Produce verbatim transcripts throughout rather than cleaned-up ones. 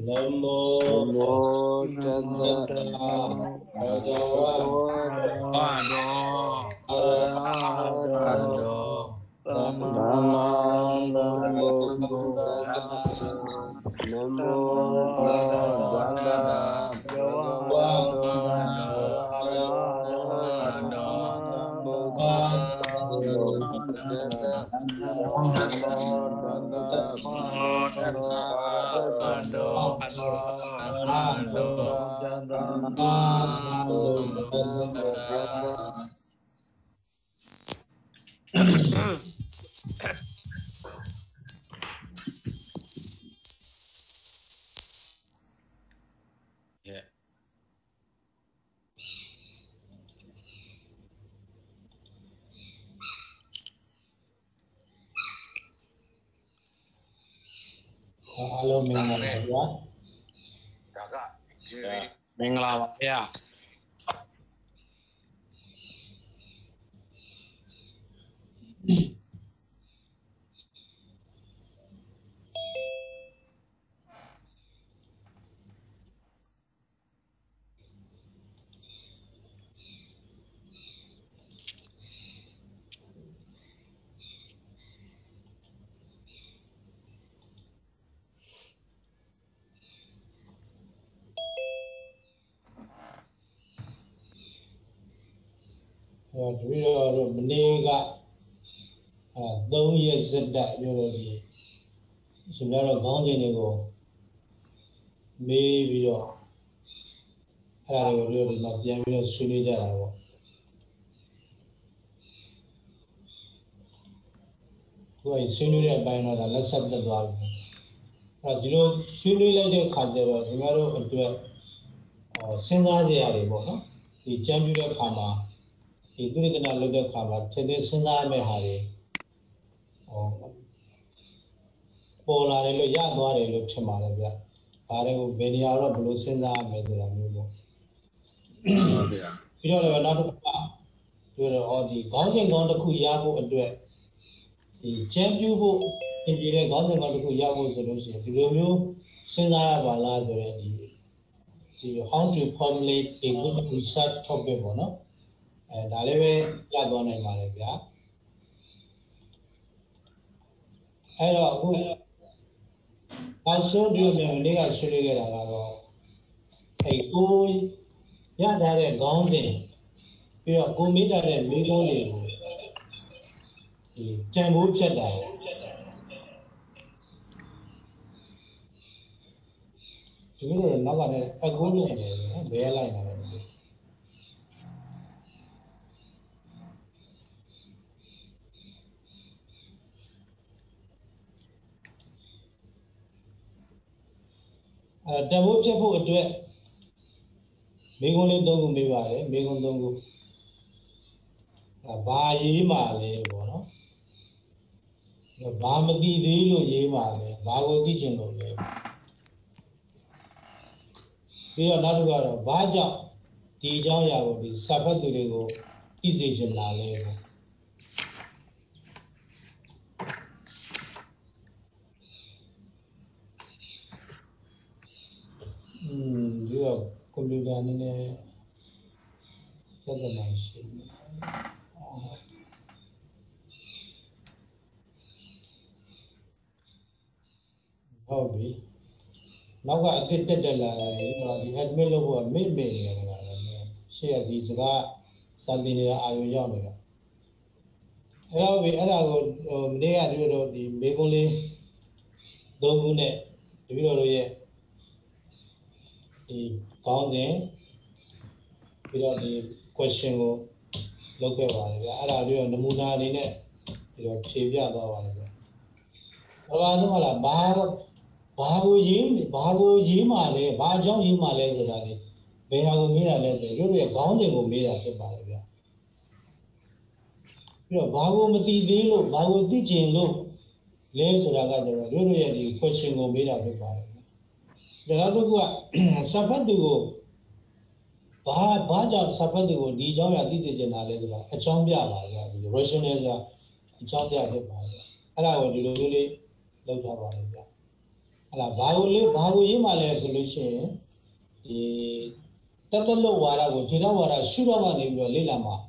Namo Namo Tassa Bhagavata Arahato Sama Namo Tassa Bhagavato Arahato Yeah. Hello, Mingla. Mingla, yeah. We are Mnega, don't you said that you're so now gone in go. Maybe you're a little not young, sooner than who I sooner by not a less of the dog. You know, sooner like a carder, tomorrow or Singa the Aribo, the champion Kama, he did it in a little Kama, Tede Singa Mehari. Pola, Yadware looked to Malaga. Are very out of blue Singa Medula Mubo. You don't have another car. You're all the Gaudian on the Kuyago and do it. The champion in the Gaudian on the Kuyago solution. You know, Singa Bala already. How to formulate a good research topic, no? And I live Yadon and Malaga. Hello, I saw you in the actually get a go Yadare Gaudian. You are go meet at a middle. Jambu Chada. You know, now a good one, they align. Jambu Chapu to it. Megoli Dongu Mivare, Megon Dongu. A Bayi Male, no? The Bamadi Dilo Yemale, Bago Dijino. We are not got a Baja, Tijaya would be Sapaturego, easy Janale. You are computer in a nice. Hobby. Now I get the admin of a maid maid. Share these guy, Sunday I will young. Hello, we are they are the Begoli Dogune, the Viroye, the County, without the question of local. I are doing the Muna in it, your Chivia. Ravana Bago Bago Yim, Bago Yimale, Bajo Yimale, they have made a letter. You're a counting of me at the Baga. You know, Bago Mati Dilo, Bago teaching look, Lays Raga, really the question of me at the Baga. The other Sapatugo Baja Sapatugo, Dijon, Dijan, a Chambia, the Russian is a Chambia. And I would really look about it. là bao nhiêu bao nhiêu mà lại solution thì tất tất lâu vào ra của chỉ đó vào ra suy ra mà nên rồi lấy làm mà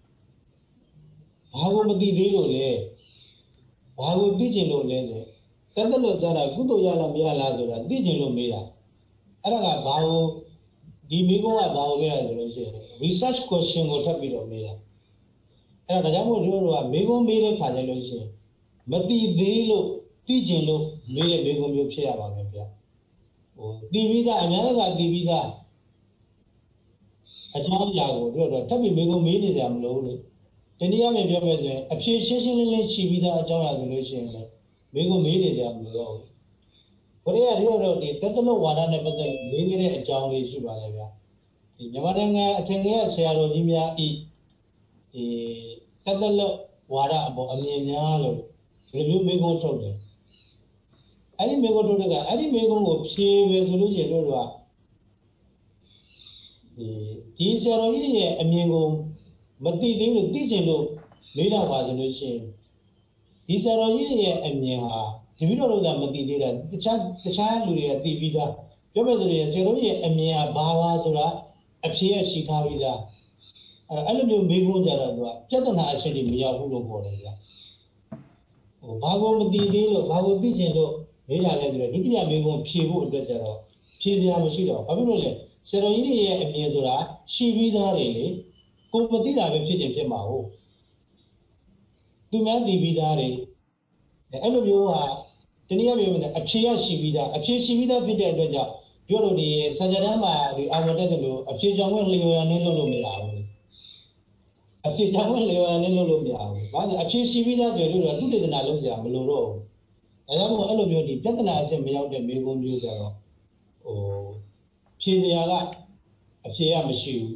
bao nhiêu mà đi đi rồi đấy bao nhiêu đi trên rồi đấy tất tất lâu ra là cứ tôi ra làm ya là rồi là đi trên rồi mới raအဲ့ဒါကဘာလို့ဒီမိကုန်းကဘာလို့လဲဆိုလို့ရှိရင် research question ကိုထပ်ပြီးတော့မေးတာအဲ့ဒါဒါကြောင့်မို့တို့တို့ကမိကုန်းမေးတဲ့ခါကျလို့ရှိရင်မတိသေးလို့သိကျင်လို့မေးတဲ့မိကုန်းမျိုးဖြစ်ရပါမယ်ဗျာဟိုတီးပြီးသားအများကတီးပြီးသားအကြောင်းအရာကိုတို့တော့ထပ်ပြီးမိကုန်းမေးနေကြမလို့လေတနည်းအားဖြင့်ပြောမယ်ဆိုရင်အဖြေရှင်းရှင်းလင်းလင်းရှိပြီးသားအကြောင်းအရာဆိုလို့ရှိရင်လည်းမိကုန်းမေးနေကြမလို့တော့ဘယ်ရည်ရောတော့ဒီတသက်လုံးဝါဒနဲ့ပတ်သက်လေးခဲ့တဲ့အကြောင်းလေးရှိပါလေဗျာဒီမြန်မာနိုင်ငံအထင်ကြီးဆရာတော်ကြီးများဤဒီတသက်လုံးဝါဒအပေါ်အမြင်များလို့ဒီလိုမျိုးမိကုန်းထုတ်တယ်အဲ့ဒီမိကုန်းထုတ်တဲ့ကအဲ့ဒီမိကုန်းကိုဖြေပဲဆိုလို့ရှိရင်တို့ကဒီဒီဆရာတော်ကြီးရဲ့အမြင်ကိုမသိသေးလို့သိချင်လို့မေးတော့ပါဆိုလို့ရှိရင်ဒီဆရာတော်ကြီးရဲ့အမြင်ဟာဒီပြီးတော့လို့သာမသိသေးတာတခြားတခြားလူတွေကသိပြီးသားပြောမယ်ဆိုရင်ဆရာတော်ရဲ့အမြင်ဟာဘာပါဆိုတာအဖြေရရှိထားပြီးသားအဲ့လိုမျိုးမေးခွန်းကြတော့သူကပြဿနာအချက်တွေမရောက်ဘူးလို့ပြောတယ်ဗျာဟိုဘာကိုမသိသေးလို့ဘာကိုသိကျင်လို့မေးတာလဲဆိုတော့ဒုတိယမေးခွန်းဖြေဖို့အတွက်ကြတော့ဖြေစရာမရှိတော့ဘာဖြစ်လို့လဲဆရာတော်ကြီးရဲ့အမြင်ဆိုတာရှိပြီးသားတွေလေကိုမသိတာပဲဖြစ်တယ်ဖြစ်မှာဟုတ်သူများသိပြီးသားတွေအဲ့လိုမျိုးဟာတနည်းအားဖြင့်အဖြေရရှိပြီးသားအဖြေရှိပြီးသားဖြစ်တဲ့အတွက်ကြောင့်ပြောလို့ဒီစံကြတန်းမှာဒီအာမတက်တယ်လို့အဖြေကြောင့်ဝင်လျော်ရနေလို့လို့မရဘူးအဖြေကြောင့်ဝင်လျော်ရနေလို့လို့မရဘူးဘာလို့အဖြေရှိပြီးသားဆိုလို့သူတေသနာလုံးစရာမလိုတော့ဘူးဒါကြောင့်မို့အဲ့လိုမျိုးဒီပြဿနာအစစ်မရောက်တဲ့မိကုံးမျိုးကြတော့ဟိုဖြေစရာကအဖြေရမရှိဘူး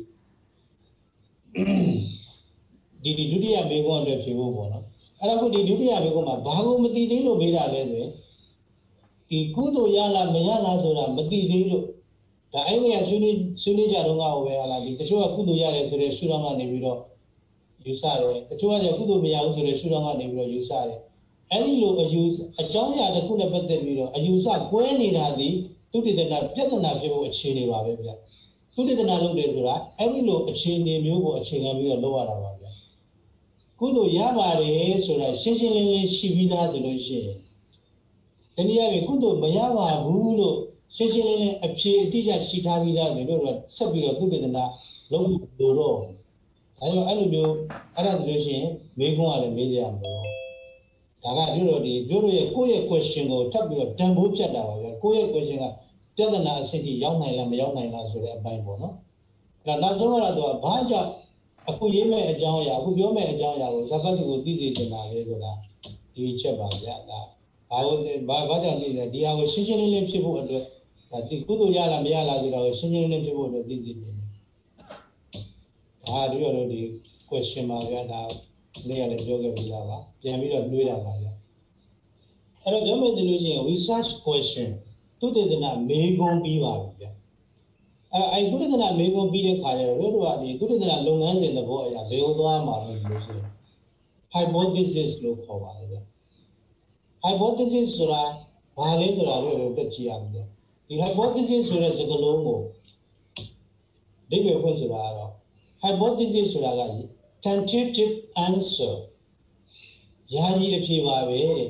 ဒီဒီဒုတိယမိကုံးအတွက်ဖြေဖို့ပေါ့နော်အဲ့တော့ခုဒီဒုတိယမိကုံးမှာဘာကိုမသိသေးလို့မေးတာလဲဆိုရင်ဒီကုသိုလ်ရလားမရလားဆိုတာမသိသေးလို့ဒါအဲ့ဒီကဆွေးနွေးဆွေးနွေးကြတော့ငါ့ကိုပဲဟာလားဒီတချို့ကကုသိုလ်ရတယ်ဆိုတဲ့ရှုထောင့်ကနေပြီးတော့ယူဆတယ်တချို့ကကျကုသိုလ်မရဘူးဆိုတဲ့ရှုထောင့်ကနေပြီးတော့ယူဆတယ်အဲ့ဒီလိုအယူအကြောင်းအရာတစ်ခုနဲ့ပတ်သက်ပြီးတော့အယူဆကွဲနေတာဒီသုတေသနပြဿနာဖြစ်ဖို့အခြေအနေပါပဲဗျသုတေသနလုပ်တယ်ဆိုတာအဲ့ဒီလိုအခြေအနေမျိုးကိုအခြေခံပြီးတော့လုပ်ရတာပါဗျကုသိုလ်ရပါတယ်ဆိုတာရှင်းရှင်းလင်းလင်းရှိပြီးသားဆိုလို့ရှိရင်တနည်းအားဖြင့်ကုသိုလ်မရပါဘူးလို့ရှင်းရှင်းလင်းလင်းအဖြေအတိအကျရှိထားပြီးသားဆိုတော့ဆက်ပြီးတော့သုတေသနလုပ်လို့တော့အဲဒါအဲ့လိုမျိုးအဲ့ဒါဆိုလို့ရှိရင်မေးခွန်းကလည်းမေးကြရမှာပေါ့ဒါကတို့တို့ဒီတို့တို့ရဲ့ကိုယ့်ရဲ့ question ကိုထပ်ပြီးတော့တန်ဖိုးဖြတ်တာပါပဲကိုယ့်ရဲ့ question ကပြဿနာအဆင့်ထိရောက်နိုင်လားမရောက်နိုင်လားဆိုတဲ့အပိုင်းပေါ့နော်အဲ့ဒါနောက်ဆုံးကတော့ဘာကြောင့်အခုရေးမဲ့အကြောင်းအရာအခုပြောမဲ့အကြောင်းအရာကိုဇပတ်တူကိုသိစေချင်တာလေဆိုတာဒီချက်ပါဗျာဒါဘာလို့ဘာဘာကြောင့်သိလဲဒီဟာကိုရှင်းရှင်းလင်းလင်းဖြစ်ဖို့အတွက်ဒါဒီကုသိုလ်ရလားမရလားဆိုတာကိုရှင်းရှင်းလင်းလင်းဖြစ်ဖို့အတွက်သိစေချင်တယ်ဒါတို့ရတော့ဒီ question ပါဗျာဒါလေးရလည်းပြောခဲ့ပြီးသားပါပြန်ပြီးတော့တွေးတာပါဗျာအဲ့တော့ပြောမယ်ဆိုလို့ရှိရင် research question သုတေသနမေးခွန်းပြီးပါပြီဗျာအဲ့အဲ့သုတေသနမေးခွန်းပြီးတဲ့ခါကျတော့တို့ကဒီသုတေသနလုပ်ငန်းစဉ်သဘောအရာဘယ်လိုသွားမှာလဲလို့ဆိုရင် hypothesis လို့ခေါ်ပါတယ်ဗျ hypothesis ဆိုတာဘာလဲဆိုတာတို့တက်ကြည့်ရအောင်ဗျဒီ hypothesis ဆိုတဲ့စကားလုံးကိုဒီလိုဖွင့်ဆိုတာကတော့ hypothesis ဆိုတာက tentative answer ယာယီအဖြေပါပဲတဲ့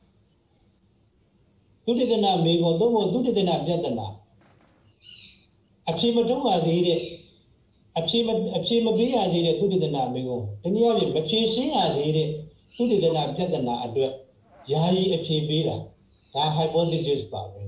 သုတေသနမေးခွန်းသုံးဖို့သုတေသနပြဿနာအဖြေမထုတ်ရသေးတဲ့အဖြေမအဖြေမပေးရသေးတဲ့သုတေသနမေးခွန်းတနည်းအားဖြင့်မဖြေရှင်းရသေးတဲ့သုတေသနပြဿနာအတွက်ယာယီအဖြေပေးတာဒါ hypothesis ပါပဲ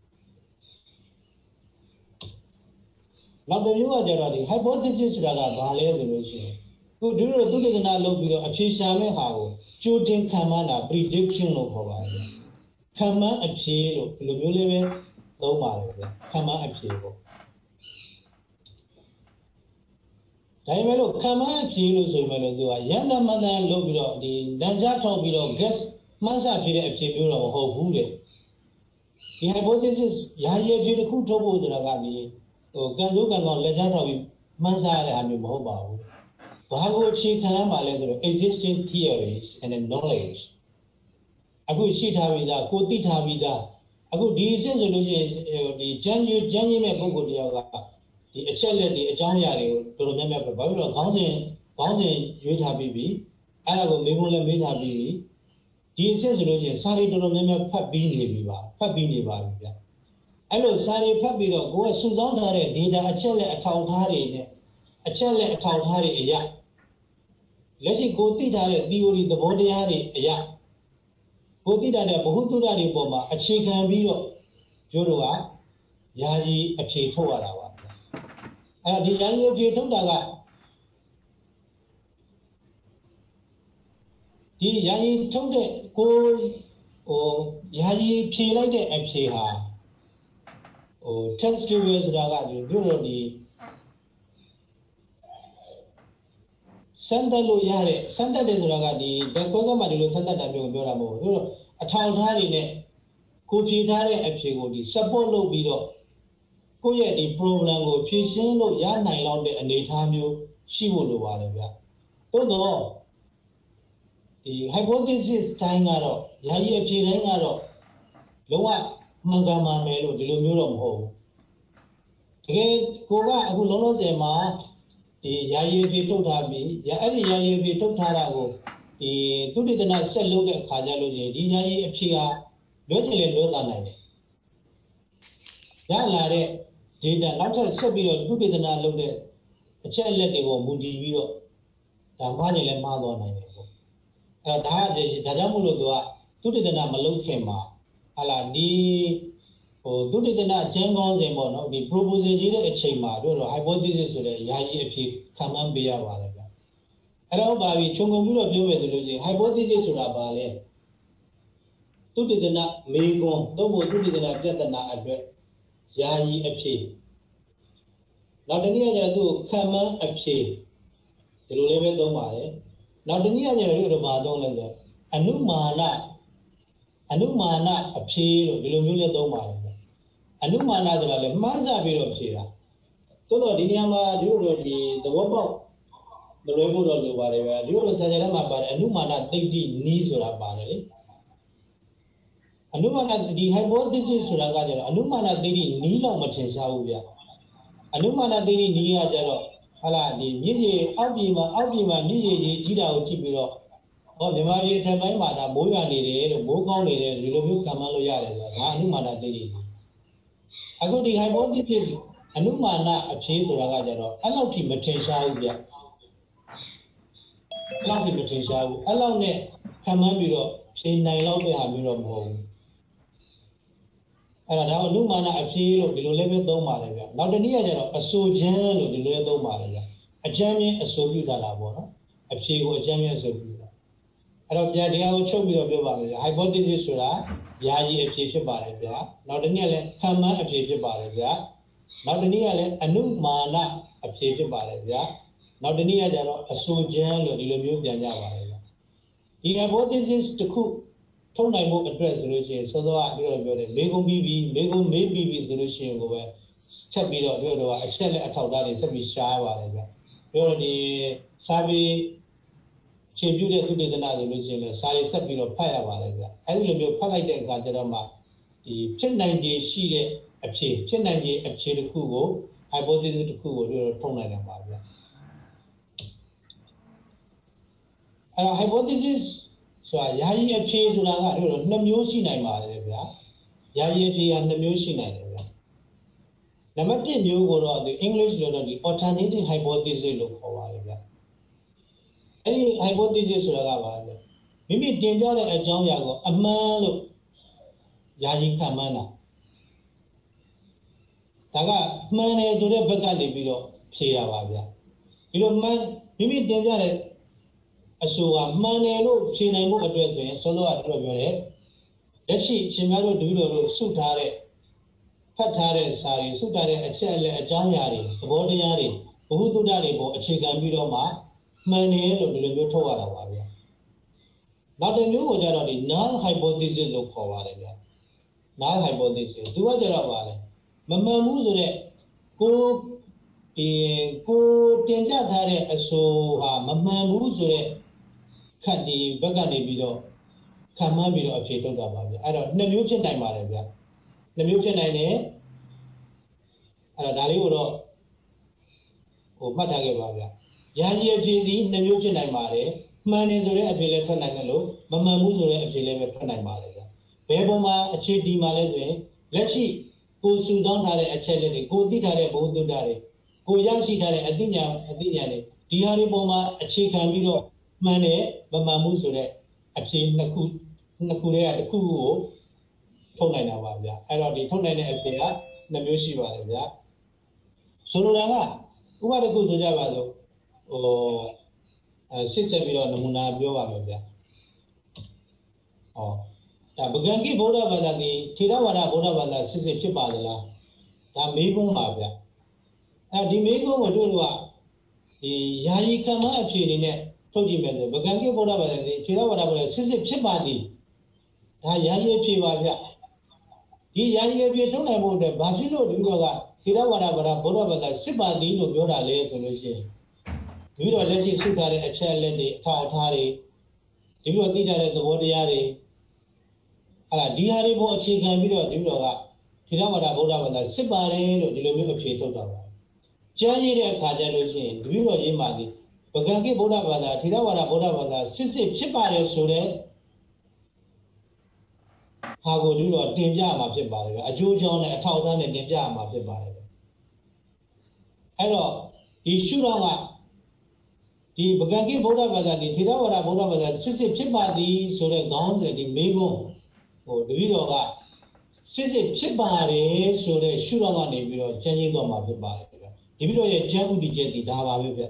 နောက်တစ်မျိုးကကြတော့ဒီ hypothesis ဆိုတာကဘာလဲဆိုလို့ရှိရင်ခုဒီလိုသုတေသနလုပ်ပြီးတော့အဖြေရှာမဲ့ဟာကိုကြိုတင်ခံမှန်းတာ prediction လို့ခေါ်ပါတယ်ခံမှန်းအဖြေလို့ဒီလိုမျိုးလေးပဲသုံးပါတယ်ဗျခံမှန်းအဖြေပေါ့ဒါပေမဲ့လို့ခံမှန်းအဖြေလို့ဆိုရင်လည်းသူကရန်တမန်တန်လုပ်ပြီးတော့ဒီလမ်းကြားထောက်ပြီးတော့ guess မှန်းဆဖြစ်တဲ့အဖြေမျိုးတော့မဟုတ်ဘူးတဲ့ဒီ hypothesis ယာယီအဖြေတစ်ခုထုတ်ဖို့ဆိုတာကဒီဟိုကံစိုးကံကောင်းလက်ကြားထောက်ပြီးမှန်းဆရတဲ့အားမျိုးမဟုတ်ပါဘူးဘာကိုအခြေခံရမှာလဲဆိုတော့ existing theories and knowledge အခုရှိထားပြီးသားကိုသိထားပြီးသားအခုဒီအဆင့်ဆိုလို့ရှိရင်ဒီကျန်းကျကျန်းကြီးမဲ့ပုံကိုတယောက်ကဒီအချက်လက်တွေအကြောင်းအရာတွေကိုတော်တော်များများပဲဘာဖြစ်လို့ခေါင်းစဉ်ခေါင်းစဉ်ရွေးထားပြီးပြီအဲ့ဒါကိုမေးခွန်းလည်းမေးထားပြီးပြီဒီအဆင့်ဆိုလို့ရှိရင်စာရီတော်တော်များများဖတ်ပြီးနေပြီပါဖတ်ပြီးနေပါပြီဗျအဲ့လိုစာရီဖတ်ပြီးတော့ကိုယ်ကစုဆောင်းထားတဲ့ data အချက်လက်အထောက်အထားတွေနဲ့အချက်လက်အထောက်အထားတွေအရာလက်ရှိကိုသိထားတဲ့ theory သဘောတရားတွေအရာကိုသိထားတဲ့ဘ ഹു တုဒ္ဒတွေပေါ်မှာအခြေခံပြီးတော့ကျိုးတို့ကယာယီအဖြေထုတ်ရတာပါအဲ့တော့ဒီယာယီအဖြေထုတ်တာကဒီယာယီထုတ်တဲ့ကိုဟိုယာယီဖြေလိုက်တဲ့အဖြေဟာဟို textual ဆိုတာကဒီတို့တို့ဒီစမ်းတက်လို့ရတဲ့စမ်းတက်တယ်ဆိုတာကဒီဘက်ကွက်ကမှဒီလိုစမ်းတက်တာမျိုးပြောတာမဟုတ်ဘူးတို့အထောက်အထားတွေနဲ့ကိုဖြေထားတဲ့အဖြေကိုဒီ support လုပ်ပြီးတော့ကိုယ့်ရဲ့ဒီ problem ကိုဖြေရှင်းလို့ရနိုင်လောက်တဲ့အနေအထားမျိုးရှိဖို့လိုပါတယ်ဗျ။သို့တော့ဒီ hypothesis တိုင်းကတော့ယာယီအဖြေတိုင်းကတော့လုံးဝမှန်ကန်မှန်မယ်လို့ဒီလိုမျိုးတော့မဟုတ်ဘူး။တကယ်ကိုကအခုလုံးလုံးစင်မှာဒီယာယီအဖြေထုတ်ထားပြီးအဲ့ဒီယာယီအဖြေထုတ်ထားတာကိုဒီသုတေသနဆက်လုပ်တဲ့အခါကျလို့ဒီယာယီအဖြေဟာလွတ်ချင်လေလွတ်လာနိုင်တယ်။ရလာတဲ့ data နောက်ထပ်ဆက်ပြီးတော့သုတေသနလုပ်တဲ့အချက်အလက်တွေကိုမူတည်ပြီးတော့ဒါမှလည်းလည်းမှားသွားနိုင်တယ်ပေါ့။အဲ့တော့ဒါကဒါကြောင့်မို့လို့သူကသုတေသနမလုပ်ခင်မှာဟာလာဒီဟိုသုတေသနအကျဉ်းကောင်းစဉ်ပေါ့နော်ဒီ proposal ကြီးတဲ့အချိန်မှာတို့တော့ hypothesis ဆိုတဲ့ယာယီအဖြေခံမှန်းပေးရပါတယ်ဗျ။အဲ့တော့ပါပြီခြုံငုံပြီးတော့ပြောမယ်ဆိုလို့ရှိရင် hypothesis ဆိုတာဘာလဲသုတေသနမေးခွန်းသို့မဟုတ်သုတေသနပြဿနာအတွက်ယာယီအဖြေနောက်တနည်းအားဖြင့်သူ့ခံမှန်းအဖြေဒီလိုလေးပဲသုံးပါတယ်နောက်တနည်းအားဖြင့်တို့တော့ဘာသုံးလဲဆိုအနုမာနအနုမာနအဖြေလို့ဒီလိုမျိုးလေးသုံးပါတယ်အနုမာနဆိုတာလေမှားစပြီးတော့ဖြေတာသို့တော့ဒီနေရာမှာတို့တို့ဒီသဘောပေါက်မလွဲဖို့တော့လိုပါတယ်ပဲတို့တို့စာကြထဲမှာပါတယ်အနုမာနသိတိနီးဆိုတာပါတယ်လေအနုမာနဒီ hypothesis ဆိုတာကကျတော့အနုမာနသိတိနီးလောက်မထင်ရှားဘူးဗျအနုမာနသိတိနီးကကျတော့ဟာလာဒီမြစ်ကြီးအောက်ပြည်မှာအောက်ပြည်မှာမြစ်ကြီးကြီးကြီးတာကိုကြည့်ပြီးတော့ဟောမြန်မာပြည်ထက်ပိုင်းမှာဒါမိုးရွာနေတယ်လို့မိုးကောင်းနေတယ်ဒီလိုမျိုးခံမှန်းလို့ရတယ်ဆိုတာဒါအနုမာနသိတိအခုဒီ hypothesis အနုမာနအဖြေဆိုတာကကျတော့အဲ့လောက်ထိမထင်ရှားဘူးဗျအဲ့လောက်ထိမထင်ရှားဘူးအဲ့လောက်နဲ့ခံမှန်းပြီးတော့ဖြေနိုင်လောက်တဲ့ဟာမျိုးတော့မဟုတ်ဘူးအဲ့ဒါဒါအနုမာနအဖြေလို့ဒီလိုလည်းပဲသုံးပါတယ်ဗျနောက်တနည်းကကျတော့အဆိုချမ်းလို့ဒီလိုလည်းသုံးပါတယ်ဗျအကျမ်းမြင့်အဆိုပြုတာလားပေါ့နော်အဖြေကိုအကျမ်းမြင့်အဆိုပြုတာအဲ့တော့ပြန်တရားကိုချုပ်ပြီးတော့ပြောပါမယ်ဗျ hypothesis ဆိုတာယာယီအဖြေဖြစ်ပါတယ်ဗျနောက်တနည်းကလည်းခံမှန်းအဖြေဖြစ်ပါတယ်ဗျနောက်တနည်းကလည်းအနုမာနအဖြေဖြစ်ပါတယ်ဗျနောက်တနည်းကကျတော့အဆိုချမ်းလို့ဒီလိုမျိုးပြန်ကြပါတယ်ဗျဒီ hypothesis တစ်ခုထုတ်နိုင်ဖို့အတွက်ဆိုလို့ရှိရင်စောစောကပြောပြောတယ်မေကုံပြီးပြီးမေကုံမေးပြီးပြီးဆိုလို့ရှိရင်ကိုပဲချက်ပြီးတော့ပြောတော့အချက်လက်အထောက်အထားတွေဆက်ပြီးရှားပါတယ်ဗျပြောတော့ဒီစာပေအခြေပြုတဲ့သုတေသနဆိုလို့ရှိရင်လည်းစာရေးဆက်ပြီးတော့ဖတ်ရပါတယ်ဗျအဲဒီလိုမျိုးဖတ်လိုက်တဲ့အခါကျတော့မှဒီဖြစ်နိုင်ခြေရှိတဲ့အဖြေဖြစ်နိုင်ခြေအဖြေတစ်ခုကို hypothesis တစ်ခုကိုပြောတော့ထုတ်နိုင်တယ်ပါဗျအဲ hypothesisဆိုတာယာယီအဖြေဆိုတာကတို့နှစ်မျိုးရှိနိုင်ပါတယ်ဗျာယာယီအဖြေကနှစ်မျိုးရှိနိုင်တယ်ဗျာနံပါတ်တစ်မျိုးကိုတော့ဒီ English လို့တော့ဒီ alternative hypothesis လို့ခေါ်ပါတယ်ဗျာအဲဒီ hypothesis ဆိုတာကဘာလဲမိမိတင်ပြတဲ့အကြောင်းအရာကိုအမှန်လို့ယာယီခံမှန်းတာဒါကမှန်တယ်ဆိုတဲ့ဘက်ကနေပြီးတော့ဖြေတာပါဗျာဒီလိုမှန်မိမိတင်ပြတဲ့အဆိုကမှန်တယ်လို့ဖြေနိုင်ဖို့အတွက်ဆိုရင်စောစောကတော့ပြောတယ်လက်ရှိရှင်များတို့တပည့်တော်တို့စုထားတဲ့ဖတ်ထားတဲ့စာတွေစုထားတဲ့အချက်အလက်အကြောင်းအရာတွေသဘောတရားတွေဘ ഹു တုဒ္ဒတွေပေါ်အခြေခံပြီးတော့မှမှန်တယ်လို့ဒီလိုမျိုးထုတ်ရတာပါဗျာနောက်တစ်မျိုးကိုကျတော့ဒီ null hypothesis လို့ခေါ်ပါတယ်ဗျာ null hypothesis သူကကျတော့ပါလေမမှန်ဘူးဆိုတော့ကိုဒီကိုတင်ပြထားတဲ့အဆိုဟာမမှန်ဘူးဆိုတော့ခက်ဒီဘက်ကနေပြီးတော့ခံမှန်းပြီးတော့အဖြေထုတ်တာပါဗျအဲ့တော့နှစ်မျိုးဖြစ်နိုင်ပါတယ်ဗျနှမျိုးဖြစ်နိုင်တယ်အဲ့ဒါဒါလေးကိုတော့ဟိုမှတ်ထားခဲ့ပါဗျာယာယီအဖြစ်ဒီနှမျိုးဖြစ်နိုင်ပါတယ်မှန်တယ်ဆိုတဲ့အဖြစ်လည်းထွက်နိုင်တယ်လို့မမှန်ဘူးဆိုတဲ့အဖြစ်လည်းပဲထွက်နိုင်ပါတယ်ဗျာဘယ်ပုံမှာအခြေဒီမှာလဲဆိုရင်လက်ရှိကိုစုဆောင်းထားတဲ့အချက်လက်တွေကိုသိထားတဲ့ဘုံသုတ္တတွေကိုရရှိထားတဲ့အသိဉာဏ်အသိဉာဏ်တွေဒီဟာတွေပုံမှာအခြေခံပြီးတော့မှန်တယ်မမှန်ဘူးဆိုတဲ့အဖြစ်နှစ်ခုနှစ်ခုတည်းကတစ်ခုခုကိုထုတ်နိုင်တာပါဗျာအဲ့တော့ဒီထုတ်နိုင်တဲ့အဖြစ်ကနှစ်မျိုးရှိပါတယ်ဗျာဆိုလိုတာကဥပမာတစ်ခုဆိုကြပါစို့ဟိုအဲစစ်ဆက်ပြီးတော့နမူနာပြောပါမယ်ဗျာဟောဒါဗကံကိဗုဒ္ဓဘာသာဒီထေရဝါဒဗုဒ္ဓဘာသာစစ်စစ်ဖြစ်ပါသလားဒါမေးခွန်းပါဗျာအဲဒီမေးခွန်းကိုတို့ကဒီယာယီကမ္မအဖြစ်အနေနဲ့ထုတ်ကြည့်မယ်ဆိုဗကံကိဗုဒ္ဓဘာသာဒီထေရဝါဒဘာသာစစ်စစ်ဖြစ်ပါသည်ဒါယာယီအဖြစ်ပါဗျာဒီယာယီအဖြစ်ထုတ်နိုင်ဖို့အတွက်ဘာဖြစ်လို့ဒီလိုကထေရဝါဒဘာသာဗုဒ္ဓဘာသာစစ်ပါသည်လို့ပြောတာလဲဆိုလို့ရှိရင်ဒီလိုလက်ရှိစုထားတဲ့အချက်အလက်တွေအထောက်အထားတွေဒီလိုသိကြတဲ့သဘောတရားတွေအဲ့ဒါဒီဟာတွေပေါ်အခြေခံပြီးတော့ဒီလိုကထေရဝါဒဗုဒ္ဓဘာသာစစ်ပါတယ်လို့ဒီလိုမျိုးအဖြေထုတ်တာပါကျမ်းရည်တဲ့အခါကျလို့ရှိရင်ဒီလိုရေးမှဒီဗကံကိဗုဒ္ဓဘာသာထေရဝါဒဗုဒ္ဓဘာသာစစ်စစ်ဖြစ်ပါတယ်ဆိုတဲ့ဟာကိုဒီလိုတင်ပြမှာဖြစ်ပါတယ်အကျိုးကြောင့်နဲ့အထောက်အထားနဲ့တင်ပြမှာဖြစ်ပါတယ်အဲ့တော့ဒီရှုတော့ကဒီဗကံကိဗုဒ္ဓဘာသာဒီထေရဝါဒဗုဒ္ဓဘာသာစစ်စစ်ဖြစ်ပါသည်ဆိုတဲ့ခေါင်းစဉ်ဒီမေးခွန်းဟိုတပည့်တော်ကစစ်စစ်ဖြစ်ပါတယ်ဆိုတဲ့ရှုတော့ကနေပြီးတော့ကျမ်းကြီးတော်မှာဖြစ်ပါတယ်ဗျာဒီပြီးတော့ရဲ့ကျမ်းဥတီချက်ဒီဒါပါပဲဗျ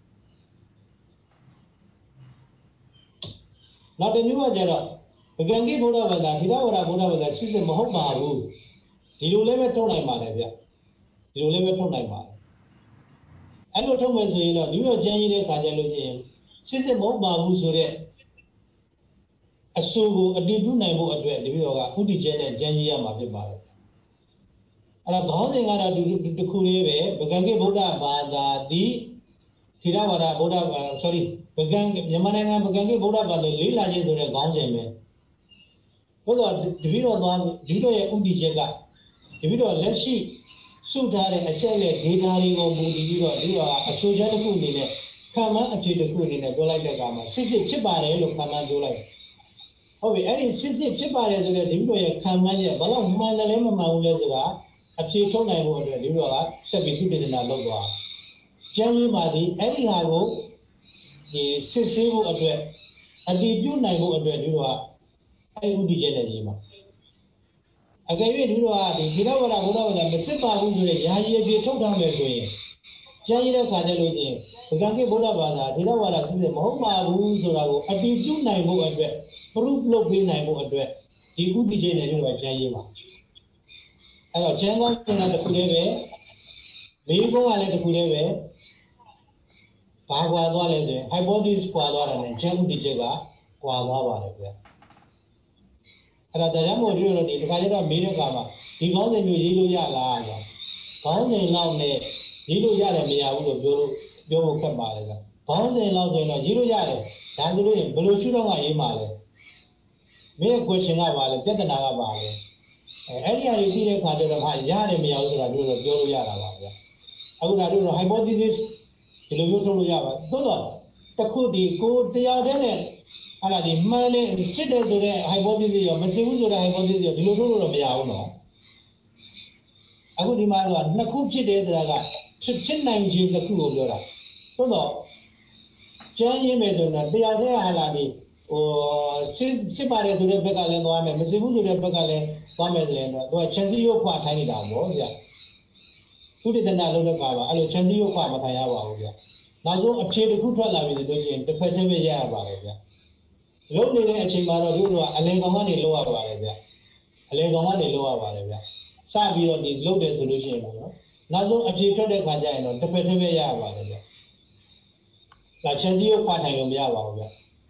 နောက်တစ်မျိုးကကျတော့ဗကံကိဗုဒ္ဓဘာသာထေရဝါဒဗုဒ္ဓဘာသာစစ်စစ်မဟုတ်ပါဘူးဒီလိုလည်းပဲထုတ်နိုင်ပါတယ်ဗျဒီလိုလည်းပဲထုတ်နိုင်ပါတယ်အဲ့လိုထုတ်မယ်ဆိုရင်တော့ဒီလိုကျမ်းကြီးတဲ့ခါကျလို့ရှိရင်စစ်စစ်မဟုတ်ပါဘူးဆိုတဲ့အဆိုကိုအတည်ပြုနိုင်ဖို့အတွက်ဒီလိုကဥတီကျဲနဲ့ကျမ်းကြီးရမှာဖြစ်ပါတယ်အဲ့တော့ခေါင်းစဉ်ကတော့ဒီတစ်ခုလေးပဲဗကံကိဗုဒ္ဓဘာသာဒီထေရဝါဒဗုဒ္ဓဘာ sorry ဗကံမြန်မာနိုင်ငံဗကံကိဗုဒ္ဓဘာသာလေးလာခြင်းဆိုတဲ့ခေါင်းစဉ်ပဲဘုရားတပည့်တော်သွားဒီလိုရဲ့ဥတီချက်ကတပည့်တော်လက်ရှိစုထားတဲ့အချက်လက် data တွေကိုမူတည်ပြီးတော့ဒီကအဆိုချက်တစ်ခုအနေနဲ့ခံမှန်းအဖြစ်တစ်ခုအနေနဲ့ပြောလိုက်တဲ့အခါမှာစစ်စစ်ဖြစ်ပါတယ်လို့ခံမှန်းပြောလိုက်ဟုတ်ပြီအဲ့ဒီစစ်စစ်ဖြစ်ပါတယ်ဆိုတဲ့ဒီလိုရဲ့ခံမှန်းချက်ဘယ်လောက်မှန်တယ်လဲမမှန်ဘူးလဲဆိုတာအဖြေထုတ်နိုင်ဖို့အတွက်ဒီလိုကဆက်ပြီးသိပ္ပံလုပ်သွားကျမ်းကြီးမှာဒီအဲ့ဒီဟာကိုဒီစစ်ဆေးဖို့အတွက်အတည်ပြုနိုင်ဖို့အတွက်ဒီလိုကအဲ့ဒီဥတီချက်နဲ့ရေးမှာအကယ်၍ဒီလိုဟာဒီခေတ္တဝါဒဘုရားဝါဒမစစ်ပါဘူးဆိုတဲ့ယာယီအပြည့်ထုတ်ထားမယ်ဆိုရင်ကျမ်းရည်တဲ့ခါကျလို့ချင်းဗကံကိဗုဒ္ဓဘာသာခေတ္တဝါဒစစ်စစ်မဟုတ်ပါဘူးဆိုတာကိုအတည်ပြုနိုင်ဖို့အတွက် proof လုပ်ပေးနိုင်ဖို့အတွက်ဒီဥပဒေချင်းနဲ့ဒီလိုကျမ်းရည်ပါအဲ့တော့ကျမ်းကောင်းကျမ်းတစ်ခုလေးပဲမေးခွန်းကလည်းတစ်ခုလေးပဲဘာကွာသွားလဲဆိုရင် hypothesis ကွာသွားတာနဲ့ကျမ်းဥပဒေချက်ကကွာသွားပါတယ်ဗျအဲ့ဒါတရားမို့ဒီလိုဒီတစ်ခါကျတော့မေးတဲ့အခါမှာဒီခေါင်းစဉ်မျိုးရေးလို့ရလားဆိုခေါင်းစဉ်လောက်နဲ့ရေးလို့ရတယ်မရဘူးလို့ပြောလို့ပြောဖို့ခက်ပါလေကခေါင်းစဉ်လောက်ဆိုရင်တော့ရေးလို့ရတယ်ဒါဆိုလို့ရင်ဘယ်လိုရှုတော့ကရေးမှာလဲမင်းရဲ့ question ကပါလေပြဿနာကပါလေအဲအဲ့ဒီအရာတွေသိတဲ့အခါကျတော့ဟာရတယ်မရဘူးဆိုတာတို့တော့ပြောလို့ရတာပါဗျအခုဒါတို့တော့ hypothesis ဒီလိုမျိုးထုတ်လို့ရပါသို့တော့တခုဒီကိုတရားတဲ့နဲ့အဲ့ဒါဒီမှန်တယ်စစ်တယ်ဆိုတဲ့ hypothesis ရောမစစ်ဘူးဆိုတဲ့ hypothesis ရောဒီလိုထုတ်လို့တော့မရဘူးနော်အခုဒီမှာတော့နှစ်ခုဖြစ်တယ်ဆိုတာကဖြစ်နိုင်ခြင်းတစ်ခုကိုပြောတာသို့တော့ကျမ်းရင်းမဲ့ဆိုတော့တရားတဲ့ဟာလာဒီဟိုစစ်စစ်ပါတယ်ဆိုတဲ့ဘက်ကလည်းသွားမယ်မစစ်ဘူးဆိုတဲ့ဘက်ကလည်းသွားမယ်ဆိုရင်တော့သူကချန်စီရုပ်ခွာထိုင်းနေတာပေါ့ဗျသုတေသနလုပ်တဲ့အခါမှာအဲ့လိုချန်စီရုပ်ခွာမထိုင်ရပါဘူးဗျနောက်ဆုံးအဖြေတစ်ခုထွက်လာပြီဆိုလို့ရှိရင်တစ်ဖက်တည်းပဲရရပါတယ်ဗျလုံးနေတဲ့အချိန်မှာတော့တို့ကအလဲကောင်ကနေလောက်ရပါတယ်ဗျအလဲကောင်ကနေလောက်ရပါတယ်ဗျစပြီးတော့ဒီလုတ်တယ်ဆိုလို့ရှိရင်ပေါ့နော်နောက်ဆုံးအဖြေထွက်တဲ့ခါကျရင်တော့တစ်ဖက်တည်းပဲရရပါတယ်ဗျဒါချန်စီရုပ်ခွာထိုင်လို့မရပါဘူးဗျ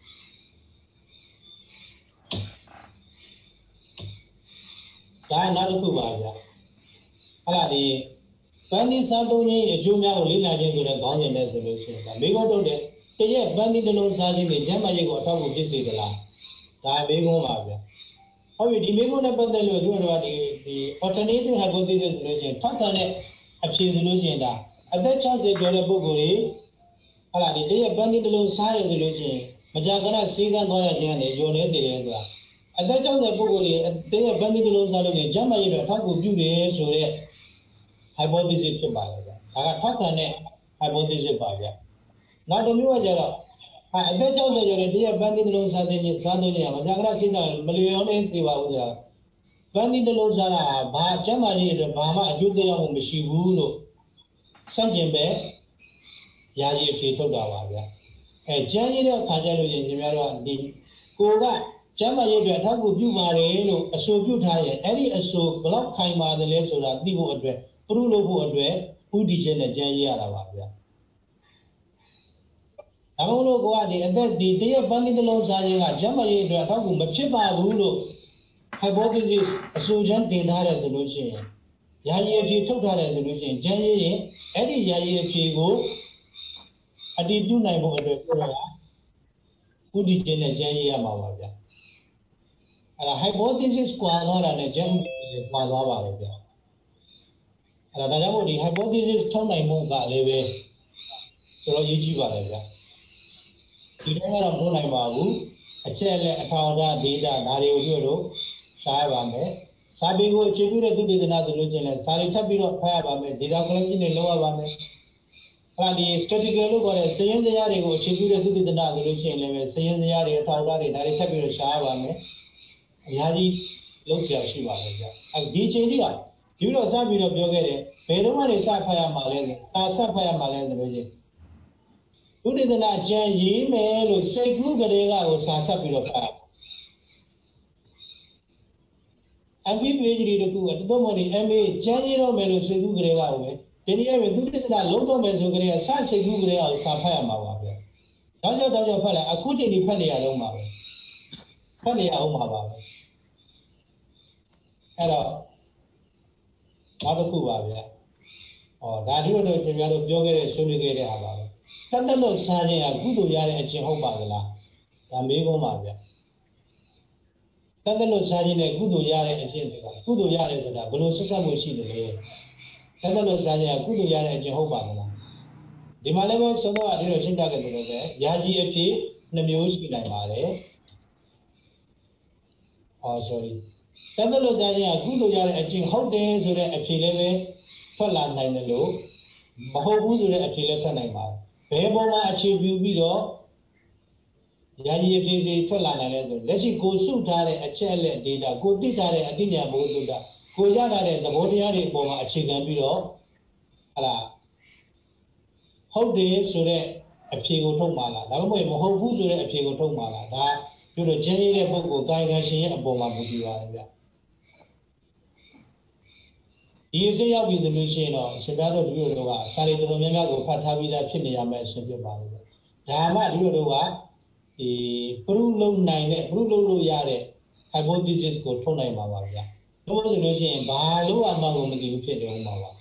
ဒါနောက်တစ်ခုပါဗျအဲ့ဒါဒီပန်းဒီစားသုံးခြင်းအကျိုးများကိုလေ့လာခြင်းဆိုတဲ့ခေါင်းစဉ်နဲ့ဆိုလို့ရှိရင်ဒါမိဘတို့တဲ့တရက်ပန်းဒီတစ်လုံးစားခြင်းနဲ့ညမရိတ်ကိုအထောက်အကူဖြစ်စေသလားဒါမိဘပါဗျဟုတ်ပြီဒီမိကုန်းနဲ့ပတ်သက်လို့တို့တော့ဒီဒီ alternative hypothesis ဆိုလို့ရှိရင်ထောက်ခံတဲ့အဖြေဆိုလို့ရှိရင်ဒါအသက်၆၀ကျော်တဲ့ပုဂ္ဂိုလ်တွေဟာလာဒီတရက်ပန်းဒီတစ်လုံးစားရတယ်ဆိုလို့ရှိရင်မကြာခဏစေကန်းသွားရခြင်းနဲ့ယုံနေတယ်ဆိုတာအသက်၆၀ပုဂ္ဂိုလ်တွေတရက်ပန်းဒီတစ်လုံးစားလို့ရှိရင်ကျန်းမာရေးတော့အထောက်အကူပြုတယ်ဆိုတဲ့ hypothesis ဖြစ်ပါတယ်ဗျာဒါကထောက်ခံတဲ့ hypothesis ပါဗျာနောက်တစ်မျိုးကကြတော့အသက်၆၀ကျော်တဲ့တရက်ပန်းဒီတစ်လုံးစားတဲ့စားတဲ့နေရာမှာကြာခဏစိတ်ကမလျော်နေသေးပါဘူးကြာပန်းဒီတစ်လုံးစားတာဘာကျန်းမာရေးအတွက်ဘာမှအကျိုးတရားမှုမရှိဘူးလို့စန့်ကျင်ပဲယာယီအဖြေထုတ်တာပါဗျာအဲကျန်းရည်တဲ့ခါကျလို့ရင်ညီမတို့ကဒီကိုကကျန်းမာရေးအတွက်အထောက်အကူပြုပါတယ်လို့အဆိုပြုထားရင်အဲ့ဒီအဆိုဘလောက်ခိုင်ပါတယ်လဲဆိုတာသိဖို့အတွက်ပရုလုပ်ဖို့အတွက်ဥတီချက်နဲ့ကျန်းရည်ရတာပါဗျာဒါမှမဟုတ်ကိုကဒီအသက်ဒီတရက်ပန်းဒီတစ်လုံးစားခြင်းကကျန်းမာရေးအတွက်အထောက်အကူမဖြစ်ပါဘူးလို့ hypothesis အဆိုချမ်းတင်ထားတယ်ဆိုလို့ရှိရင်ယာယီအဖြေထုတ်ထားတယ်ဆိုလို့ရှိရင်ကျန်းရည်ရင်အဲ့ဒီယာယီအဖြေကိုအတည်ပြုနိုင်ဖို့အတွက်ကိုကဥတီချက်နဲ့ကျန်းရည်ရမှာပါဗျာအဲ့ဒါ hypothesis ကွာသွားတာနဲ့ကျန်းကွာသွားပါတယ်ဗျာအဲ့ဒါဒါကြောင့်မို့ဒီ hypothesis ထုတ်နိုင်မှုကလည်းပဲတော်တော်ရေးကြည့်ပါတယ်ဗျာဒီတော့ကတော့မဟုတ်နိုင်ပါဘူးအချက်အလက်အထောက်အထား data ဒါတွေကိုတို့ရှားရပါမယ်စာပေကိုအခြေပြုတဲ့သုတေသနဆိုလို့ချင်းလဲစာတွေထပ်ပြီးတော့ဖတ်ရပါမယ် data collection တွေလုပ်ရပါမယ်အဲ့ဒီ statistical လို့ခေါ်တဲ့စရင်းစရာတွေကိုအခြေပြုတဲ့သုတေသနဆိုလို့ချင်းလည်းပဲစရင်းစရာတွေအထောက်အထားတွေဒါတွေထပ်ပြီးတော့ရှားရပါမယ်အများကြီးလုပ်စရာရှိပါတယ်ဗျအဲဒီအချိန်ကြီးကဒီလိုစပြီးတော့ပြောခဲ့တယ်ဘယ်တော့မှနေစဖတ်ရမှာလဲစာဆက်ဖတ်ရမှာလဲဆိုလို့ချင်းသုတေသနကြံရေးမယ်လို့စိတ်ကူးကလေးကကိုစာဆက်ပြီးတော့ဖတ် M P PhD တကူအတော့မနေ M A ကျန်းရေးတော့မယ်လို့စိတ်ကူးကလေးကကိုပဲဒီနေ့ပဲသုတေသနလုံးတော့မယ်ဆိုကြတဲ့စစိတ်ကူးကလေးကိုစာဖတ်ရမှာပါဗျတောက်ကြောက်တောက်ကြောက်ဖတ်လိုက်အခုချိန်ဒီဖတ်နေရတော့မှာပဲဖတ်နေအောင်မှာပါပဲအဲ့တော့နောက်တစ်ခုပါဗျဟောဒါတို့တော့ကျွန်တော်တို့ပြောခဲ့တဲ့ဆွေးနွေးခဲ့တဲ့ဟာပါပဲတတ်တတ်လို့စားခြင်းကကုသိုလ်ရတဲ့အကျင့်ဟုတ်ပါသလားဒါမေးခွန်းပါဗျတတ်တတ်လို့စားခြင်းနဲ့ကုသိုလ်ရတဲ့အကျင့်တွေကကုသိုလ်ရတယ်ဆိုတာဘယ်လိုဆက်ဆက်မှုရှိတယ်လဲတတ်တတ်လို့စားခြင်းကကုသိုလ်ရတဲ့အကျင့်ဟုတ်ပါသလားဒီမှာလည်းပဲဆုံးတော့အဒီလိုရှင်းပြခဲ့တယ်လို့ပဲယာကြီးအဖြစ်နှမျိုးရှိနိုင်ပါတယ်အော် sorry တတ်တတ်လို့စားခြင်းကကုသိုလ်ရတဲ့အကျင့်ဟုတ်တယ်ဆိုတဲ့အဖြေလည်းပဲထွက်လာနိုင်တယ်လို့မဟုတ်ဘူးဆိုတဲ့အဖြေလည်းထွက်နိုင်ပါတယ်ဘယ်ပေါ်မှာအခြေပြုပြီးတော့ယာယီအဖြေတွေထွက်လာနိုင်လဲဆိုလက်ရှိကိုစုထားတဲ့အချက်အလက် data ကိုသိထားတဲ့အသိဉာဏ်ဘုဒ္ဓတာကိုရထားတဲ့သဘောတရားတွေအပေါ်မှာအခြေခံပြီးတော့ဟလာဟုတ်တယ်ဆိုတဲ့အဖြေကိုထုတ်မှာလားဒါမှမဟုတ်မဟုတ်ဘူးဆိုတဲ့အဖြေကိုထုတ်မှာလားဒါပြောတော့ကျင်းရတဲ့ပုဂ္ဂိုလ်ကာယကံရှင်ရဲ့အပေါ်မှာမူတည်ပါတယ်ဗျဒီအစစ်ရောက်ပြီဆိုလို့ရှိရင်တော့ရှင်ပြတော်ဒီလိုတော့ကစာရီတော်တော်များများကိုဖတ်ထားပြီးသားဖြစ်နေရမယ်အရှင်ပြပါတယ်ဗျဒါမှဒီလိုတော့ကဒီပရုလုံးနိုင်တဲ့ပရုလုံးလို့ရတဲ့ hypothesis ကိုထုတ်နိုင်မှာပါဗျလို့ဆိုလို့ရှိရင်ဘာလို့အမှန်ကိုမသိဘူးဖြစ်နေဦးမှာပါ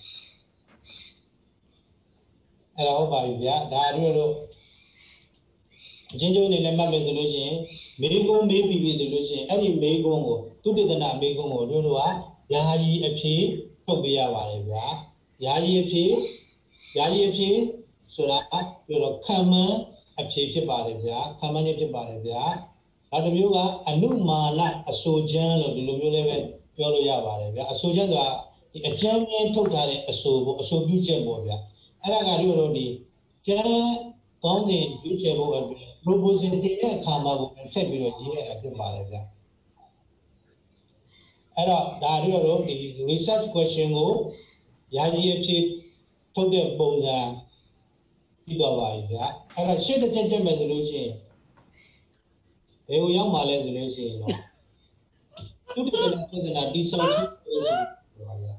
အဲ့တော့ဟုတ်ပါပြီဗျာဒါတို့တို့အချင်းချင်းနေလည်းမှတ်မယ်ဆိုလို့ရှိရင်မေကုန်းမေးပြီးပြီဆိုလို့ရှိရင်အဲ့ဒီမေကုန်းကိုသုတေသနမေကုန်းကိုတို့တို့ကယာယီအဖြေထုတ်ပေးရပါတယ်ဗျာယာယီအဖြေယာယီအဖြေဆိုတာပြောတော့ခံမှန်းအဖြေဖြစ်ပါတယ်ဗျာခံမှန်းခြင်းဖြစ်ပါတယ်ဗျာနောက်တစ်မျိုးကအနုမာနအဆိုချမ်းလို့ဒီလိုမျိုးလည်းပဲပြောလို့ရပါတယ်ဗျာအဆိုချမ်းဆိုတာဒီအကျဉ်းချင်းထုတ်ထားတဲ့အဆိုပေါ့အဆိုပြုချက်ပေါ့ဗျာအဲ့ဒါကတို့တို့ဒီကျမ်းကောင်းတဲ့ပြုချက်ဖို့အတွက် proposal တင်တဲ့အခါမှာကိုထည့်ပြီးတော့ရေးရတာဖြစ်ပါတယ်ဗျာအဲ့တော့ဒါတို့တို့ဒီ research question ကိုယာယီအဖြစ်ထုတ်တဲ့ပုံစံပြီးတော့ပါပြီဗျာအဲ့တော့ရှေ့တစ်စက်တက်မယ်ဆိုလို့ရှိရင်ဘယ်ကိုရောက်မှာလဲဆိုလို့ရှိရင်တော့သူတကယ်ပြဿနာဒီဆောင်ချိလို့ဆိုပါဗျာ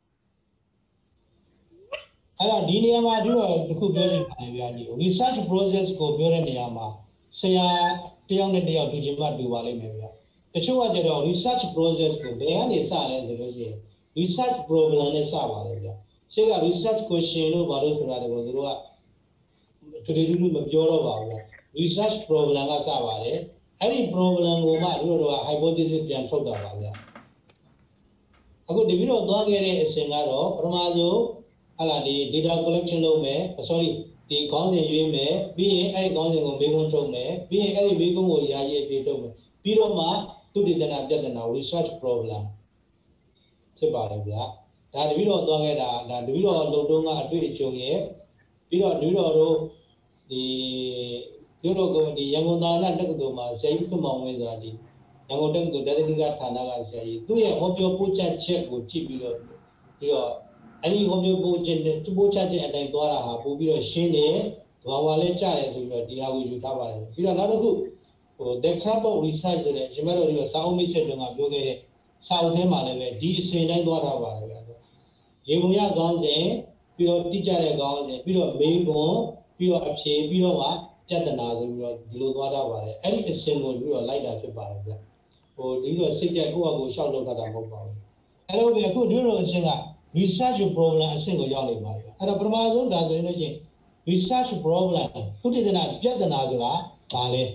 အဲ့တော့ဒီနေရာမှာတို့တခုပြောနေပါတယ်ဗျာဒီ research process ကိုပြောတဲ့နေရာမှာဆရာတယောက်နဲ့တယောက်တူချင်မှတူပါလိမ့်မယ်ဗျာတချို့ကကြတော့ research process ကိုဘယ်ကနေစလဲဆိုလို့ရှိရင် research problem နဲ့စပါတယ်ဗျာရှေ့က research question လို့ဘာလို့ဆိုတာတွေကိုတို့ကတူတူတူမပြောတော့ပါဘူးဗျာ research problem ကစပါတယ်အဲ့ဒီ problem ကိုမှတို့တို့က hypothesis ပြန်ထုတ်တာပါဗျာအခုဒီပြီးတော့သွားခဲ့တဲ့အစဉ်ကတော့ပထမဆုံးဟာလာဒီ data collection လုပ်မယ် sorry ဒီခေါင်းစဉ်ရွေးမယ်ပြီးရင်အဲ့ဒီခေါင်းစဉ်ကိုမေးခွန်းထုတ်မယ်ပြီးရင်အဲ့ဒီမေးခွန်းကိုယာယီအပြေထုတ်မယ်ပြီးတော့မှသုတေသနပြဿနာ research problem ဖြစ်ပါတယ်ဗျာဒါတပြီးတော့သွားခဲ့တာဒါတပြီးတော့လုံတုံးကအတွေ့အကြုံရဲ့ပြီးတော့တပြီးတော့တို့ဒီတို့တို့ကဒီရန်ကုန်သာသနာတက္ကသိုလ်မှာဆရာကြီးခင်မောင်ဝင်းဆိုတာဒီရန်ကုန်တက္ကသိုလ်ဒေသနိကဌာနကဆရာကြီးသူ့ရဲ့ဟောပြောပို့ချချက်ကိုကြည့်ပြီးတော့ပြီးတော့အဲ့ဒီဟောပြောပို့ချက်ပို့ချချက်အတိုင်းသွားတာဟာပို့ပြီးတော့ရှင်းတယ်ဘာဝလည်းကြားတယ်ဆိုပြီးတော့ဒီဟာကိုယူထားပါတယ်ပြီးတော့နောက်တစ်ခုဟို the crop of research ဆိုတဲ့ရှင်မတော်ဒီကစာအုပ်မိတ်ဆက်တုန်းကပြောခဲ့တဲ့စာအုပ်ထဲမှာလည်းပဲဒီအစဉ်တိုင်းသွားထားပါတယ်ဗျာရေပုံရကောင်းစဉ်ပြီးတော့တိကျတဲ့ကောင်းစဉ်ပြီးတော့မေးခွန်းပြီးတော့အဖြေပြီးတော့မှပြဿနာဆိုပြီးတော့ဒီလိုသွားထားပါတယ်အဲ့ဒီအစဉ်ကိုပြီးတော့လိုက်တာဖြစ်ပါတယ်ဗျဟိုဒီလိုစိတ်ကြက်ကိုယ့်အကိုရှောက်လုပ်တာမဟုတ်ပါဘူးအဲ့လိုပဲအခုဒီလိုအစဉ်က research problem အစဉ်ကိုရောက်နေပါဗျအဲ့တော့ပထမဆုံးဒါဆိုရင်လို့ချင်း research problem သုတေသနပြဿနာဆိုတာဘာလဲ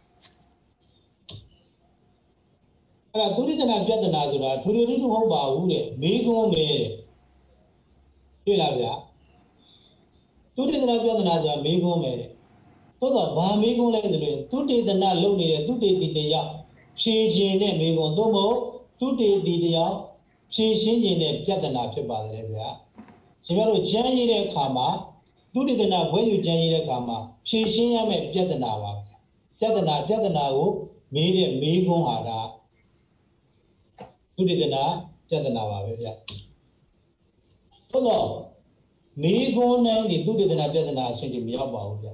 အဲ့ဒါသုတေသနပြဿနာဆိုတာထူထူထူးထူးဟုတ်ပါဘူးတဲ့မေးခွန်းမဲတဲ့တွေ့လားဗျာသုတေသနပြဿနာဆိုတာမေးခွန်းမဲတဲ့သို့တော့ဘာမေးခွန်းလဲဆိုရင်သုတေသနလုပ်နေတဲ့သုတေသီတယောက်ဖြေခြင်းနဲ့မေးခွန်းသို့မဟုတ်သုတေသီတယောက်ဖြေရှင်းခြင်းနဲ့ပြဿနာဖြစ်ပါတယ်ဗျာကျွန်တော်တို့ကျမ်းရေးတဲ့အခါမှာသုတေသနဘွဲ့ယူကျမ်းရေးတဲ့အခါမှာဖြေရှင်းရမယ့်ပြဿနာပါဗျာပြဿနာပြဿနာကိုမေးတဲ့မေးခွန်းဟာဒါသုတေသနပြဿနာပါပဲဗျာသို့တော့မေးခွန်းနဲ့ဒီသုတေသနပြဿနာအဆင့်ကြီးမရောက်ပါဘူးဗျာ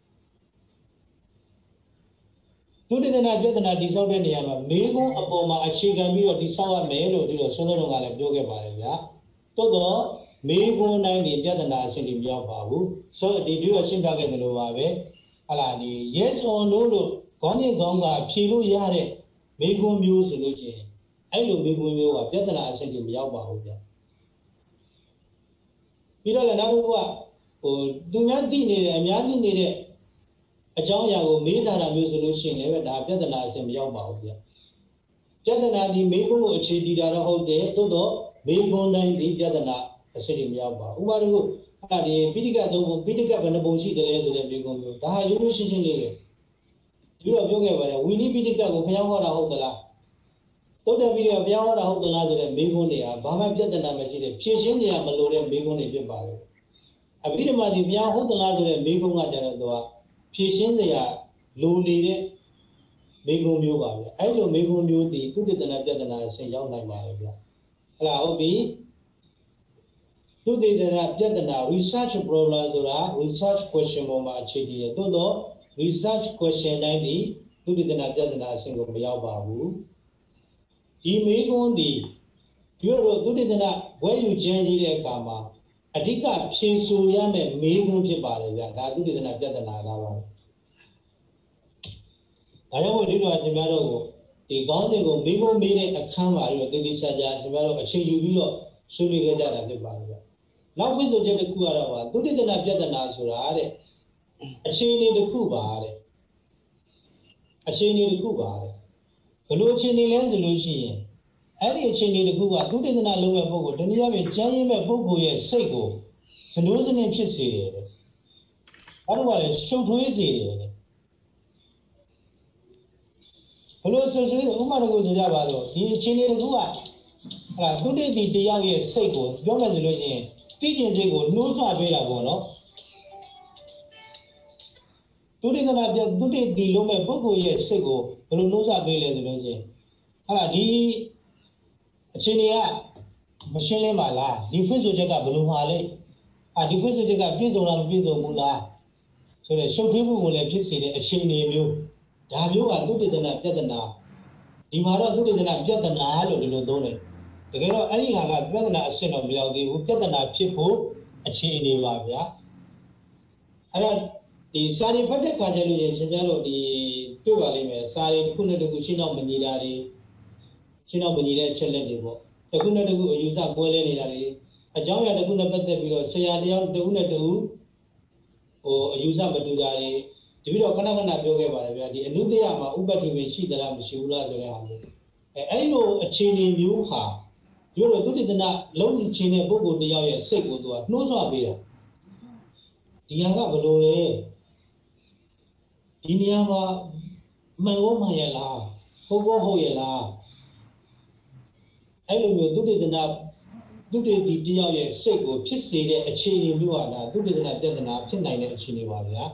သုတေသနပြဿနာတိဆောက်တဲ့နေရာမှာမေးခွန်းအပေါ်မှာအခြေခံပြီးတော့တိဆောက်ရမယ်လို့ဒီလိုဆွေးနွေးတော့ကလည်းပြောခဲ့ပါတယ်ဗျာသို့တော့မေးခွန်းတိုင်းဒီပြဿနာအဆင့်ကြီးမရောက်ပါဘူးဆိုတော့ဒီဒီတော့ရှင်းပြခဲ့တယ်လို့ပါပဲဟာလာဒီ yes or no လို့ခေါင်းစဉ်ခေါင်းကဖြေလို့ရတဲ့မေးခွန်းမျိုးဆိုလို့ချင်းအဲ့လိုမေးခွန်းမျိုးကပြဿနာအဆင့်ကြီးမရောက်ပါဘူးဗျာပြီးတော့လည်းနောက်တစ်ခုကဟိုသူများသိနေတယ်အများသိနေတဲ့အကြောင်းအရာကိုမေးတာမျိုးဆိုလို့ရှိရင်လည်းဒါပြဿနာအဆင့်မရောက်ပါဘူးဗျပြဿနာဒီမေးခွန်းကိုအခြေတည်တာတော့ဟုတ်တယ်သို့တော့မေးခွန်းတိုင်းဒီပြဿနာအဆင့်ကြီးမရောက်ပါဘူးဥပမာတစ်ခုအဲ့ဒါဒီပိဋကသုံးပုံပိဋကဘယ်နှပုံရှိတယ်လဲဆိုတဲ့မေးခွန်းမျိုးဒါဟာရိုးရိုးရှင်းရှင်းလေးပဲပြီးတော့ပြောခဲ့ပါတယ်ဝီနိပိဋကကိုဘုရားဟောတာဟုတ်သလားတုတ်တယ်ပြီးတော့ဘုရားဟောတာဟုတ်သလားဆိုတဲ့မေးခွန်းတွေကဘာမှပြဿနာမရှိတဲ့ဖြည့်ရှင်းကြရမလို့တဲ့မေးခွန်းတွေဖြစ်ပါတယ်အဘိဓမ္မာဒီဘုရားဟုတ်သလားဆိုတဲ့မေးခွန်းကကြတော့သူကဖြည့်ရှင်းစရာလိုနေတဲ့မေးခွန်းမျိုးပါဗျအဲ့လိုမေးခွန်းမျိုးဒီသုတေသနပြဿနာအဆင့်ရောက်နိုင်ပါတယ်ဗျအဲ့ဒါဟုတ်ပြီသုတေသနပြဿနာ research problem ဆိုတာ research question ပေါ်မှာအခြေတည်တယ်သို့တော့ research question တိုင်းဒီသုတေသနပြဿနာအဆင့်ကိုမရောက်ပါဘူးဒီမေးခွန်းဒီဒီလိုသုတေသနဘွဲ့ယူကျမ်းရေးတဲ့အခါမှာအဓိကဖြေဆိုရမယ့်မေးခွန်းဖြစ်ပါတယ်ဗျဒါသုတေသနပြဿနာလားပါဒါကြောင့်မို့ဒီတော့ကျွန်တော်တို့ဒီကောင်းစဉ်ကိုမေးခွန်းမေးတဲ့အခန်းမှာတော့တည်တည်ချာချာကျွန်တော်တို့အချိန်ယူပြီးတော့ဆွေးနွေးခဲ့ကြတာဖြစ်ပါတယ်ဗျနောက်ပြီးဆိုချက်တစ်ခုကတော့ပါသုတေသနပြဿနာဆိုတာတဲ့အခြေအနေတစ်ခုပါတဲ့အခြေအနေတစ်ခုပါတဲ့ဘယ်လိုအခြေအနေလဲဆိုလို့ရှိရင်အဲ့ဒီအခြေအနေတစ်ခုကသုတေသနလုပ်မဲ့ပုဂ္ဂိုလ်တနည်းအားဖြင့်ကျမ်းရင်းမဲ့ပုဂ္ဂိုလ်ရဲ့စိတ်ကိုစနိုးစနစ်ဖြစ်စေတယ်တဲ့အဲ့ဒါကလည်းရှုပ်ထွေးစေတယ်တဲ့ဘလို့ဆိုဆိုဥပမာတကူဆိုကြပါတော့ဒီအခြေအနေတစ်ခုကအဲ့ဒါသုတေသီတယောက်ရဲ့စိတ်ကိုပြောမယ်ဆိုလို့ရှိရင်သိကျင်စိတ်ကိုနှိုးဆွပေးတာပေါ့နော်သုတေသနပြသုတေသီလုံးမဲ့ပုဂ္ဂိုလ်ရဲ့စိတ်ကိုဘယ်လိုနှိုးဆွပေးလဲဆိုလို့ရှိရင်အဲ့ဒါဒီအခြေအနေကမရှင်းလင်းပါလားဒီဖွင့်ဆိုချက်ကဘယ်လိုမှာလဲအာဒီဖွင့်ဆိုချက်ကပြည့်စုံလားမပြည့်စုံဘူးလားဆိုတဲ့ရှုပ်ထွေးမှုကိုလည်းဖြစ်စေတဲ့အခြေအနေမျိုးဒါမျိုးကသုတေသနပြဿနာဒီမှာတော့သုတေသနပြဿနာလို့ဒီလိုသုံးတယ်တကယ်တော့အဲ့ဒီဟာကပြဿနာအဆင့်တော့မရောက်သေးဘူးပြဿနာဖြစ်ဖို့အခြေအနေပါဗျာအဲ့တော့ဒီစာရီဖတ်တဲ့ခါကျလို့ရှင်ပြတော့ဒီတွေ့ပါလိမ့်မယ်စာရီတစ်ခုနဲ့တစ်ခုရှင်းတော့မညီတာတွေရှင်းတော့မညီတဲ့အချက်လက်တွေပေါ့တစ်ခုနဲ့တစ်ခုအယူဆကွဲလဲနေတာတွေအကြောင်းအရာတစ်ခုနဲ့ပတ်သက်ပြီးတော့ဆရာတယောက်တစ်ခုနဲ့တစ်ခုဟိုအယူဆမတူတာတွေဒီပြီးတော့ခဏခဏပြောခဲ့ပါတယ်ဗျာဒီအနုတ္တရမှာဥပတ္တိဝင်ရှိသလားမရှိဘူးလားဆိုတဲ့ဟာမျိုးအဲအဲ့လိုအခြေအနေမျိုးဟာဒီလိုသုတေသနလုံးချင်းတဲ့ပုဂ္ဂိုလ်တယောက်ရဲ့စိတ်ကိုသူကနှိုးဆွပေးတာဒီဟာကဘယ်လိုလဲဒီနေရာမှာမှန်ဟုတ်မှန်ရလားဟုတ်ကောဟုတ်ရလားအဲ့လိုမျိုးသုတေသနသုတေသီတယောက်ရဲ့စိတ်ကိုဖြစ်စေတဲ့အခြေအနေမျိုးဟာဒါသုတေသနပြဿနာဖြစ်နိုင်တဲ့အခြေအနေပါဗျာ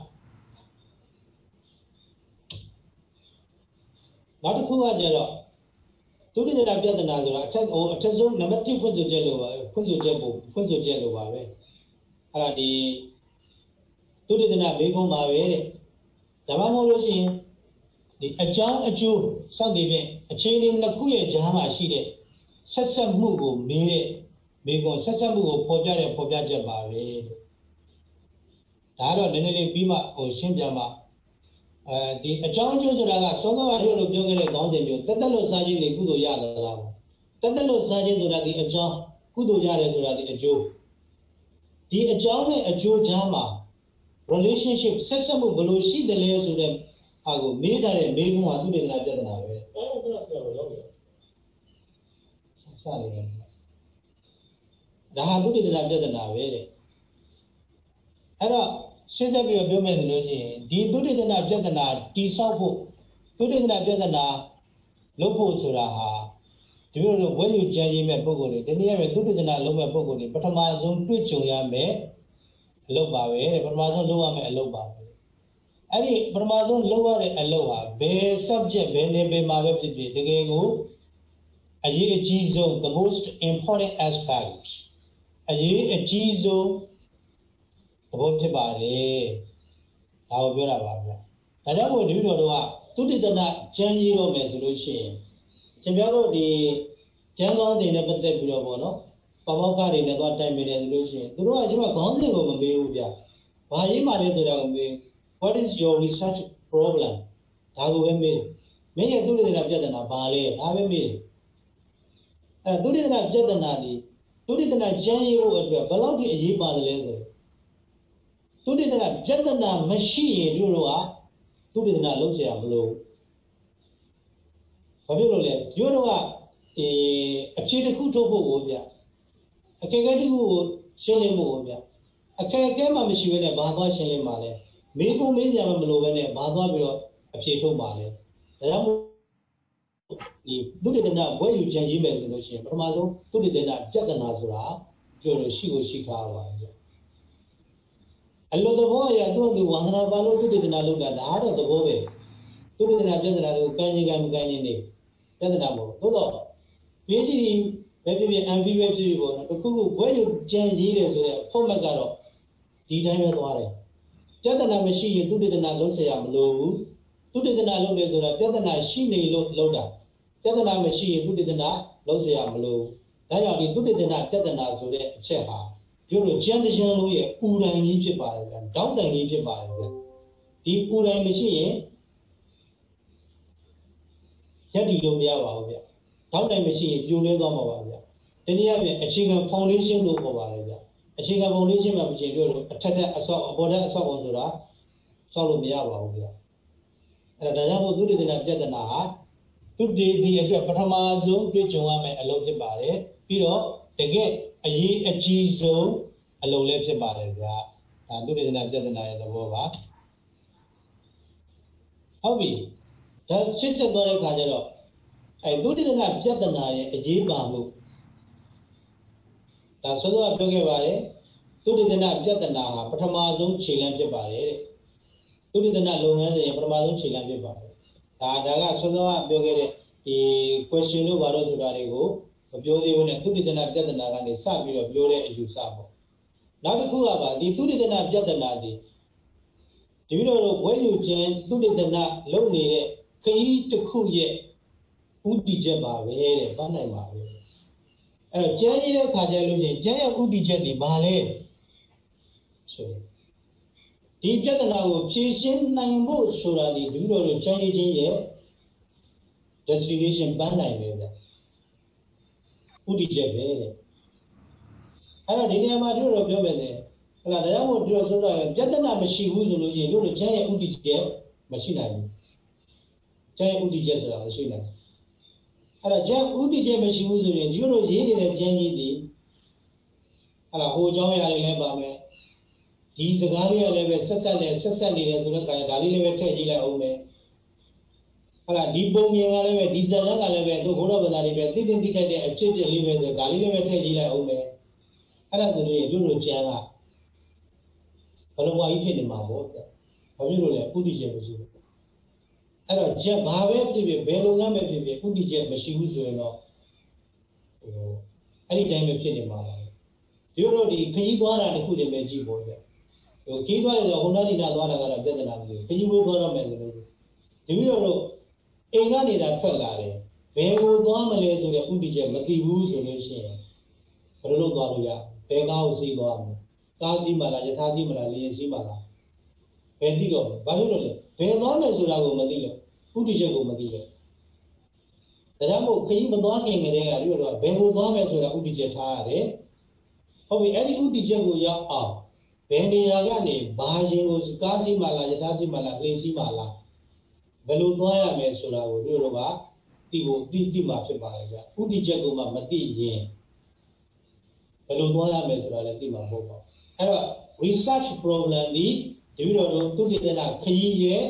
နောက်တစ်ခုကကြတော့သုတေသနပြဿနာဆိုတာအထက်ဟိုအထက်ဆုံးနံပါတ်တစ်ဖွင့်ဆိုချက်လို့ပါဖွင့်ဆိုချက်ပို့ဖွင့်ဆိုချက်လို့ပါပဲအဲ့ဒါဒီသုတေသနမေးခွန်းပါပဲတဲ့ဒါမှမဟုတ်လို့ရှိရင်ဒီအကြောင်းအကျိုးစောင့်တည်ဖြင့်အခြေအနေနှစ်ခုရဲ့ကြားမှာရှိတဲ့ဆက်ဆက်မှုကိုမေးတဲ့မေးခွန်းဆက်ဆက်မှုကိုဖော်ပြတဲ့ဖော်ပြချက်ပါပဲတဲ့ဒါတော့နည်းနည်းလေးပြီးမှဟိုရှင်းပြမှာအဲဒီအကြောင်းအကျိုးဆိုတာကစောစောကတို့လိုပြောခဲ့တဲ့ခေါင်းစဉ်မျိုးတက်တက်လို့စားခြင်းတွေကုသိုလ်ရသလားတက်တက်လို့စားခြင်းဆိုတာဒီအကြောင်းကုသိုလ်ရတယ်ဆိုတာဒီအကျိုးဒီအကြောင်းနဲ့အကျိုးကြားမှာ relationship ဆက်ဆက်မှုဘယ်လိုရှိတယ်လဲဆိုတဲ့ဟာကိုမေးထားတဲ့မေးခွန်းဟာသူတေသနာပြဿနာပဲအဲဒါကဆက်လို့ရောက်တယ်ဆက်ရတယ်ဒါဟာသူတေသနာပြဿနာပဲတဲ့အဲ့တော့ရှင်းသက်ပြီးပြောမယ်ဆိုလို့ရှိရင်ဒီသုတေသနပြဿနာတိဆောက်ဖို့သုတေသနပြဿနာလုပ်ဖို့ဆိုတာဟာဒီလိုလိုဝဲယူကြံရည်မဲ့ပုံကိုယ်တွေဒီနေ့ရမယ်သုတေသနလုပ်မဲ့ပုံကိုယ်တွေပထမဆုံးတွေ့ကြုံရမယ်အလုပ်ပါပဲတဲ့ပထမဆုံးလုပ်ရမယ်အလုပ်ပါပဲအဲ့ဒီပထမဆုံးလုပ်ရတဲ့အလုပ်ဟာဘယ် subject ဘယ် level မှာပဲဖြစ်ဖြစ်တကယ်ကိုအရေးအကြီးဆုံး the most important aspect အရေးအကြီးဆုံးသဘောဖြစ်ပါတယ်ဒါကိုပြောတာပါဗျာဒါကြောင့်မို့ဒီလိုတော့သုတေသနကျမ်းရေးတော့မယ်ဆိုလို့ရှိရင်ကျွန်တော်တို့ဒီကျမ်းကောင်းတွေနဲ့ပတ်သက်ပြီးတော့ပေါ့နော်ပမောက္ခတွေနဲ့တော့တိုင်ပင်တယ်ဆိုလို့ရှိရင်သူတို့ကကျွန်တော်ခေါင်းစဉ်ကိုမမေးဘူးဗျာဘာရေးမှလဲဆိုတာကိုမေး what is your research problem ဒါကိုပဲမေးမင်းရဲ့သုတေသနပြဿနာဘာလဲဒါပဲမေးအဲ့သုတေသနပြဿနာဒီသုတေသနကျမ်းရေးဖို့အတွက်ဘယ်လောက်ထိအရေးပါတယ်လဲဆိုသုတေသနပြဿနာမရှိရင်တို့တော့သုတေသနလုပ်เสียမလို့ဘာဖြစ်လို့လဲတို့တော့ဒီအဖြေတစ်ခုထုတ်ဖို့ကိုဗျအခက်အခဲတစ်ခုကိုရှင်းလင်းဖို့ကိုဗျအခက်အခဲမှမရှိဘဲနဲ့ဘာသွားရှင်းလင်းပါလဲမေးကုန်မေးကြမှာမလို့ပဲနဲ့ဘာသွားပြီးတော့အဖြေထုတ်ပါလဲဒါကြောင့်ဒီသုတေသနဘွဲယူကြံရေးမယ်ဆိုလို့ရှိရင်ပထမဆုံးသုတေသနပြဿနာဆိုတာတို့လို့ရှိကိုရှိထားပါဗျအလိုသဘောအရသူ့သူဝန္ဒနာပါလို့သုတေသနလုပ်တာဒါတော့သဘောပဲသုတေသနပြဿနာတွေကိုကန့်ကျင်ကံမကန့်ကျင်နေပြဿနာမဟုတ်သို့တော့ဒီကြည့်ပဲဖြစ်ဖြစ် M V ပဲဖြစ်ဖြစ်ပေါ့နော်တခုခုဘွဲယူကြံရေးတယ်ဆိုတဲ့ format ကတော့ဒီတိုင်းပဲသွားတယ်ပြဿနာမရှိရင်သုတေသနလုပ်เสียမလို့ဘူးသုတေသနလုပ်တယ်ဆိုတာပြဿနာရှိနေလို့လုပ်တာပြဿနာမရှိရင်သုတေသနလုပ်เสียမလို့ဒါကြောင့်ဒီသုတေသနပြဿနာဆိုတဲ့အချက်ဟာတို့တို့ကျန်တဲ့ကျန်လို့ရဲ့ဥဒိုင်ကြီးဖြစ်ပါတယ်ဗျာတောက်တိုင်ကြီးဖြစ်ပါတယ်ဗျာဒီဥဒိုင်မရှိရင်ရက်တီလို့မရပါဘူးဗျာတောက်တိုင်မရှိရင်ပြိုလဲသွားမှာပါဗျာဒီနေ့ကပြန်အခြေခံ foundation လို့ခေါ်ပါတယ်ဗျာအခြေခံ foundation မှာမရှိရင်တို့အထက်ထက်အဆောက်အပေါ်ထက်အဆောက်အောင်ဆိုတာဆောက်လို့မရပါဘူးဗျာအဲ့ဒါဒါကြောင့်မို့သုတေသနပြဿနာဟာသုတေသီအတွက်ပထမဆုံးတွေ့ကြုံရမယ့်အလုပ်ဖြစ်ပါတယ်ပြီးတော့တကယ်အရေးအကြီးဆုံးအလုပ်လည်းဖြစ်ပါတယ်ဗျာဒါသုတေသနပြဿနာရဲ့သဘောပါဟုတ်ပြီဒါရှင်းဆက်သွားတဲ့အခါကျတော့အဲသုတေသနပြဿနာရဲ့အရေးပါမှုဒါဆိုတော့ပြောခဲ့ပါတယ်သုတေသနပြဿနာဟာပထမဆုံးခြေလှမ်းဖြစ်ပါတယ်တဲ့သုတေသနလုပ်ငန်းစဉ်ရဲ့ပထမဆုံးခြေလှမ်းဖြစ်ပါတယ်ဒါဒါကဆိုတော့ပြောခဲ့တဲ့ဒီ question လို့ဘာလို့ဆိုတာတွေကိုမပြောသေးဘူးနဲ့သုတေသနပြဿနာကနေစပြီးတော့ပြောတဲ့အယူဆပေါ့နောက်တစ်ခုကပါဒီသုတေသနပြဿနာဒီဒီလိုတော့ဝဲယူခြင်းသုတေသနလုပ်နေတဲ့ခရီးတစ်ခုရဲ့ဥတီချက်ပါပဲတဲ့ဘာနိုင်ပါပဲအဲ့တော့ကျမ်းရေးတဲ့ခါကျလို့ချင်းကျမ်းရဲ့ဥတီချက်ဒီဘာလဲဆိုဒီပြဿနာကိုဖြေရှင်းနိုင်ဖို့ဆိုတာဒီဒီလိုတော့ကျမ်းရေးခြင်းရဲ့ destination ပန်းနိုင်ပဲဗျဥတီချက်ပဲတဲ့အဲ့တော့ဒီနေရာမှာတို့တော့ပြောမယ်လေဟုတ်လားဒါကြောင့်မို့ဒီလိုဆိုတော့ပြဿနာမရှိဘူးဆိုလို့ရှိရင်တို့တို့ကျမ်းရဲ့ဥတည်ချက်မရှိနိုင်ဘူးကျမ်းရဲ့ဥတည်ချက်ဆိုတာမရှိနိုင်အဲ့တော့ကျမ်းဥတည်ချက်မရှိဘူးဆိုရင်ဒီလိုရေးနေတဲ့ကျမ်းကြီးဒီအဲ့ဒါဟိုเจ้าရလေးလည်းပါမယ်ဒီစကားလေးကလည်းပဲဆက်ဆက်နဲ့ဆက်ဆက်နေတယ်ဆိုတော့ခါဒါလေးလည်းပဲထည့်ကြည့်လိုက်အောင်မယ်အဲ့ဒါဒီပုံမြင်ကလည်းပဲဒီဇလန်ကလည်းပဲတို့ဘုရားဘာသာတွေပဲသိသိသိတတ်တဲ့အဖြစ်ဖြစ်လေးပဲဆိုဒါလေးလည်းပဲထည့်ကြည့်လိုက်အောင်မယ်အဲ့ဒါဆိုရင်တို့တို့ကျမ်းကဘယ်လိုဝါကြီးဖြစ်နေမှာပေါ့ဗျဘာဖြစ်လို့လဲဥတည်ချက်မရှိဘူးအဲ့တော့ကျမ်းဘာပဲဖြစ်ဖြစ်ဘယ်လိုကမှဖြစ်ဖြစ်ဥတည်ချက်မရှိဘူးဆိုရင်တော့ဟိုအဲ့ဒီတိုင်းပဲဖြစ်နေမှာပါဒီလိုဒီခကြီးသွားတာတခုတည်းပဲကြည့်ပေါ့ဗျဟိုခကြီးသွားတယ်ဆိုဟိုနာဒီနာသွားတာကတော့ပြဿနာမလို့ခကြီးဘိုးသွားတော့မယ်ဆိုလို့ဒီလိုတော့အိမ်ကနေသာထွက်လာတယ်ဘယ်ကိုသွားမလဲဆိုတဲ့ဥတည်ချက်မသိဘူးဆိုလို့ရှိရင်ဘယ်လိုလုပ်သွားလို့ရဘယ်ကားကိုစီးသွားမလဲကားစီးမှလားယထာစီးမှလားလေယာဉ်စီးမှလားဘယ်သိတော့ဘာလို့လဲဘယ်သွားမယ်ဆိုတာကိုမသိလို့ဥတည်ချက်ကိုမသိလို့ဒါကြောင့်မို့ခကြီးမသွားခင်ကတည်းကဒီလိုတော့ဘယ်ကိုသွားမယ်ဆိုတာဥတည်ချက်ထားရတယ်ဟုတ်ပြီအဲ့ဒီဥတည်ချက်ကိုရောက်အောင်ဘယ်နေရာကနေဘာရင်ကိုကားစီးမှလားယထာစီးမှလားလေယာဉ်စီးမှလားဘယ်လိုသွားရမယ်ဆိုတာကိုတို့တို့ကသိဖို့သိသိမှဖြစ်ပါလေဗျဥတည်ချက်ကိုမှမသိရင်ဘယ်လိုသွားရမယ်ဆိုတာလည်းသိမှာမဟုတ်ပါဘူးအဲ့တော့ research problem ဒီဒီလိုတော့သူတည်တဲ့ခရီးရဲ့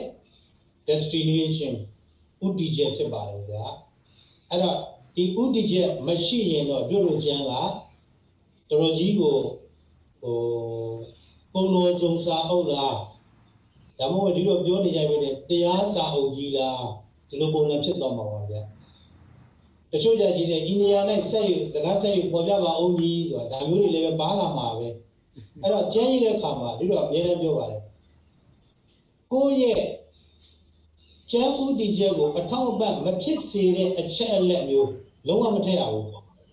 destination ဥတည်ချက်ဖြစ်ပါတယ်ဗျအဲ့တော့ဒီဥတည်ချက်မရှိရင်တော့တို့တို့ကျမ်းကတော်တော်ကြီးကိုဟိုပုံတော်စုံစာအုပ်လားဒါမှမဟုတ်ဒီလိုပြောနေကြပြီလေတရားစာအုပ်ကြီးလားဒီလိုပုံစံဖြစ်သွားမှာပါဗျာတချို့ကြကြီးတဲ့အိန္ဒိယနဲ့ဆက်ယူစကားဆက်ယူပေါ်ပြပါအောင်ကြီးဆိုတာဒါမျိုးတွေလည်းပဲပါလာမှာပဲအဲ့တော့ကျမ်းကြီးတဲ့အခါမှာဒီလိုအများနဲ့ပြောပါတယ်ကိုယ့်ရဲ့ကျမ်းဥတည်ချက်ကိုအထောက်အပံ့မဖြစ်စေတဲ့အချက်အလက်မျိုးလုံးဝမထည့်ရဘူး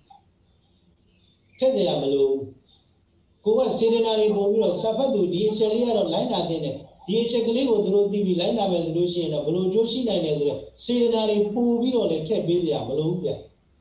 ထည့်တယ်ရမလို့ကိုကစေတနာတွေပို့ပြီးတော့စဖတ်သူဒီအချက်လေးကတော့လိုင်းနာတဲ့ဒီအချက်ကလေးကိုသူတို့သိပြီးလိုင်းနာမယ်ဆိုလို့ရှိရင်တော့ဘလို့ကြိုးရှိနိုင်တယ်ဆိုတော့စေတနာတွေပို့ပြီးတော့လည်းထည့်ပေးကြမလို့ဗျ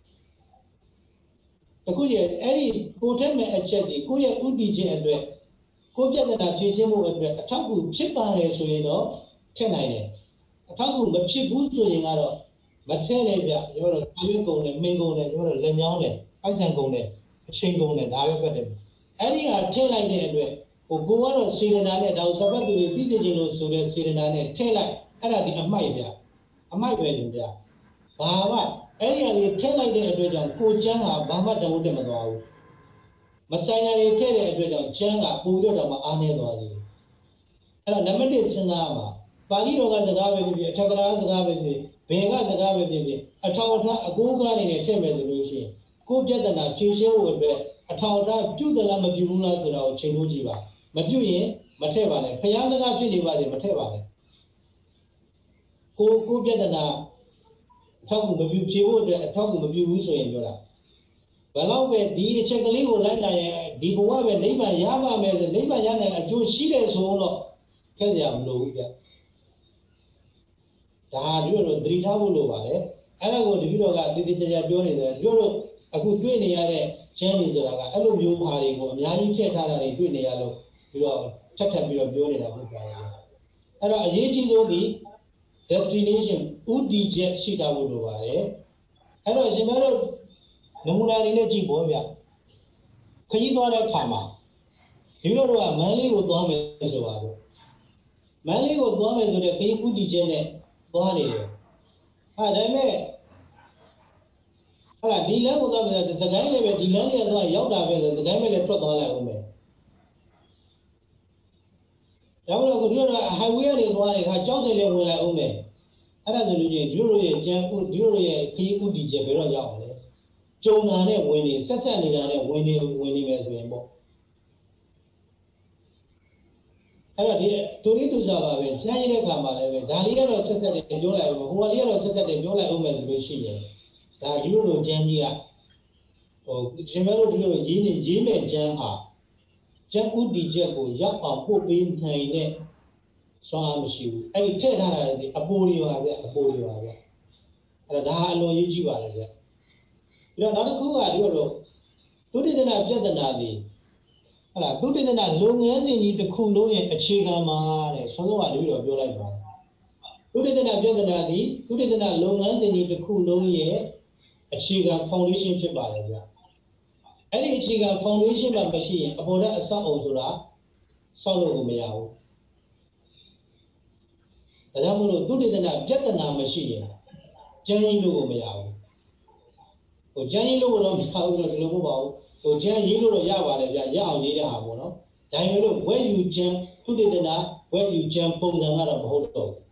တခုရဲ့အဲ့ဒီပို့ထည့်မဲ့အချက်ဒီကိုယ့်ရဲ့ဥတည်ချက်အတွက်ကိုယ်ပြဿနာဖြေရှင်းမှုအတွက်အထောက်အကူဖြစ်ပါတယ်ဆိုရင်တော့ထည့်နိုင်တယ်အထောက်အကူမဖြစ်ဘူးဆိုရင်ကတော့မထည့်နဲ့ဗျကျွန်တော်တို့အရွေးကုန်တယ်မင်းကုန်တယ်ကျွန်တော်တို့လက်ညောင်းတယ်ပိုက်ဆံကုန်တယ်အချင်းကုန်တယ်ဒါပဲပဲတယ်အဲ့ဒီဟာထည့်လိုက်တဲ့အတွက်ဟိုကိုကတော့စေရနာနဲ့ဒါစပတ်သူတွေသိသိချင်းလို့ဆိုတဲ့စေရနာနဲ့ထည့်လိုက်အဲ့ဒါဒီအမိုက်ဗျအမိုက်ပဲလို့ဗျဘာမှအဲ့ဒီအလေးထည့်လိုက်တဲ့အတွက်ကြောင့်ကိုကျန်းဟာဘာမှတဝတ်တက်မသွားဘူးမဆိုင်ရလေးထည့်တဲ့အတွက်ကြောင့်ကျန်းကပူပြတော့မှအားနေသွားသေးတယ်အဲ့တော့နံပါတ်တစ်စဉ်းစားမှာပါဠိတော်ကစကားပဲဖြစ်ဖြစ်အထက်ကရာစကားပဲဖြစ်ဘယ်ကစကားပဲဖြစ်ဖြစ်အထောက်အထားအကိုးကားနေနဲ့ထည့်မယ်ဆိုလို့ရှိရင်ကိုပြဿနာဖြေရှင်းဖို့အတွက်အထောက်အထားပြုသလားမပြုဘူးလားဆိုတာကိုချိန်လို့ကြည့်ပါမပြုရင်မထည့်ပါနဲ့ဖျားစကားဖြစ်နေပါစေမထည့်ပါနဲ့ကိုကိုပြဿနာအထောက်အကူမပြုဖြေဖို့အတွက်အထောက်အကူမပြုဘူးဆိုရင်ပြောတာဘယ်တော့ပဲဒီအချက်ကလေးကိုလိုက်လာရင်ဒီဘဝပဲနိဗ္ဗာန်ရပါမယ်ဆိုနိဗ္ဗာန်ရနိုင်အကျိုးရှိတယ်ဆိုတော့ထည့်ကြမလို့ဘူးဗျဒါဒီလိုတော့သတိထားဖို့လိုပါတယ်အဲ့ဒါကိုဒီလိုကတည်တည်ကြကြပြောနေတယ်တို့တို့အခုတွေ့နေရတဲ့ကျမ်းတွေဆိုတာကအဲ့လိုမျိုးဟာတွေကိုအများကြီးထည့်ထားတာတွေတွေ့နေရလို့ပြီးတော့ထပ်ထပ်ပြီးတော့ပြောနေတာဖြစ်ပါတယ်အဲ့တော့အရေးကြီးဆုံးဒီ destination ဥတည်ချက်ရှိတာဖို့လိုပါတယ်အဲ့တော့ရှင်မတို့နမူနာတွေနဲ့ကြည့်ပေါ်ဗျခကြီးသွားတဲ့အခါမှာဒီလိုတော့မန်းလေးကိုသွားမယ်ဆိုပါတော့မန်းလေးကိုသွားမယ်ဆိုတဲ့ခကြီးဥတည်ချက်နဲ့သွားနေတယ်အဲ့ဒါပေမဲ့အဲ့ဒါဒီလမ်းကိုသွားမယ်ဆိုစကိုင်းလည်းပဲဒီလမ်းလေးကတော့ရောက်တာပဲဆိုစကိုင်းပဲလည်းထွက်သွားလိုက်ဦးမယ်ဒါမှမဟုတ်ဒီလိုတော့ highway ကနေသွားတယ်ခါကြောက်စင်လေးဝင်လိုက်ဦးမယ်အဲ့ဒါဆိုလို့ချင်းဒီလိုရဲ့ကျန်းဥဒီလိုရဲ့ခရီးဥတည်ချက်ဘယ်တော့ရောက်လဲကြုံတာနဲ့ဝင်နေဆက်ဆက်နေတာနဲ့ဝင်နေဝင်နေမယ်ဆိုရင်ပေါ့အဲ့တော့ဒီတူရီတူစားပါပဲကျန်းရတဲ့ခါမှာလည်းပဲဒါလေးကတော့ဆက်ဆက်တယ်ပြောလိုက်ဦးမယ်ဟိုကလေးကတော့ဆက်ဆက်တယ်ပြောလိုက်ဦးမယ်ဆိုလို့ရှိရင်ဒါဒီလိုလိုကျန်းကြီးကဟိုရှင်မတို့ဒီလိုရေးနေရေးမဲ့ကျန်းဟာကျန်းဥတည်ချက်ကိုရောက်အောင်ပို့ပေးနိုင်တဲ့စွမ်းအားမရှိဘူးအဲ့ဒီထည့်ထားတာလေအပိုးတွေပါဗျအပိုးတွေပါဗျအဲ့ဒါဒါအလွန်ရေးကြည့်ပါလေဗျပြီးတော့နောက်တစ်ခုကဒီလိုတော့သုတိတနာပြဿနာတွေဟုတ်လားသုတေသနလုပ်ငန်းစဉ်ကြီးတစ်ခုလုံးရဲ့အခြေခံမှာတဲ့ဆုံးဆုံးကတပြီးတော့ပြောလိုက်ပါတယ်သုတေသနပြဿနာဒီသုတေသနလုပ်ငန်းစဉ်ကြီးတစ်ခုလုံးရဲ့အခြေခံ foundation ဖြစ်ပါတယ်ဗျအဲ့ဒီအခြေခံ foundation မှာမရှိရင်အပေါ်ကအဆောက်အအုံဆိုတာဆောက်လို့ကိုမရဘူးဒါကြောင့်မို့လို့သုတေသနပြဿနာမရှိရင်ကျန်းကြီးလို့ကိုမရဘူးဟိုကျန်းကြီးလို့တော့မရဘူးလို့ဒီလိုမဟုတ်ပါဘူးဟိုကျန်းရေးလို့တော့ရပါတယ်ဗျရအောင်ရေးတဲ့ဟာပေါ့နော်ဒါပေမဲ့လို့ where you ကျန်းသုတေသန where you ကျန်းပုံစံကတော့မဟုတ်တော့ဘူး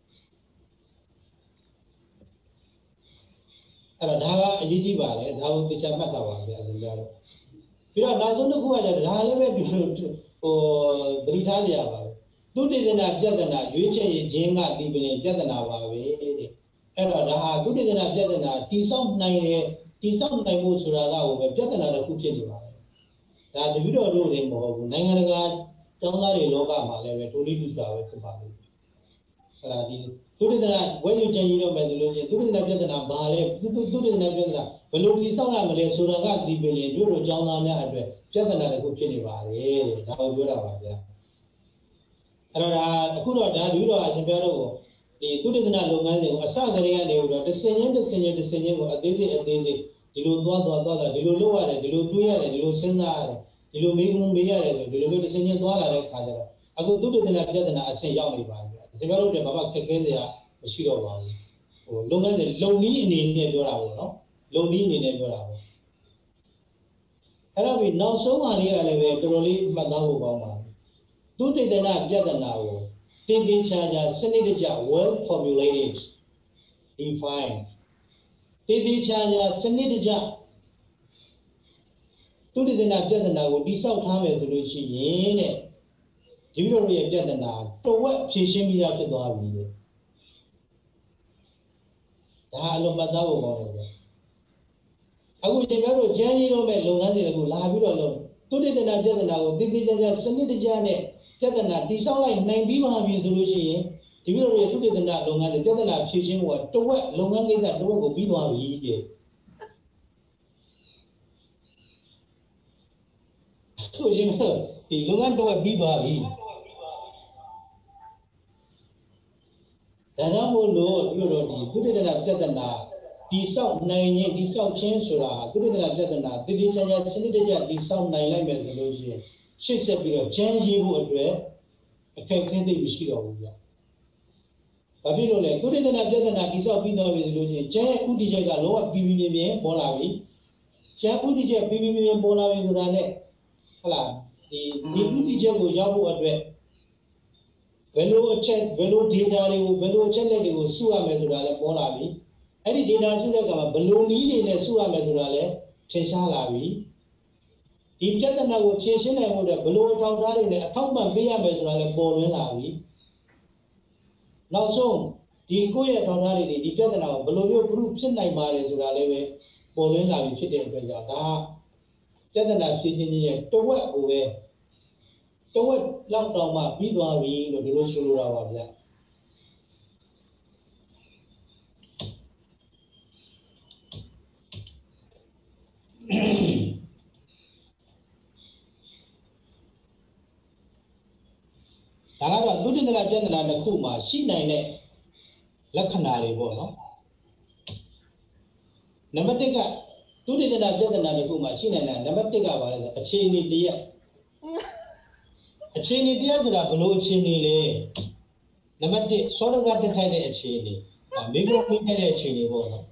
အဲ့တော့ဒါကအရေးကြီးပါတယ်ဒါကိုသိချမှတ်တာပါဗျာအရင်ကတော့ပြီးတော့နောက်ဆုံးတစ်ခုကကျတော့ဒါလည်းပဲဒီလိုဟိုသတိထားကြရပါပဲသုတေသနပြဿနာရွေးချယ်ခြင်းကဒီပင်ပြဿနာပါပဲတဲ့အဲ့တော့ဒါဟာသုတေသနပြဿနာတိဆောက်နိုင်တယ်တိဆောက်နိုင်မှုဆိုတာကဟိုပဲပြဿနာတစ်ခုဖြစ်နေပါတယ်ဒါတပိတော်တို့လည်းမဟုတ်ဘူးနိုင်ငံတကာတောင်းသားတွေလောကမှာလည်းပဲဒိုလီလူစာပဲဖြစ်ပါလိမ့်မယ်အဲ့ဒါဒီသုတေသနဝဲယူချင်ရတော့မယ်ဆိုလို့ရှိရင်သုတေသနပြဿနာဘာလဲသုတေသနပြဿနာဘယ်လိုတိဆောက်ရမလဲဆိုတာကဒီပင်တို့တို့ကျောင်းသားများအတွက်ပြဿနာတစ်ခုဖြစ်နေပါတယ်တဲ့ဒါကိုပြောတာပါဗျာအဲ့တော့ဒါအခုတော့ဒါဒီတော့အရှင်ပြတော့ဒီသုတေသနလုပ်ငန်းစဉ်ကိုအစကတည်းကနေတော့တစ်စင်ချင်းတစ်စင်ချင်းတစ်စင်ချင်းကိုအသေးစိတ်အသေးစိတ်ဒီလိုသွားသွားသွားသွားဒီလိုလုပ်ရတယ်ဒီလိုတွေးရတယ်ဒီလိုစဉ်းစားရတယ်ဒီလိုမေးခွန်းမေးရတယ်ဆိုဒီလိုမျိုးတစ်စင်ချင်းသွားလာတဲ့ခါကျတော့အခုသုတေသနပြဿနာအဆင့်ရောက်နေပါပြီ။ဒီဘက်တို့လည်းဘာမှခက်ခဲစရာမရှိတော့ပါဘူး။ဟိုလုပ်ငန်းတွေလုံနည်းအနေနဲ့ပြောတာပေါ့နော်။လုံနည်းအနေနဲ့ပြောတာပေါ့။အဲ့တော့ဒီနောက်ဆုံးဟာလေးကလည်းပဲတော်တော်လေးမှတ်သားဖို့ကောင်းပါဘူး။သုတေသနပြဿနာကိုတင်းတင်းချာချာစနစ်တကျ well formulated define တင်းတင်းချာချာစနစ်တကျသုတေသနပြဿနာကိုတိဆောက်ထားမယ်ဆိုလို့ရှိရင်တဲ့ဒီလိုရဲ့ပြဿနာတဝက်ဖြေရှင်းပြီးသားဖြစ်သွားပြီတဲ့ဒါအလုံးမသားဖို့ကောင်းတယ်ဗျအခုကျွန်တော်တို့ကျန်းကြီးတော့မဲ့လုပ်ငန်းတွေကိုလာပြီးတော့လုပ်သုတေသနပြဿနာကိုတည်တည်ကြကြစနစ်တကျနဲ့ပြဿနာတိဆောက်လိုက်နိုင်ပြီးမှပြီဆိုလို့ရှိရင်ဒီလိုရဲ့သုတေသနလုပ်ငန်းတွေပြဿနာဖြေရှင်းဖို့ကတဝက်လုပ်ငန်းကိစ္စတဝက်ကိုပြီးသွားပြီတဲ့ဆိုရင်ဒီလုပ်ငန်းတော့ပြီးသွားပြီဒါကြောင့်မို့လို့ဒီလိုဒီသုတေသနပြဿနာတိဆောက်နိုင်ရင်တိဆောက်ခြင်းဆိုတာသုတေသနပြဿနာတည်တည်ချာချာစနစ်တကျတိဆောက်နိုင်လိုက်မယ်ဆိုလို့ရှိရင်ရှေ့ဆက်ပြီးတော့ကျန်းရေးဖို့အတွက်အခက်အခဲသိမရှိတော့ဘူးဗျာ။ဘာဖြစ်လို့လဲသုတေသနပြဿနာတိဆောက်ပြီးတော့ပြီဆိုလို့ရှိရင်ကျန်းရဲ့ဥတီချက်ကလောကပြီးပြီးမြင်မြင်ပေါ်လာပြီ။ကျန်းဥတီချက်ပြီးပြီးမြင်မြင်ပေါ်လာပြီဆိုတာနဲ့ဟုတ်လားဒီဒီဥတီချက်ကိုရောက်ဖို့အတွက်ဘယ်လိုအချက်ဘယ်လို data တွေကိုဘယ်လိုအချက်လက်တွေကိုစုရမယ်ဆိုတာလည်းပေါ်လာပြီအဲ့ဒီ data စုတဲ့အခါမှာဘယ်လိုနည်းတွေနဲ့စုရမယ်ဆိုတာလည်းထင်ရှားလာပြီဒီပြဿနာကိုဖြေရှင်းနိုင်ဖို့အတွက်ဘယ်လိုအထောက်အထားတွေနဲ့အထောက်ပံ့ပေးရမယ်ဆိုတာလည်းပေါ်လွင်လာပြီနောက်ဆုံးဒီကိုယ့်ရဲ့အထောက်အထားတွေဒီပြဿနာကိုဘယ်လိုမျိုး proof ဖြစ်နိုင်ပါတယ်ဆိုတာလည်းပဲပေါ်လွင်လာပြီဖြစ်တဲ့အတွက်ကြောင့်ဒါပြဿနာဖြေရှင်းခြင်းရဲ့တဝက်ကိုပဲတဝက်လောက်တောင်မှပြီးသွားပြီလို့ဒီလိုဆိုလိုတာပါဗျာဒါကတော့သုတေသနပြဿနာတစ်ခုမှာရှိနိုင်တဲ့လက္ခဏာတွေပေါ့နော်နံပါတ်တစ်ကသုတေသနပြဿနာတစ်ခုမှာရှိနိုင်တဲ့နံပါတ်တစ်ကပါလဲဆိုအခြေအနေတရက်အခြေအနေတရားဆိုတာဘလို့အခြေအနေလဲနံပါတ်တစ်စောရကတက်ထိုက်တဲ့အခြေအနေမိဂုံမိထိုက်တဲ့အခြေအနေပေါ့နော်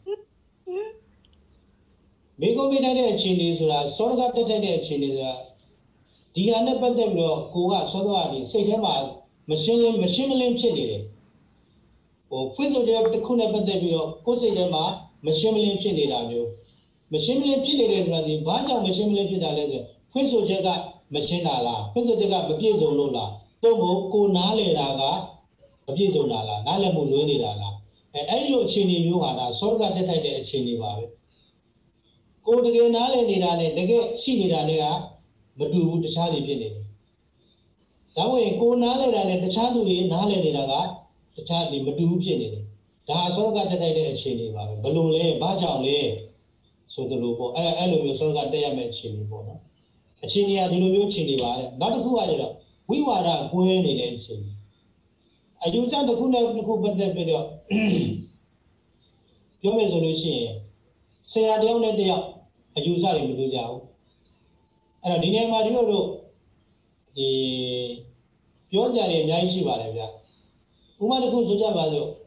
မိဂုံမိထိုက်တဲ့အခြေအနေဆိုတာစောရကတက်ထိုက်တဲ့အခြေအနေဆိုတာဒီဟာနဲ့ပတ်သက်ပြီးတော့ကိုကစောစောကနေစိတ်ထဲမှာမရှင်းလင်းမရှင်းမလင်းဖြစ်နေတယ်ဟိုဖွင့်ဆိုတဲ့တစ်ခုနဲ့ပတ်သက်ပြီးတော့ကိုယ်စိတ်ထဲမှာမရှင်းမလင်းဖြစ်နေတာမျိုးမရှင်းမလင်းဖြစ်နေတဲ့ဆိုတာဒီဘာကြောင့်မရှင်းမလင်းဖြစ်တာလဲဆိုဖွင့်ဆိုချက်ကမရှင်းတာလားဖွင့်ဆိုချက်ကမပြည့်စုံလို့လားသို့မဟုတ်ကိုနားလေတာကမပြည့်စုံတာလားနားလည်မှုလွဲနေတာလားအဲအဲ့လိုအခြေအနေမျိုးဟာဒါစောရကတက်ထိုက်တဲ့အခြေအနေပါပဲကိုတကယ်နားလည်နေတာနဲ့တကယ်ရှိနေတာနဲ့ကမတူဘူးတခြားတွေဖြစ်နေတယ်ဒါဝင်ကိုနားလည်တာနဲ့တခြားသူတွေနားလည်နေတာကတခြားတွေမတူဘူးဖြစ်နေတယ်ဒါစောရကတက်ထိုက်တဲ့အခြေအနေပါပဲဘယ်လိုလဲဘာကြောင့်လဲဆိုသလိုပေါ့အဲ့အဲ့လိုမျိုးစောရကတက်ရမယ့်အခြေအနေပေါ့နော်အချင်းကြီးကဒီလိုမျိုးချင်းနေပါတဲ့နောက်တစ်ခုကကျတော့ဝိဝါဒကွဲနေတဲ့အချင်းအယူဆတစ်ခုနဲ့တစ်ခုပတ်သက်ပြီးတော့ပြောမယ်ဆိုလို့ရှိရင်ဆရာတယောက်နဲ့တယောက်အယူဆတွေမတူကြဘူးအဲ့တော့ဒီနေရာမှာဒီလိုတို့ဒီပြောကြတယ်အများကြီးရှိပါတယ်ဗျဥပမာတစ်ခုဆိုကြပါစို့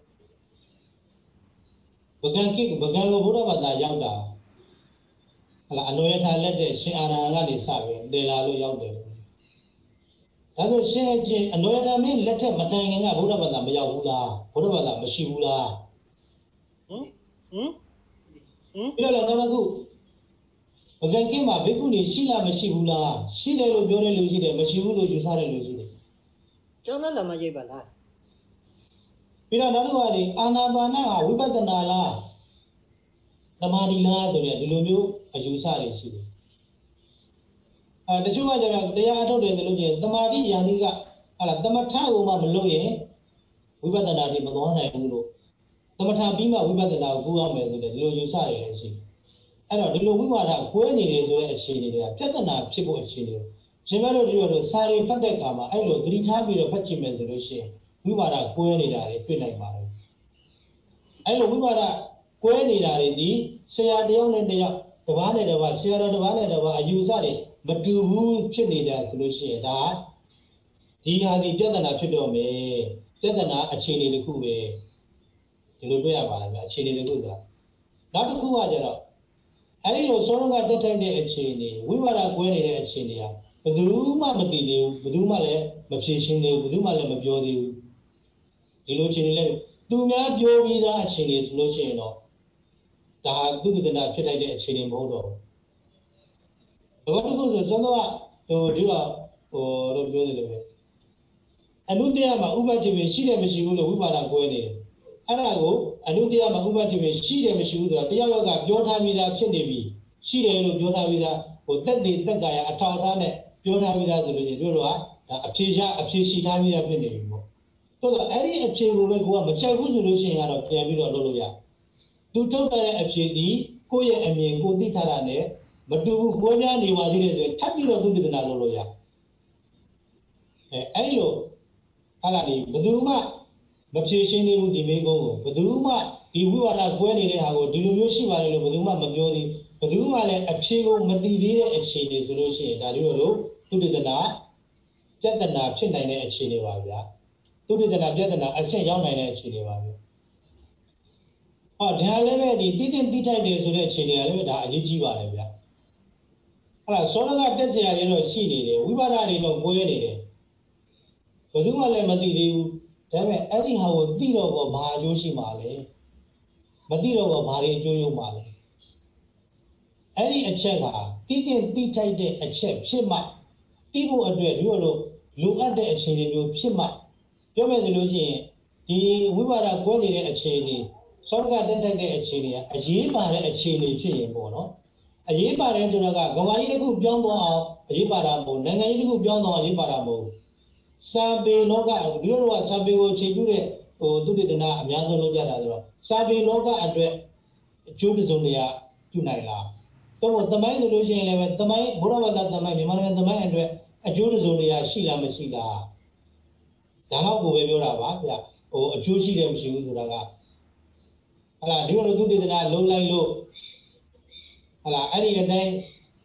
ဗကံကိဗကံကိုဘုရားဘာသာရောက်တာဟလာအနွယ်ထားလက်တဲ့ရှင်အာရဟံကနေစပြီးတေလာလို့ရောက်တယ်ဒါဆိုရှင်အချင်းအနွယ်ထားမင်းလက်ထက်မတိုင်ခင်ကဘုရားဘာသာမရောက်ဘူးလားဘုရားဘာသာမရှိဘူးလားဟမ်ဟမ်ဟမ်ပြီးတော့လည်းနောက်တစ်ခုဗကံကိမှာဘိက္ခုနီရှိလားမရှိဘူးလားရှိတယ်လို့ပြောတဲ့လူရှိတယ်မရှိဘူးလို့ယူဆတဲ့လူရှိတယ်ကျောင်းသားလာမရိပ်ပါလားပြီးတော့နောက်တစ်ခုကဒီအာနာပါနဟာဝိပဿနာလားသမာဓိလားဆိုတဲ့ဒီလိုမျိုးအယူဆတွေရှိတယ်အဲတချို့ကကျတော့တရားအထုတ်တယ်ဆိုလို့ချင်းသမာဓိယာနိကဟာလားသမထကိုမှမလုပ်ရင်ဝိပဿနာတွေမသွားနိုင်ဘူးလို့သမထပြီးမှဝိပဿနာကိုကူရမယ်ဆိုတဲ့ဒီလိုယူဆတွေလည်းရှိတယ်အဲ့တော့ဒီလိုဝိပါဒကွဲနေတယ်ဆိုတဲ့အခြေအနေတွေကပြဿနာဖြစ်ဖို့အခြေအနေရှင်မတို့ဒီလိုစာရီဖတ်တဲ့အခါမှာအဲ့လိုသတိထားပြီးတော့ဖတ်ကြည့်မယ်ဆိုလို့ရှိရင်ဝိပါဒကွဲနေတာတွေတွေ့နိုင်ပါတယ်အဲ့လိုဝိပါဒကွဲနေတာတွေဒီဆရာတယောက်နဲ့တယောက်တစ်ပါးနဲ့တစ်ပါးဆရာတော်တစ်ပါးနဲ့တစ်ပါးအယူဆတွေမတူဘူးဖြစ်နေတာဆိုလို့ရှိရင်ဒါဒီဟာဒီပြဿနာဖြစ်တော့မယ်ပြဿနာအခြေအနေတစ်ခုပဲဒီလိုတွေ့ရပါလားဗျအခြေအနေတစ်ခုကနောက်တစ်ခုကကျတော့အဲ့ဒီလိုစောရကတက်ထိုက်တဲ့အခြေအနေဝိပါဒကွဲနေတဲ့အခြေအနေဟာဘယ်သူမှမသိသေးဘူးဘယ်သူမှလည်းမဖြေရှင်းသေးဘူးဘယ်သူမှလည်းမပြောသေးဘူးဒီလိုအခြေအနေလည်းသူများပြောပြီးသားအခြေအနေဆိုလို့ရှိရင်တော့ဒါဟာသူတည်နာဖြစ်လိုက်တဲ့အခြေအနေမဟုတ်တော့ဘူးဘာလို့လဲဆိုတော့ဟိုဒီတော့ဟိုတော့ပြောနေတယ်ပဲအနုတ္တယမှာဥပ္ပတ္တိပဲရှိတယ်မရှိဘူးလို့ဝိပါဒကွဲနေတယ်အဲ့ဒါကိုအနုတ္တယမှာဥပ္ပတ္တိပဲရှိတယ်မရှိဘူးဆိုတာတရားရောက်ကပြောထားပြီးသားဖြစ်နေပြီရှိတယ်လို့ပြောထားပြီးသားဟိုတက်တည်တက်ကာယအထောက်အထားနဲ့ပြောထားပြီးသားဆိုလို့ရှိရင်တို့တို့ကဒါအဖြေရအဖြေရှိထားပြီးသားဖြစ်နေပြီပေါ့တို့တော့အဲ့ဒီအဖြေကိုပဲကိုကမကြိုက်ဘူးဆိုလို့ရှိရင်ကတော့ပြန်ပြီးတော့လုပ်လို့ရသူထုတ်တဲ့အဖြေဒီကိုယ့်ရဲ့အမြင်ကိုသိထားတာနဲ့မတူဘူးကိုယ်များနေပါသေးတယ်ဆိုရင်ထပ်ပြီးတော့သူပြဒနာလုပ်လို့ရအဲအဲ့လိုဟာလာဒီဘယ်သူမှမဖြေရှင်းသေးဘူးဒီမိကုန်းကိုဘယ်သူမှဒီဝိဝါဒကွဲနေတဲ့ဟာကိုဒီလိုမျိုးရှိပါတယ်လို့ဘယ်သူမှမပြောသေးဘယ်သူမှလည်းအဖြေကိုမသိသေးတဲ့အခြေအနေဆိုလို့ရှိရင်ဒါတို့တို့သူပြဒနာပြဿနာဖြစ်နိုင်တဲ့အခြေအနေပါဗျာသူပြဒနာပြဿနာအဆင့်ရောက်နိုင်တဲ့အခြေအနေပါဗျာဟောဒါလည်းပဲဒီတိတိတိထိုက်တယ်ဆိုတဲ့အခြေအနေကလည်းဒါအရေးကြီးပါတယ်ဗျာအဲ့ဒါစောရကတက်เสียရတွေတော့ရှိနေတယ်ဝိပါဒတွေတော့ကွဲနေတယ်ဘယ်သူမှလည်းမသိသေးဘူးဒါပေမဲ့အဲ့ဒီဟာကိုသိတော့ကောဘာအကျိုးရှိမှာလဲမသိတော့ကောဘာတွေအကျိုးရုံမှာလဲအဲ့ဒီအချက်ကတိတိတိထိုက်တဲ့အချက်ဖြစ်မှသိဖို့အတွက်တို့တို့လိုအပ်တဲ့အခြေအနေမျိုးဖြစ်မှပြောမယ်ဆိုလို့ရှိရင်ဒီဝိပါဒကွဲနေတဲ့အခြေအနေစောကတက်ထိုက်တဲ့အခြေအနေကအရေးပါတဲ့အခြေအနေဖြစ်ရင်ပေါ့နော်အရေးပါတယ်ဆိုတာကကဘာကြီးတစ်ခုပြောင်းသွားအောင်အရေးပါတာမဟုတ်နိုင်ငံကြီးတစ်ခုပြောင်းသွားအောင်အရေးပါတာမဟုတ်စာပေလောကဒီလိုတော့စာပေကိုချိန်ပြတဲ့ဟိုသူတည်တနာအများဆုံးလုပ်ကြတာဆိုတော့စာပေလောကအတွက်အကျိုးတစုံတရာပြုနိုင်လားတော့တမိုင်းဆိုလို့ရှိရင်လည်းတမိုင်းဘုရားဘာသာတမိုင်းမြန်မာနိုင်ငံတမိုင်းအတွက်အကျိုးတစုံတရာရှိလားမရှိလားဒါတော့ကိုပဲပြောတာပါဗျဟိုအကျိုးရှိတယ်မရှိဘူးဆိုတာကဟလာဒီလိုသူတည်တနာလုံးလိုက်လို့ဟလာအဲ့ဒီအတိုင်း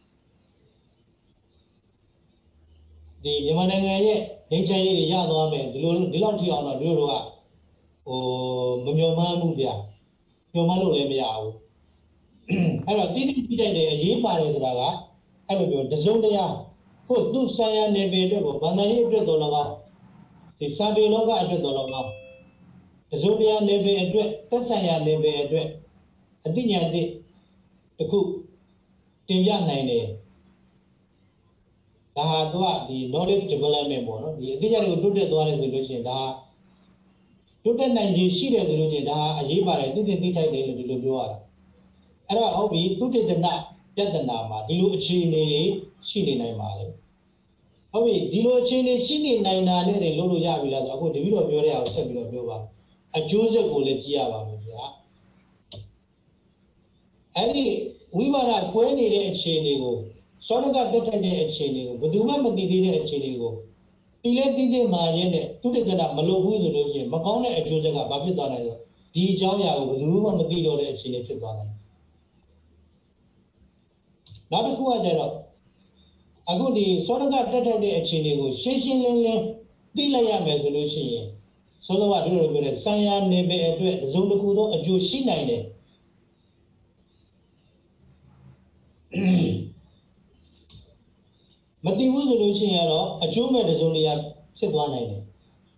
ဒီမြန်မာနိုင်ငံရဲ့နေချမ်းရေးတွေရသွားမယ်ဒီလိုဒီလောက်ထိအောင်တော့တို့တို့ကဟိုမမျောမှန်းဘူးဗျမျောမှန်းလို့လည်းမရဘူးအဲ့တော့တိတိပြတိုက်တယ်အရေးပါတယ်ဆိုတာကအဲ့လိုပြောတစုံတရာကိုသူ့ဆိုင်ရာနေပေအတွက်ကိုဗန္ဒရေးအတွက်တော်တော့ဒီစာပေလောကအတွက်တော်တော့တစုံတရာနေပေအတွက်သက်ဆိုင်ရာနေပေအတွက်အသိဉာဏ်တစ်တခုတင်ပြနိုင်တယ်ဒါဟာတော့ဒီ knowledge development ပေါ့နော်ဒီအသိဉာဏ်တွေကိုတိုးတက်သွားတယ်ဆိုလို့ရှိရင်ဒါတိုးတက်နိုင်ခြင်းရှိတယ်ဆိုလို့ရှိရင်ဒါအရေးပါတယ်သိသိသိထိုက်တယ်လို့ဒီလိုပြောရတာအဲ့တော့ဟုတ်ပြီသူတေသနာပြဿနာမှာဒီလိုအခြေအနေရှိနေနိုင်ပါလေဟုတ်ပြီဒီလိုအခြေအနေရှိနေနိုင်တာနဲ့တွေလုပ်လို့ရပြီလားဆိုအခုတပည့်တော်ပြောတဲ့အောင်ဆက်ပြီးတော့ပြောပါအကျိုးဆက်ကိုလည်းကြည့်ရပါမယ်ဗျာအဲ့ဒီဝိမာဒကွဲနေတဲ့အခြေအနေကိုစောရကတက်ထိုက်တဲ့အခြေအနေကိုဘယ်သူမှမသိသေးတဲ့အခြေအနေကိုဒီလေတိတိမာရင်းနဲ့သူတေသနာမလုပ်ဘူးဆိုလို့ရှိရင်မကောင်းတဲ့အကျိုးဆက်ကဘာဖြစ်သွားနိုင်လဲဆိုဒီအကြောင်းအရာကိုဘယ်သူမှမသိတော့တဲ့အခြေအနေဖြစ်သွားနိုင်တယ်နောက်တစ်ခုကကျတော့အခုဒီစောရကတက်ထိုက်တဲ့အခြေအနေကိုရှင်းရှင်းလင်းလင်းသိလိုက်ရမယ်ဆိုလို့ရှိရင်စောစောကတို့တို့ပြောတဲ့ဆံရနေပေအတွက်တစုံတစ်ခုသောအကျိုးရှိနိုင်တယ်မသိဘူးဆိုလို့ရှိရင်တော့အကျိုးမဲ့တစုံတရာဖြစ်သွားနိုင်တယ်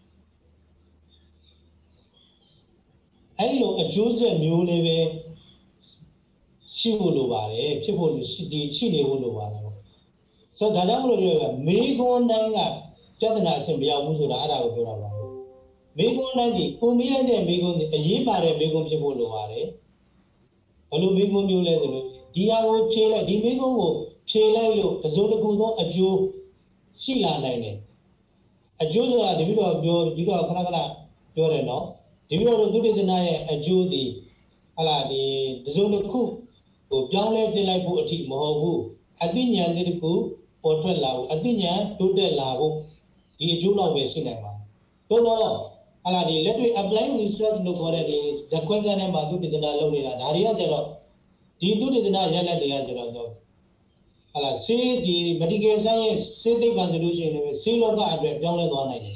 အဲ့လိုအကျိုးဆက်မျိုးလေးပဲရှိဖို့လိုပါတယ်ဖြစ်ဖို့ဒီရှိနေဖို့လိုပါတယ်ပေါ့ဆိုတော့ဒါကြောင့်မလို့ပြောရမေခွန်းတိုင်းကပြဿနာအဆင်မရောက်ဘူးဆိုတာအဲ့ဒါကိုပြောတာပါမေခွန်းတိုင်းဒီပုံမိလိုက်တဲ့မေခွန်းဒီအရေးပါတဲ့မေခွန်းဖြစ်ဖို့လိုပါတယ်ဘယ်လိုမေခွန်းမျိုးလဲဆိုလို့ဒီဟာကိုဖြေလိုက်ဒီမေခွန်းကိုဖြေလိုက်လို့တစုံတစ်ခုသောအကျိုးရှိလာနိုင်တယ်အကျိုးဆိုတာဒီပြီးတော့ပြောဒီတော့ခဏခဏပြောတယ်နော်ဒီပြီးတော့သူတေသနာရဲ့အကျိုးဒီဟလာဒီတစုံတစ်ခုဟိုပြောင်းလဲတင်လိုက်ဖို့အထိမဟုတ်ဘူးအသိဉာဏ်တစ်ခုပေါ်ထွက်လာဖို့အသိဉာဏ်တိုးတက်လာဖို့ဒီအကျိုးလောက်ပဲရှိနိုင်ပါတယ်သို့တော့ဟလာဒီလက်တွေ့ apply research လို့ခေါ်တဲ့ဒီဓာတ်ခွဲခန်းထဲမှာသူတေသနာလုပ်နေတာဒါတွေကကျတော့ဒီသူတေသနာရလက်တွေကကျတော့ဟလာစေးဒီ medical science ရဲ့စေးသိပ္ပံဆိုလို့ရှိရင်လည်းစေးလောကအတွက်ပြောင်းလဲသွားနိုင်တယ်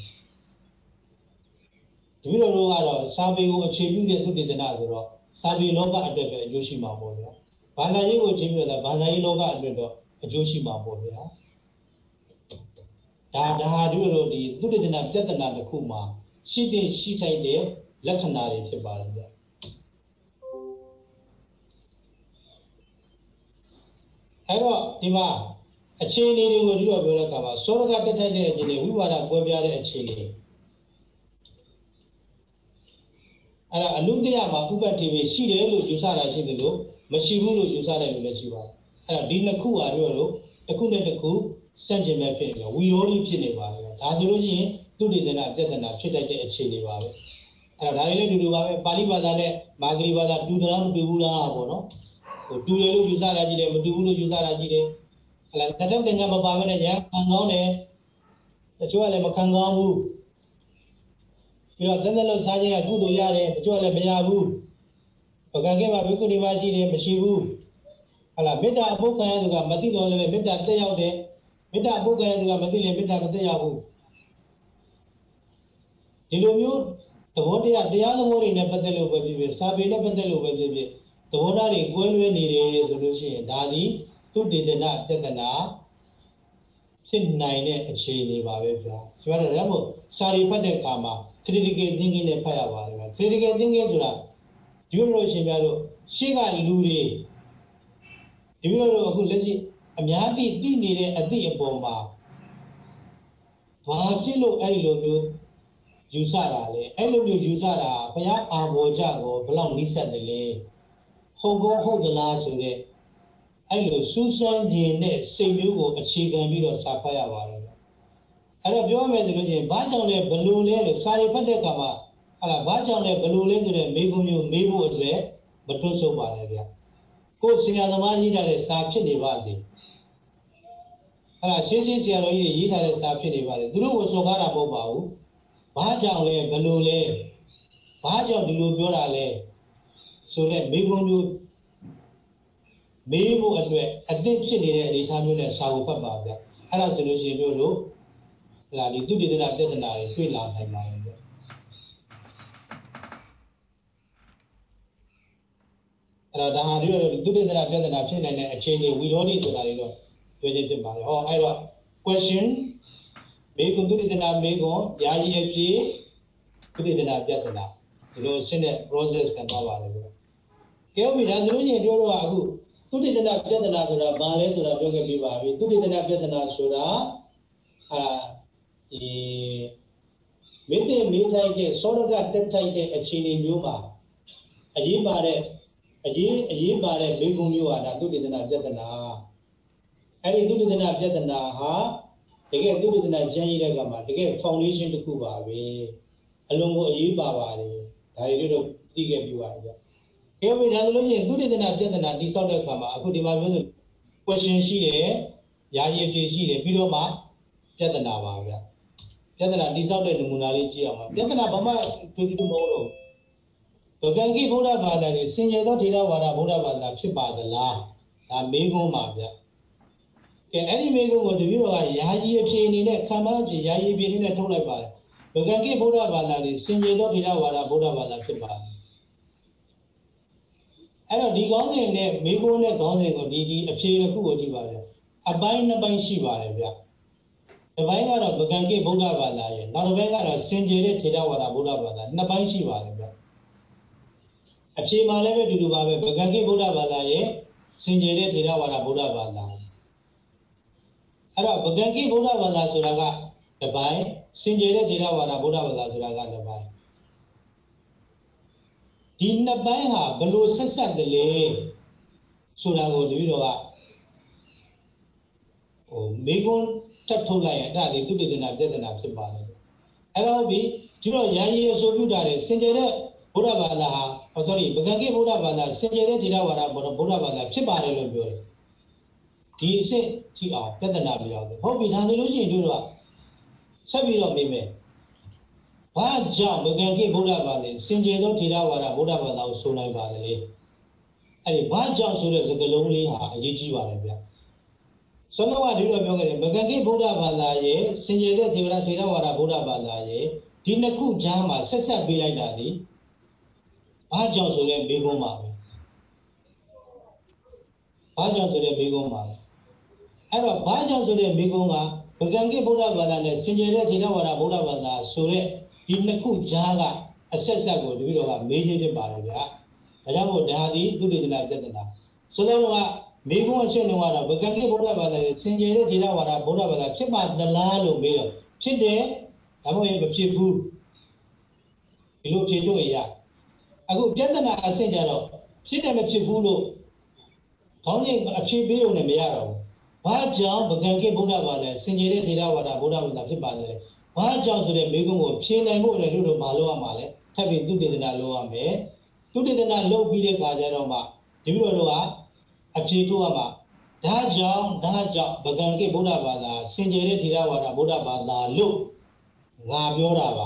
ဒီလိုလိုကတော့စာပေကိုအခြေပြုတဲ့သူတေသနာဆိုတော့စာပေလောကအတွက်ပဲအကျိုးရှိမှာပေါ့ဗျာဘာသာရေးကိုအခြေပြုတဲ့ဘာသာရေးလောကအတွက်တော့အကျိုးရှိမှာပေါ့ဗျာဒါဒါဒီလိုလိုဒီသူတေသနာပြဿနာတစ်ခုမှာရှိတဲ့ရှိထိုက်တဲ့လက္ခဏာတွေဖြစ်ပါတယ်ဗျာအဲ့တော့ဒီမှာအခြေအနေတွေကိုဒီတော့ပြောတဲ့အခါမှာစောရကတက်ထိုက်တဲ့အခြေအနေဝိဝါဒကွဲပြားတဲ့အခြေအနေအဲ့ဒါအနုတ္တယမှာဥပ္ပတ္တိပဲရှိတယ်လို့ယူဆတာရှိတယ်လို့မရှိဘူးလို့ယူဆတယ်လို့လည်းရှိပါတယ်အဲ့ဒါဒီနှစ်ခုဟာတို့တို့တစ်ခုနဲ့တစ်ခုစန့်ကျင်မဲ့ဖြစ်နေတယ်ဝီရောဓိဖြစ်နေပါတယ်ဒါဆိုလို့ရှိရင်သူတေသနာပြဿနာဖြစ်တတ်တဲ့အခြေအနေပါပဲအဲ့တော့ဒါတွေလည်းတူတူပါပဲပါဠိဘာသာနဲ့မာဂရီဘာသာတူတယ်မတူဘူးလားပေါ့နော်ဟိုတူတယ်လို့ယူဆတာကြီးတယ်မတူဘူးလို့ယူဆတာကြီးတယ်ဟလာတတ်တဲ့ငါမပါမဲနဲ့ရံခံကောင်းတယ်တချို့ကလည်းမခံကောင်းဘူးပြီးတော့သန်းသန်းလို့စားခြင်းကကုသိုလ်ရတယ်တချို့ကလည်းမရဘူးပကံခဲ့မှာဘိက္ခုနီမရှိတယ်မရှိဘူးဟလာမေတ္တာအပုတ်ခံရသူကမသိတော်လည်းမေတ္တာတက်ရောက်တယ်မေတ္တာအပုတ်ခံရသူကမသိလည်းမေတ္တာမတက်ရောက်ဘူးဒီလိုမျိုးသဘောတရားတရားသဘောတွေနဲ့ပတ်သက်လို့ပဲဖြစ်ဖြစ်စာပေနဲ့ပတ်သက်လို့ပဲဖြစ်ဖြစ်သဘောထားတွေကွဲလွဲနေတယ်ဆိုလို့ရှိရင်ဒါသည်သူတေသနာပြဿနာဖြစ်နိုင်တဲ့အခြေအနေပါပဲဗျာကျွန်တော်တို့ဒါမှမဟုတ်စာရီဖတ်တဲ့အခါမှာ critical thinking နဲ့ဖတ်ရပါတယ်ဗျာ critical thinking ဆိုတာဒီလိုလိုရှင်များတို့ရှေ့ကလူတွေဒီလိုလိုအခုလက်ရှိအများသိသိနေတဲ့အသည့်အပေါ်မှာဘာဖြစ်လို့အဲ့လိုမျိုးယူဆတာလဲအဲ့လိုမျိုးယူဆတာဘုရားအာဘောကြကိုဘယ်လောက်နိစ္စတယ်လဲဟုတ်ကောဟုတ်သလားဆိုတဲ့အဲ့လိုစူးစမ်းနေတဲ့စိတ်မျိုးကိုအခြေခံပြီးတော့စာဖတ်ရပါတယ်အဲ့တော့ပြောရမယ်ဆိုလို့ချင်းဘာကြောင့်လဲဘလို့လဲလို့စာရီဖတ်တဲ့အခါမှာဟာလာဘာကြောင့်လဲဘလို့လဲဆိုတဲ့မေးခွန်းမျိုးမေးဖို့အတွက်မတွန့်ဆုတ်ပါနဲ့ဗျကိုယ်ဆရာသမားရေးထားတဲ့စာဖြစ်နေပါသေးဟာလာရှင်းရှင်းဆရာတော်ကြီးရေးထားတဲ့စာဖြစ်နေပါသေးသူတို့ကိုစော်ကားတာမဟုတ်ပါဘူးဘာကြောင့်လဲဘလို့လဲဘာကြောင့်ဒီလိုပြောတာလဲဆိုတဲ့မေးခွန်းမျိုးမေးဖို့အတွက်အသင့်ဖြစ်နေတဲ့အနေအထားမျိုးနဲ့စာကိုဖတ်ပါဗျအဲ့ဒါဆိုလို့ရှိရင်တို့တို့လာဒီသူတေသနာပြဿနာတွေတွေ့လာနိုင်ပါတယ်ဗျအဲ့တော့ဒါဟာတို့သူတေသနာပြဿနာဖြစ်နိုင်တဲ့အခြေအနေဝီရောဓိဆိုတာတွေတော့တွေ့ချင်းဖြစ်ပါတယ်ဟောအဲ့တော့ question မေကွန်သူတေသနာမေကွန်ယာယီအဖြစ်သူတေသနာပြဿနာဒီလိုဆင်းတဲ့ process ကသွားပါတယ်ဗျကဲပြီဒါဆိုလို့ရှိရင်တို့တို့ကအခုသူတေသနာပြဿနာဆိုတာဘာလဲဆိုတာပြောခဲ့ပြပါပြီသူတေသနာပြဿနာဆိုတာအာဒီမေတ္တာမေးထိုက်တဲ့စောရကတက်ထိုက်တဲ့အခြေအနေမျိုးမှာအရေးပါတဲ့အရေးအရေးပါတဲ့မေကွန်မျိုးဟာဒါသူတေသနာပြဿနာအဲ့ဒီသူတေသနာပြဿနာဟာတကယ်သူတေသနာကျမ်းရည်တဲ့ကမှာတကယ် foundation တစ်ခုပါပဲအလုံးကိုအရေးပါပါတယ်ဒါတွေတို့သိခဲ့ပြပါဗျာကဲပြီဒါဆိုလို့ရှိရင်သူတေသနာပြဿနာတိဆောက်တဲ့အခါမှာအခုဒီမှာပြောဆို question ရှိတယ်ယာယီအဖြစ်ရှိတယ်ပြီးတော့မှပြဿနာပါဗျပြဿနာတိဆောက်တဲ့နမူနာလေးကြည့်အောင်ပါပြဿနာဘာမှတွေ့တူမဟုတ်တော့ဗကံကိဗုဒ္ဓဘာသာကိုစင်ကြယ်သောထေရဝါဒဗုဒ္ဓဘာသာဖြစ်ပါသလားဒါမေးခွန်းပါဗျကဲအဲ့ဒီမေးခွန်းကိုတပည့်တော်ကယာယီအဖြစ်အနေနဲ့ခံမအဖြစ်ယာယီအဖြစ်အနေနဲ့ထုတ်လိုက်ပါတယ်ဗကံကိဗုဒ္ဓဘာသာကိုစင်ကြယ်သောထေရဝါဒဗုဒ္ဓဘာသာဖြစ်ပါတယ်အဲ့တော့ဒီကောင်းစဉ်နဲ့မေးခွန်းနဲ့ကောင်းစဉ်ကိုဒီဒီအဖြေတစ်ခုကိုကြည့်ပါဗျအပိုင်းနှစ်ပိုင်းရှိပါတယ်ဗျတစ်ပိုင်းကတော့ဗကံကိဗုဒ္ဓဘာသာရဲ့နောက်တစ်ပိုင်းကတော့စင်ကြယ်တဲ့ထေရဝါဒဗုဒ္ဓဘာသာနှစ်ပိုင်းရှိပါတယ်ဗျအဖြေမှာလည်းပဲတူတူပါပဲဗကံကိဗုဒ္ဓဘာသာရဲ့စင်ကြယ်တဲ့ထေရဝါဒဗုဒ္ဓဘာသာအဲ့တော့ဗကံကိဗုဒ္ဓဘာသာဆိုတာကတစ်ပိုင်းစင်ကြယ်တဲ့ထေရဝါဒဗုဒ္ဓဘာသာဆိုတာကတစ်ပိုင်းဒီနှစ်ပိုင်းဟာဘလို့ဆက်ဆက်တယ်လေဆိုတာကိုတပည့်တော်ကဟိုမေကွန်းတက်ထုတ်လိုက်ရင်အဲ့ဒါဒီသူတည်တနာပြဿနာဖြစ်ပါလေအဲ့တော့ဒီဒီတော့ယာယီအဆိုပြုတာတဲ့စင်ကြယ်တဲ့ဗုဒ္ဓဘာသာဟာဟော sorry ဗကံကိဗုဒ္ဓဘာသာစင်ကြယ်တဲ့ထေရဝါဒဗုဒ္ဓဘာသာဖြစ်ပါတယ်လို့ပြောတယ်ဒီအစစ်ကြည့်အောင်ပြဿနာပြောတယ်ဟုတ်ပြီဒါဆိုလို့ရှိရင်တို့ကဆက်ပြီးတော့မေးမယ်ဘာကြောင့်ဗကံကိဗုဒ္ဓဘာသာစင်ကြယ်သောထေရဝါဒဗုဒ္ဓဘာသာကိုဆိုနိုင်ပါသလဲအဲ့ဒီဘာကြောင့်ဆိုတဲ့စကားလုံးလေးဟာအရေးကြီးပါတယ်ဗျဆောင်းကဒီလိုပြောခဲ့တယ်ဗကံကိဗုဒ္ဓဘာသာရဲ့စင်ကြယ်တဲ့ထေရထေရဝါဒဗုဒ္ဓဘာသာရဲ့ဒီနှစ်ခုကြားမှာဆက်ဆက်ပေးလိုက်တာဒီဘာကြောင့်ဆိုတဲ့မေးခွန်းပါပဲဘာကြောင့်ဆိုတဲ့မေးခွန်းပါပဲအဲ့တော့ဘာကြောင့်ဆိုတဲ့မေးခွန်းကဗကံကိဗုဒ္ဓဘာသာနဲ့စင်ကြယ်တဲ့ထေရဝါဒဗုဒ္ဓဘာသာဆိုတဲ့ဒီနှစ်ခုကြားကအဆက်ဆက်ကိုတပည့်တော်ကမေးခြင်းဖြစ်ပါတယ်ဗျာဒါကြောင့်မို့ဒါဒီသူတည်တနာပြဿနာဆိုတော့ကမေးခွန်းအရှင်းလုံးကတော့ဗကံကိဗုဒ္ဓဘာသာရဲ့စင်ကြယ်တဲ့ထေရဝါဒဗုဒ္ဓဘာသာဖြစ်ပါသလားလို့မေးတော့ဖြစ်တယ်ဒါမှမဟုတ်မဖြစ်ဘူးဒီလိုဖြေထုတ်ရအခုပြဿနာအဆင့်ကြတော့ဖြစ်တယ်မဖြစ်ဘူးလို့ခေါင်းကြီးအဖြေပေးုံနဲ့မရတော့ဘူးဘာကြောင့်ဗကံကိဗုဒ္ဓဘာသာစင်ကြယ်တဲ့ထေရဝါဒဗုဒ္ဓဘာသာဖြစ်ပါလဲဘာကြောင့်ဆိုတဲ့မေးခွန်းကိုဖြေနိုင်ဖို့လည်းတို့တို့မလုပ်ရမှာလဲထပ်ပြီးသူတည်တနာလုပ်ရမယ်သူတည်တနာလုပ်ပြီးတဲ့ခါကျတော့မှဒီလိုတို့ကအဖြေထုတ်ရမှာဒါကြောင့်ဒါကြောင့်ဗကံကိဗုဒ္ဓဘာသာစင်ကြယ်တဲ့ထေရဝါဒဗုဒ္ဓဘာသာလို့ငါပြောတာပါ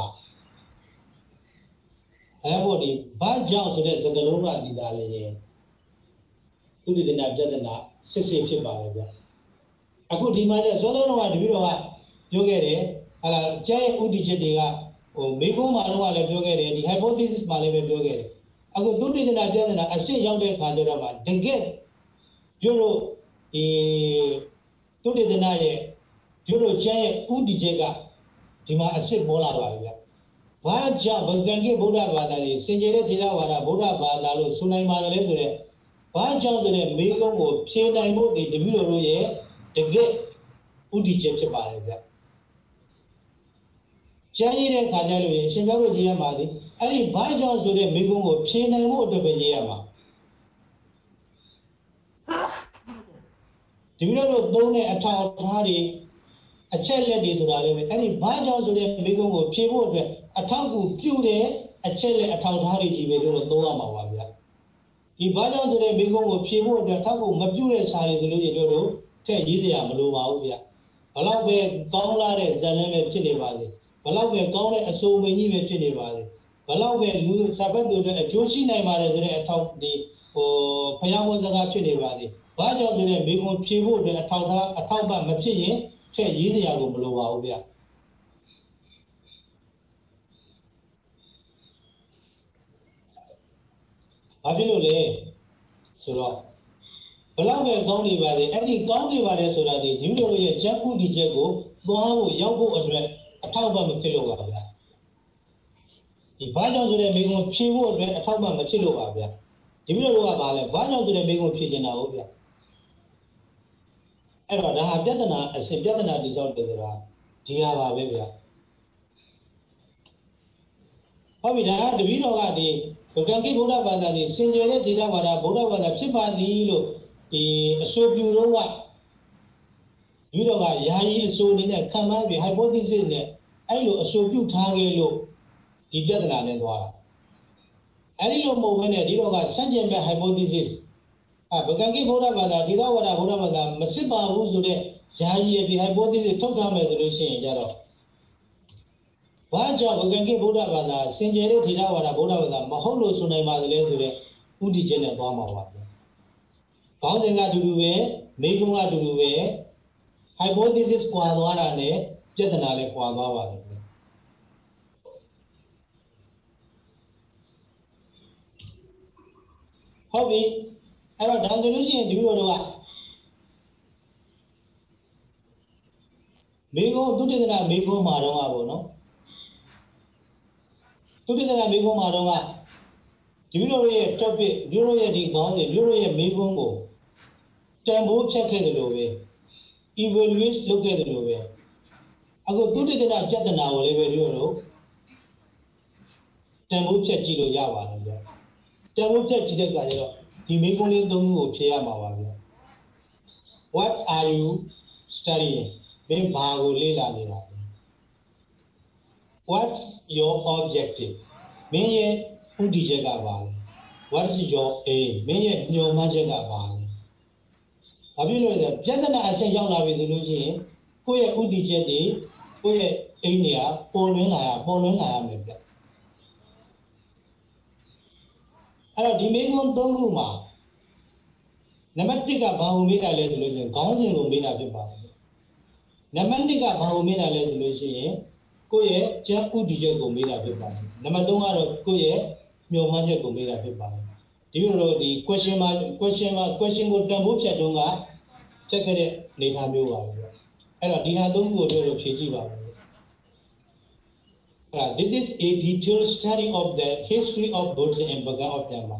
အဲ့ဘောဒီဘာကြောင့်ဆိုတဲ့စကားလုံးကဒီသားလေးရဲ့သူတည်တနာပြဿနာစစ်စစ်ဖြစ်ပါလေဗျအခုဒီမှာကျစောစောတော့ကတပည့်တော်ကပြောခဲ့တယ်ဟာလာကျဲဥတီချက်တွေကဟိုမေကုန်းမှာတော့လည်းပြောခဲ့တယ်ဒီ hypothesis မှာလည်းပဲပြောခဲ့တယ်အခုသူတည်တနာပြဿနာအစစ်ရောက်တဲ့ခါကျတော့မှတကယ်ကျတို့ဒီသူတည်တနာရဲ့ကျတို့ကျဲရဲ့ဥတီချက်ကဒီမှာအစစ်ပေါ်လာပါပြီဗျဘာကြောင့်ဗကံကိဗုဒ္ဓဘာသာကြီးစင်ကြယ်တဲ့ထေရဝါဒဗုဒ္ဓဘာသာလို့ဆိုနိုင်ပါသလဲဆိုတဲ့ဘာကြောင့်ဆိုတဲ့မေကုန်းကိုဖြေနိုင်ဖို့ဒီတပည့်တော်တို့ရဲ့တကယ်ဥတီချက်ဖြစ်ပါလေဗျကျမ်းရည်တဲ့ခါကျလို့ရှင်ပြောလို့ရေးရမှာဒီအဲ့ဒီဘာကြောင့်ဆိုတဲ့မေကုန်းကိုဖြေနိုင်ဖို့အတွက်ပဲရေးရမှာဒီလိုလိုသုံးတဲ့အထောက်အထားတွေအချက်လက်တွေဆိုတာလည်းပဲအဲ့ဒီဘာကြောင့်ဆိုတဲ့မေကုန်းကိုဖြေဖို့အတွက်အထောက်အကူပြုတဲ့အချက်လက်အထောက်အထားတွေကြီးပဲတို့သုံးရမှာပါဗျဒီဘာကြောင့်ဆိုတဲ့မေကုန်းကိုဖြေဖို့အတွက်အထောက်အကူမပြုတဲ့စာတွေတို့တို့တို့ထည့်ရေးတရားမလိုပါဘူးဗျဘလောက်ပဲကောင်းလာတဲ့ဇာတ်လမ်းပဲဖြစ်နေပါစေဘလောက်ပဲကောင်းတဲ့အဆိုဝင်ကြီးပဲဖြစ်နေပါစေဘလောက်ပဲလူစာပတ်သူတွေအကျိုးရှိနိုင်ပါတယ်ဆိုတဲ့အထောက်ဒီဟိုဖျားဝန်စကားဖြစ်နေပါစေဘာကြောင့်ဆိုတဲ့မေကုန်းဖြေဖို့အတွက်အထောက်ထားအထောက်ပံ့မဖြစ်ရင်ထည့်ရေးတရားကိုမလိုပါဘူးဗျဘာဖြစ်လို့လဲဆိုတော့ဘလောက်ပဲကောင်းနေပါလေအဲ့ဒီကောင်းနေပါတယ်ဆိုတာဒီဒီလိုရဲ့ကျမ်းဥတီချက်ကိုသွားဖို့ရောက်ဖို့အတွက်အထောက်အပံ့မဖြစ်လို့ပါဗျာဒီဘာကြောင့်ဆိုတဲ့မိကုံဖြေဖို့အတွက်အထောက်အပံ့မဖြစ်လို့ပါဗျာဒီလိုလိုကပါလဲဘာကြောင့်ဆိုတဲ့မိကုံဖြေနေတာဟုတ်ဗျာအဲ့တော့ဒါဟာပြဿနာအစဉ်ပြဿနာတိကျတယ်ဆိုတာဒီဟာပါပဲဗျာဟုတ်ပြီဒါကတပည့်တော်ကဒီဗကံကိဗုဒ္ဓဘာသာนี่စင်ကြယ်တဲ့ထေရဝါဒဗုဒ္ဓဘာသာဖြစ်ပါသည်လို့ဒီအဆိုပြုတော့ကဒီတော့ကယာယီအဆိုအနေနဲ့ခံမှန်းပြီး hypothesis နဲ့အဲ့လိုအဆိုပြုထားခဲ့လို့ဒီပြဿနာနဲ့သွားတာအဲ့ဒီလိုမဟုတ်ဘဲနဲ့ဒီတော့ကစံကျင်မဲ့ hypothesis 啊，不讲给菩萨巴达，提到我啦，菩萨巴达，没十八无数的，下一批还不得是偷他们的路线，家了。我讲不讲给菩萨巴达，现在的提到我啦，菩萨巴达，没好路数来嘛的来做的，无敌真的多嘛哇的。刚才个嘟嘟喂，美国个嘟嘟喂，还不得是挂多啦呢，别的哪里挂多哇的。好比，哎，那当初路线丢了的话。美国都得那美国马龙啊，不喏，都得那美国马龙啊，比如说也这边，比如说也地方的，比如说也美国个，全部撇开的路呗 ，evaluate 路开的路呗，啊个都得那撇的那我来呗，比如说，全部撇几路家完了呗，全部撇几的干了，你美国人都没撇啊嘛完了 ，What are you studying？मैं भागो ले लाने लाते What's your objective? मैं ये उड़ी जगह बाले What's your aim? मैं ये न्योमा जगह बाले अभी लोग इधर ज़्यादा ना ऐसे जाऊँ ना भी दिलों जी कोई उड़ी जगह कोई एनिया पोलमें लाया पोलमें लाया में क्या अरे डिमेगों दोंगू माँ नमट्टी का भाव मेरा ले दिलों जी गांव से लोग मेरा भी बात नंबर टी का भाव मेरा ले दिलों जी कोई जब उड़ी जगह को मेरा भी बात नंबर दो का कोई न्योमा जगह को मेरा भी बात दिलों रो दी क्वेश्चन मा क्वेश्चन मा क्वेश्चन को टम्बू क्या दूँगा चेक करे लेखा में हुआ है ऐसा दिहा दूँगो जो रो फेंची बात है This is a detailed study of the history of Buddhism and Bhagavad of Myanmar.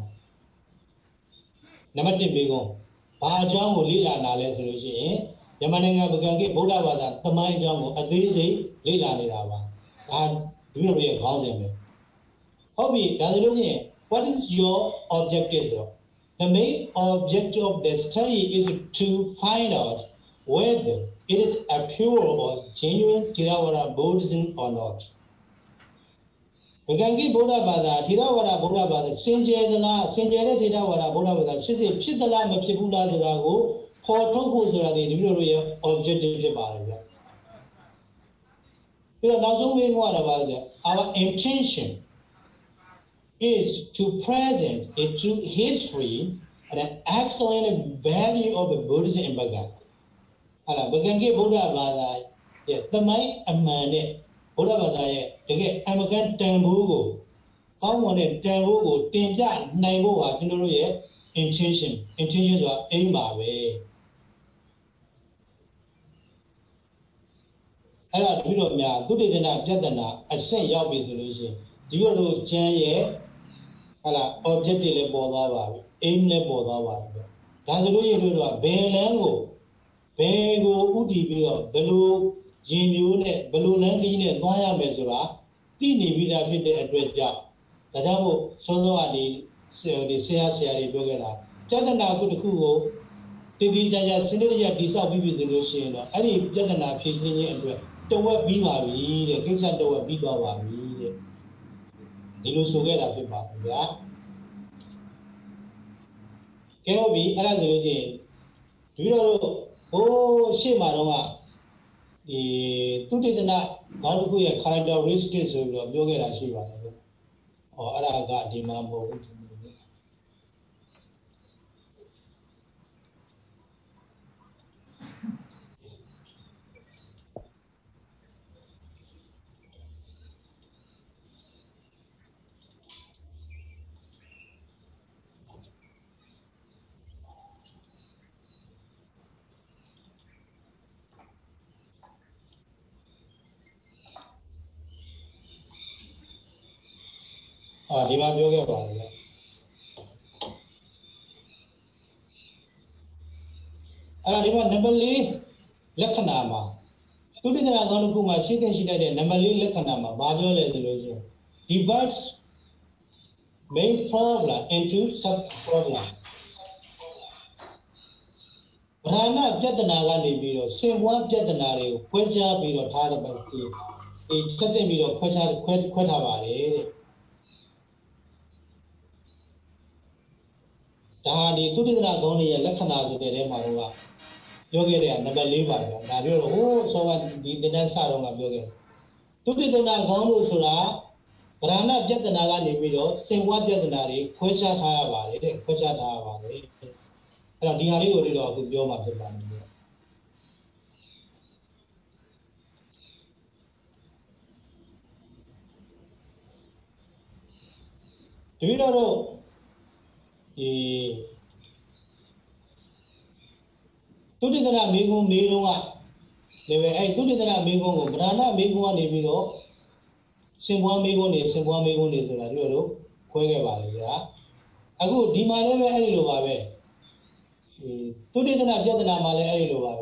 Number तीन बेगों बाजाओं को लीला नाले सुलोचे जमाने का बगैर के बोला वादा तमाम जाओं अधे से लीला नहीं रहा आज दूर हुए गांव से में अभी दादलोगे what is your objective the main objective of the study is to find out whether it is a pure or genuine Theravada Buddhism or not बगैर के बोला वादा Theravada बोला वादा सिंचे दला सिंचे रे Theravada बोला वादा सिंचे फिर दला में फिर बुला दला को फोटो को जोड़ा दे दिलो रो ये ऑब्जेक्टिव के बारे में फिर नाज़ों में वो आ रहा है our intention is to present a true history and an excellent value of the Buddhism in Bhagavad. अला बगैर के बोला वादा ये तमाई अमाने बोला वादा ये देखिए अमेरिकन टेम्बू को कौन होने टेम्बू को टेम्जा नहीं वो आ जिन्होंने ये intention intention जो aim बावेအဲ့ဒါပြီးတော့များသုတေသနပြဿနာအဆင့်ရောက်ပြီဆိုလို့ရှိရင်ဒီလိုလိုကျမ်းရဲ့ဟာလား objective လည်းပေါ်သွားပါပြီ aim လည်းပေါ်သွားပါပြီဒါဆိုလို့ရလို့တော့ဘယ်လမ်းကိုဘယ်ကိုဥတည်ပြီးတော့ဘယ်လိုရင်မျိုးနဲ့ဘယ်လိုလမ်းကြီးနဲ့သွားရမယ်ဆိုတာသိနေပြီးသားဖြစ်တဲ့အတွက်ကြောင့်ဒါကြောင့်မို့စောစောကနေဒီဆရာဆရာတွေပြောခဲ့တာပြဿနာခုတစ်ခုကိုတည်တည်ကြကြစနစ်တကျတိဆောက်ပြီးပြီဆိုလို့ရှိရင်တော့အဲ့ဒီပြဿနာဖြေရှင်းခြင်းအတွက်တဝက်ပြီးပါပြီတဲ့ကိစ္စတဝက်ပြီးသွားပါပြီတဲ့ဒီလိုဆိုခဲ့တာဖြစ်ပါတယ်ဗျာကဲဟုတ်ပြီအဲ့ဒါဆိုလို့ချင်းဒီလိုတော့ဟိုးရှေ့မှာတော့ကဒီသုတေသနခေါင်းတစ်ခုရဲ့ characteristic ဆိုပြီးတော့ပြောခဲ့တာရှိပါတယ်ဗျဟောအဲ့ဒါကဒီမှာမဟုတ်ဘူးအာဒီမှာပြောခဲ့ပါတယ်ဗျအဲ့ဒါဒီမှာနံပါတ်၄လက္ခဏာမှာသုတေသနကောင်းတစ်ခုမှာရှင်းသင်ရှိတဲ့နံပါတ်၄လက္ခဏာမှာဘာပြောလဲဆိုလို့ရှိရင် divides main problem into sub problem ဗราဏပြဿနာကနေပြီးတော့စင်ပွားပြဿနာတွေကိုခွဲခြားပြီးတော့ထားတဲ့ပတ်စီဒီခက်စစ်ပြီးတော့ခွဲခြားခွဲခွဲထားပါတယ်တဲ့ဒါဒီသူတိကနာခေါင်းလေးရဲ့လက္ခဏာဆိုတဲ့ထဲမှာတော့ပြောခဲ့တဲ့နံပါတ်၄ပါဗျာဒါပြောတော့ဟိုးဆောဝဒီတင်တန်းစတော့ကပြောခဲ့သူတိကနာခေါင်းလို့ဆိုတာဗရဏပြဿနာကနေပြီးတော့စင်ပွားပြဿနာတွေခွဲခြားထားရပါတယ်တဲ့ခွဲခြားထားရပါတယ်အဲ့တော့ဒီဟာလေးကိုတော့အခုပြောမှာဖြစ်ပါတယ်တပည့်တော်တို့ဒီသုတိတနာမေကုံမေတုံးကလည်းပဲအဲ့သုတိတနာမေကုံကိုဗရဏမေကုံကနေပြီးတော့စင်ပွားမေကုံနေစင်ပွားမေကုံနေဆိုတာတို့တို့ခွဲခဲ့ပါလေဗျာအခုဒီမှာလည်းပဲအဲ့ဒီလိုပါပဲဒီသုတိတနာပြဿနာမှာလည်းအဲ့ဒီလိုပါပဲ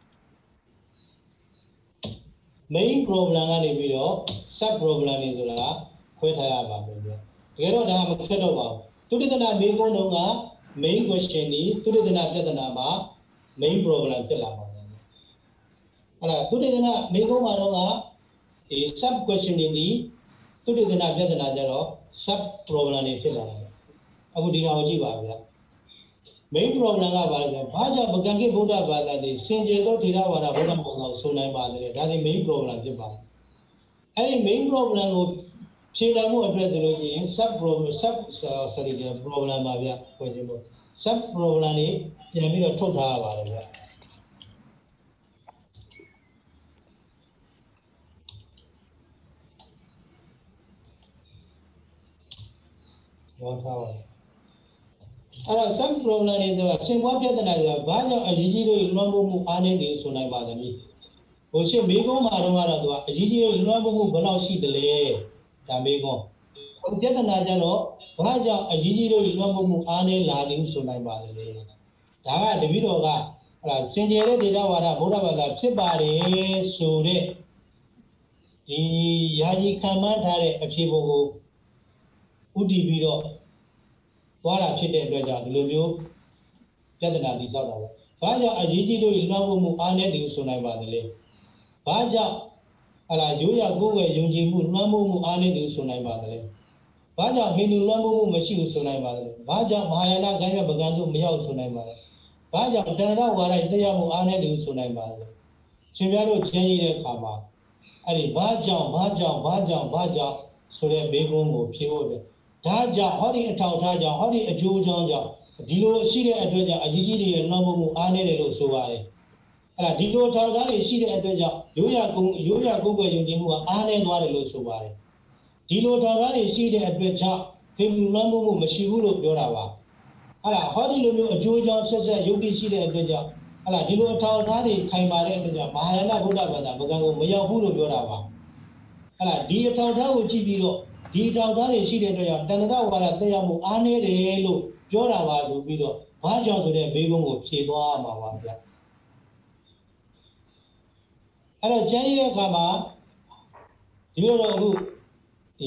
main problem ကနေပြီးတော့ sub problem တွေဆိုတာခွဲထားရပါမယ်ဗျာတကယ်တော့ဒါမခက်တော့ပါဘူးသုတိတနာမေကုံတုံးက main question ဒီသုတိတနာပြဿနာမှာ main problem ဖြစ်လာပါမယ်အဲ့ဒါသုတိတနာမေကုံမှာတော့ကဒီ sub question တွေဒီသုတိတနာပြဿနာကြတော့ sub problem တွေဖြစ်လာတယ်အခုဒီဟာကိုကြည့်ပါဗျာ main problem ကဘာလဲဆိုတော့ဘာကြောင့်ပကံကိဗုဒ္ဓဘာသာတွေစင်ကြယ်သောထေရဝါဒဗုဒ္ဓဘာသာကိုဆိုနိုင်ပါတယ်ဒါဒီ main problem ဖြစ်ပါတယ်အဲ့ဒီ main problem ကိုဖြေနိုင်မှုအတွက်ဆိုလို့ရှိရင် sub problem sub sorry problem ပါဗျာပြောချင်လို့ sub problem တွေပြန်ပြီးတော့ထုတ်ထားရပါတယ်ဗျာရောထားပါအဲ့တော့ sub problem တွေဆိုတာစင်ပွားပြဿနာတွေကဘာကြောင့်အကြီးကြီးတို့လွှမ်းမိုးမှုအားနည်းနေဆိုနိုင်ပါသလဲဟိုရှင်းမေကုန်းမှာတော့ကတော့သူကအကြီးကြီးတို့လွှမ်းမိုးမှုဘယ်လောက်ရှိသလဲဒါမေကုန်းဟိုပြဿနာကြတော့ဘာကြောင့်အကြီးကြီးတို့လွှမ်းမိုးမှုအားနည်းလာတယ်ဆိုနိုင်ပါသလဲဒါကတပည့်တော်ကအဲ့ဒါစင်ကြယ်တဲ့ဒေတာဝါဒဗုဒ္ဓဘာသာဖြစ်ပါတယ်ဆိုတဲ့ဒီယာယီခံမှန်းထားတဲ့အဖြစ်ဘုံကိုဥတည်ပြီးတော့သွားတာဖြစ်တဲ့အတွက်ကြောင့်ဒီလိုမျိုးပြဿနာတိဆောက်တာပဲဘာကြောင့်အရေးကြီးတို့လွှမ်းမိုးမှုအားနည်းတယ်ဆိုနိုင်ပါသလဲဘာကြောင့်ဟလာရိုးရကိုယ်ဝယ်ယုံကြည်မှုလွှမ်းမိုးမှုအားနည်းတယ်ဆိုနိုင်ပါသလဲဘာကြောင့်ဟိန္ဒူလွှမ်းမိုးမှုမရှိဘူးဆိုနိုင်ပါသလဲဘာကြောင့်မဟာယာနဂိုင်းရပကံတို့မရောက်ဆိုနိုင်ပါသလဲဘာကြောင့်တဏ္ဍဝါဒတရားမှုအားနည်းတယ်ဆိုနိုင်ပါသလဲရှင်ပြတို့ကျင်းရတဲ့အခါမှာအဲ့ဒီဘာကြောင့်ဘာကြောင့်ဘာကြောင့်ဘာကြောင့်ဆိုတဲ့ဘေးကုန်းကိုဖြေဖို့ပဲဒါကြောင့်ဟောဒီအထောက်ထားကြောင့်ဟောဒီအကျိုးကြောင့်ကြောင့်ဒီလိုရှိတဲ့အတွက်ကြောင့်အကြီးကြီးတွေလွှမ်းမိုးမှုအားနည်းတယ်လို့ဆိုပါတယ်အဲ့ဒါဒီလိုထောက်ထားတွေရှိတဲ့အတွက်ကြောင့်ရိုးရကုန်းရိုးရကိုယ်ကိုယ်ယုံကြည်မှုကအားနည်းသွားတယ်လို့ဆိုပါတယ်ဒီလိုထောက်ထားတွေရှိတဲ့အတွက်ကြောင့်ဟိန္ဒူလွှမ်းမိုးမှုမရှိဘူးလို့ပြောတာပါအဲ့ဒါဟောဒီလိုမျိုးအကျိုးကြောင့်ဆက်ဆက်ယုတ်တိရှိတဲ့အတွက်ကြောင့်အဲ့ဒါဒီလိုအထောက်အထားတွေခိုင်မာတဲ့အတွက်ကြောင့်မဟာယာနဗုဒ္ဓဘာသာပကံကိုမရောက်ဘူးလို့ပြောတာပါအဲ့ဒါဒီအထောက်အထားကိုကြည့်ပြီးတော့ဒီထောက်ထားတွေရှိတဲ့အတွက်ကြောင့်တဏ္ဍဝါဒတရားမှုအားနည်းတယ်လို့ပြောတာပါဆိုပြီးတော့ဘာကြောင့်ဆိုတဲ့ဘေးကုန်းကိုဖြေသွားမှာပါဗျအဲ့တော့ကျမ်းရေးတဲ့အခါမှာဒီလိုတော့အခုဒီ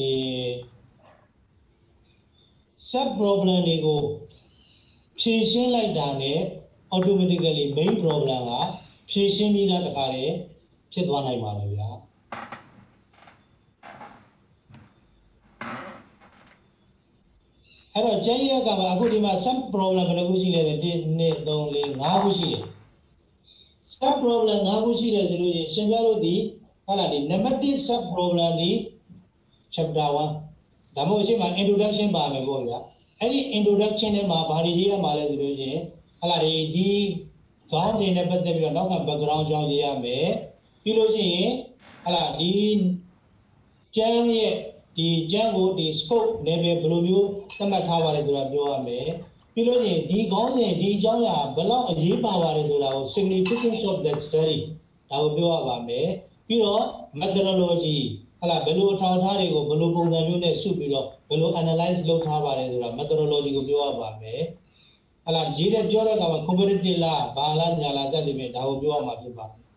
sub problem တွေကိုဖြေရှင်းလိုက်တာနဲ့ automatically main problem ကဖြေရှင်းပြီးသားတခါတည်းဖြစ်သွားနိုင်ပါတယ်ဗျာအဲ့တော့ကျန်ရတဲ့ကမှာအခုဒီမှာ sub problem ဘယ်လိုခုရှိလဲဆိုone two 3 4 5ခုရှိတယ် sub problem ၅ခုရှိတယ်ဆိုလို့ရှင်ရှင်ပြတို့ဒီဟာလာဒီ number one sub problem ဒီ chapter one ဒါမှမဟုတ်အရှိမ introduction ပါမယ်ပေါ့ဗျာအဲ့ဒီ introduction ထဲမှာဘာတွေရေးရမှာလဲဆိုလို့ရှင်ဟာလာဒီဒီခေါင်းစဉ်နဲ့ပတ်သက်ပြီးတော့နောက်က background ကြောင်းရေးရမယ်ပြီးလို့ရှိရင်ဟာလာဒီကျမ်းရဲ့ဒီကျမ်းကိုဒီ scope level ဘယ်လိုမျိုးသတ်မှတ်ထားပါလဲဆိုတာပြောရမယ်ပြီးလို့ရှိရင်ဒီခေါင်းစဉ်ဒီအကြောင်းအရာဘယ်လောက်အရေးပါပါတယ်ဆိုတာကို significance of the study ဒါကိုပြောရပါမယ်ပြီးတော့ methodology ဟလာဘယ်လိုအထောက်အထားတွေကိုဘယ်လိုပုံစံမျိုးနဲ့စုပြီးတော့ဘယ်လို analyze လုပ်ထားပါလဲဆိုတာ methodology ကိုပြောရပါမယ်ဟလာရေးတဲ့ပြောတဲ့အခါမှာ competitive လားဘာလားညာလားတတ်တယ်မြေဒါကိုပြောရမှာဖြစ်ပါတယ်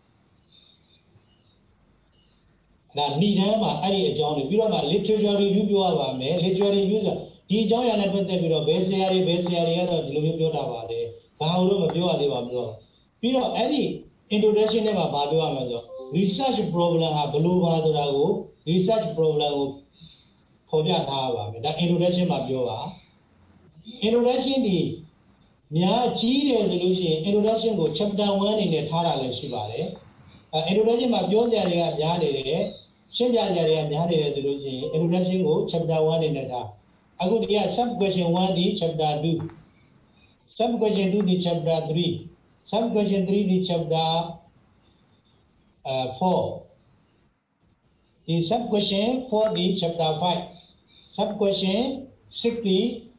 ဒါဏိဒန်းမှာအဲ့ဒီအကြောင်းတွေပြီးတော့မှ literature review ပြောရပါမယ် literature review ဆိုဒီအကြောင်းအရာနဲ့ပတ်သက်ပြီးတော့ဘယ်ဆရာတွေဘယ်ဆရာတွေကတော့ဒီလိုမျိုးပြောတာပါတယ်ဘာလို့တော့မပြောရသေးပါဘူးပြောပြီးတော့အဲ့ဒီ introduction ထဲမှာဗာပြောရမှာဆို research problem ဟာဘယ်လိုပါဆိုတာကို research problem ကိုဖော်ပြထားပါမယ်ဒါ introduction မှာပြောပါ introduction ဒီများကြီးတယ်ဆိုလို့ရှိရင် introduction ကို chapter one အနေနဲ့ထားတာလည်းရှိပါတယ်အဲ introduction မှာပြောကြရတွေကများနေတယ်ရှင်းပြကြရတွေကများနေတယ်ဆိုလို့ရှိရင် introduction ကို chapter one အနေနဲ့ထားအခုဒီက sub question one ဒီ chapter two sub question two ဒီ chapter three sub question three ဒီ chapter uh, four ဒီ sub question four ဒီ chapter five sub question six ဒီ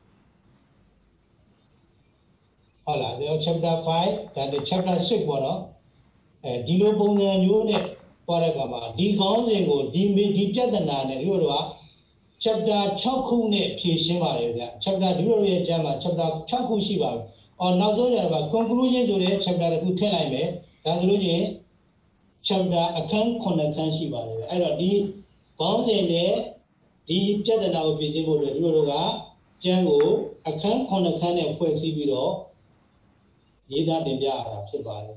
ဟုတ်လား chapter five ဒါတဲ့ chapter six ပေါ့နော်အဲဒီလိုပုံစံမျိုးနဲ့ပေါ်တဲ့ကမှာဒီခေါင်းစဉ်ကိုဒီဒီပြဿနာနဲ့တို့တို့က chapter six ခုနဲ့ဖြည့်ရှင်းပါတယ်ဗျာ chapter ဒီလိုရဲ့ကျမ်းမှာ chapter six ခုရှိပါဘူးအော်နောက်ဆုံးကျတော့ conclusion ဆိုတဲ့ chapter တစ်ခုထည့်လိုက်မယ်ဒါဆိုလို့ချင်း chapter အခန်းnineခန်းရှိပါတယ်ဗျာအဲ့တော့ဒီခေါင်းစဉ်နဲ့ဒီပြဿနာကိုဖြည့်ရှင်းဖို့အတွက်တို့တို့ကကျမ်းကိုအခန်းnineခန်းနဲ့ဖွဲ့စည်းပြီးတော့ရေးသားတင်ပြရတာဖြစ်ပါတယ်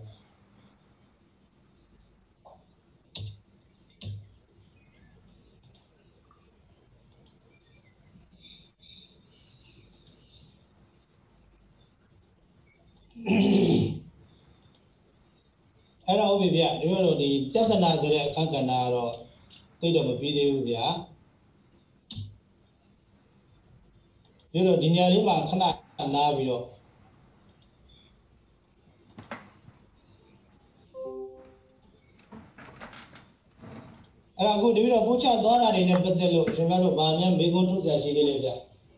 အဲ့တော့ဟုတ်ပြီဗျဒီလိုလိုဒီပြဿနာဆိုတဲ့အခန်းကဏ္ဍကတော့သိတော့မပြီးသေးဘူးဗျာဒီလိုဒီညလေးမှာခဏနားပြီးတော့အဲ့ဒါအခုဒီလိုပို့ချသွားတာတွေနဲ့ပတ်သက်လို့ကျွန်တော်တို့ဗာမြန်မေကွန်းထုတ်ဆက်ရှိသေးတယ်ဗျ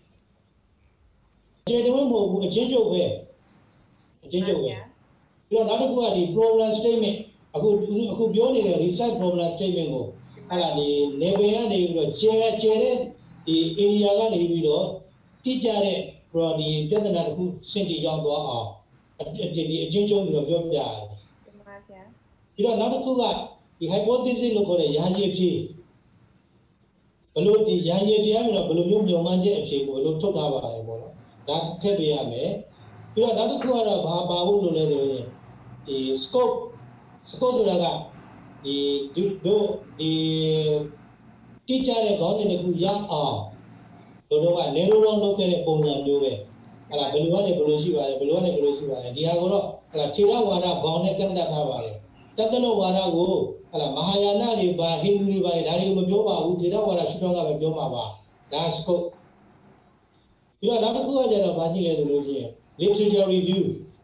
ကျေတဝင်းမဟုတ်ဘူးအချင်းချုပ်ပဲအချင်းချုပ်ပဲပြီးတော့နောက်တစ်ခုကဒီ problem statement အခုအခုပြောနေတဲ့ research problem statement ကိုအဲ့ဒါဒီ level ကနေပြီးတော့ကျဲကျဲတဲ့ဒီ area ကနေပြီးတော့တိကျတဲ့ဒီပြဿနာတစ်ခုစင်တီရောက်သွားအောင်ဒီဒီအချင်းချုပ်ပြီးတော့ပြောပြရတယ်ပြီးတော့နောက်တစ်ခုကဒီ hypothesis လို့ခေါ်တဲ့ယာယီအဖြေဘလို့ဒီယာယီအဖြေကတော့ဘလို့မျိုးမျှော်မှန်းချက်အဖြေကိုဘလို့ထုတ်ထားပါတယ်ပေါ့နော်ဒါထည့်ပေးရမယ်ပြီးတော့နောက်တစ်ခုကတော့ဘာပါဖို့လို့လဲဆိုရင်ဒီ scope scope ဆိုတာကဒီတို့ဒီတိကျတဲ့ခေါင်းစဉ်တစ်ခုရအောင်တို့တော့ကနေလိုတော့လုပ်ခဲ့တဲ့ပုံစံမျိုးပဲအဲ့ဒါဘယ်လိုကနေဘယ်လိုရှိပါလဲဘယ်လိုကနေဘယ်လိုရှိပါလဲဒီဟာကိုတော့အဲ့ဒါထေရဝါဒဘောင်နဲ့ကန့်သတ်ထားပါတယ်တက္ကသိုလ်ဝါဒကိုဟလာမဟာယာနတွေပါဟိန္ဒူတွေပါဒါတွေကိုမပြောပါဘူးထေရဝါဒရှုထောင့်ကပဲပြောမှာပါဒါစကုတ်ပြီးတော့နောက်တစ်ခုကကျတော့ဗာကြည့်လဲဆိုလို့ရှိရင် literature review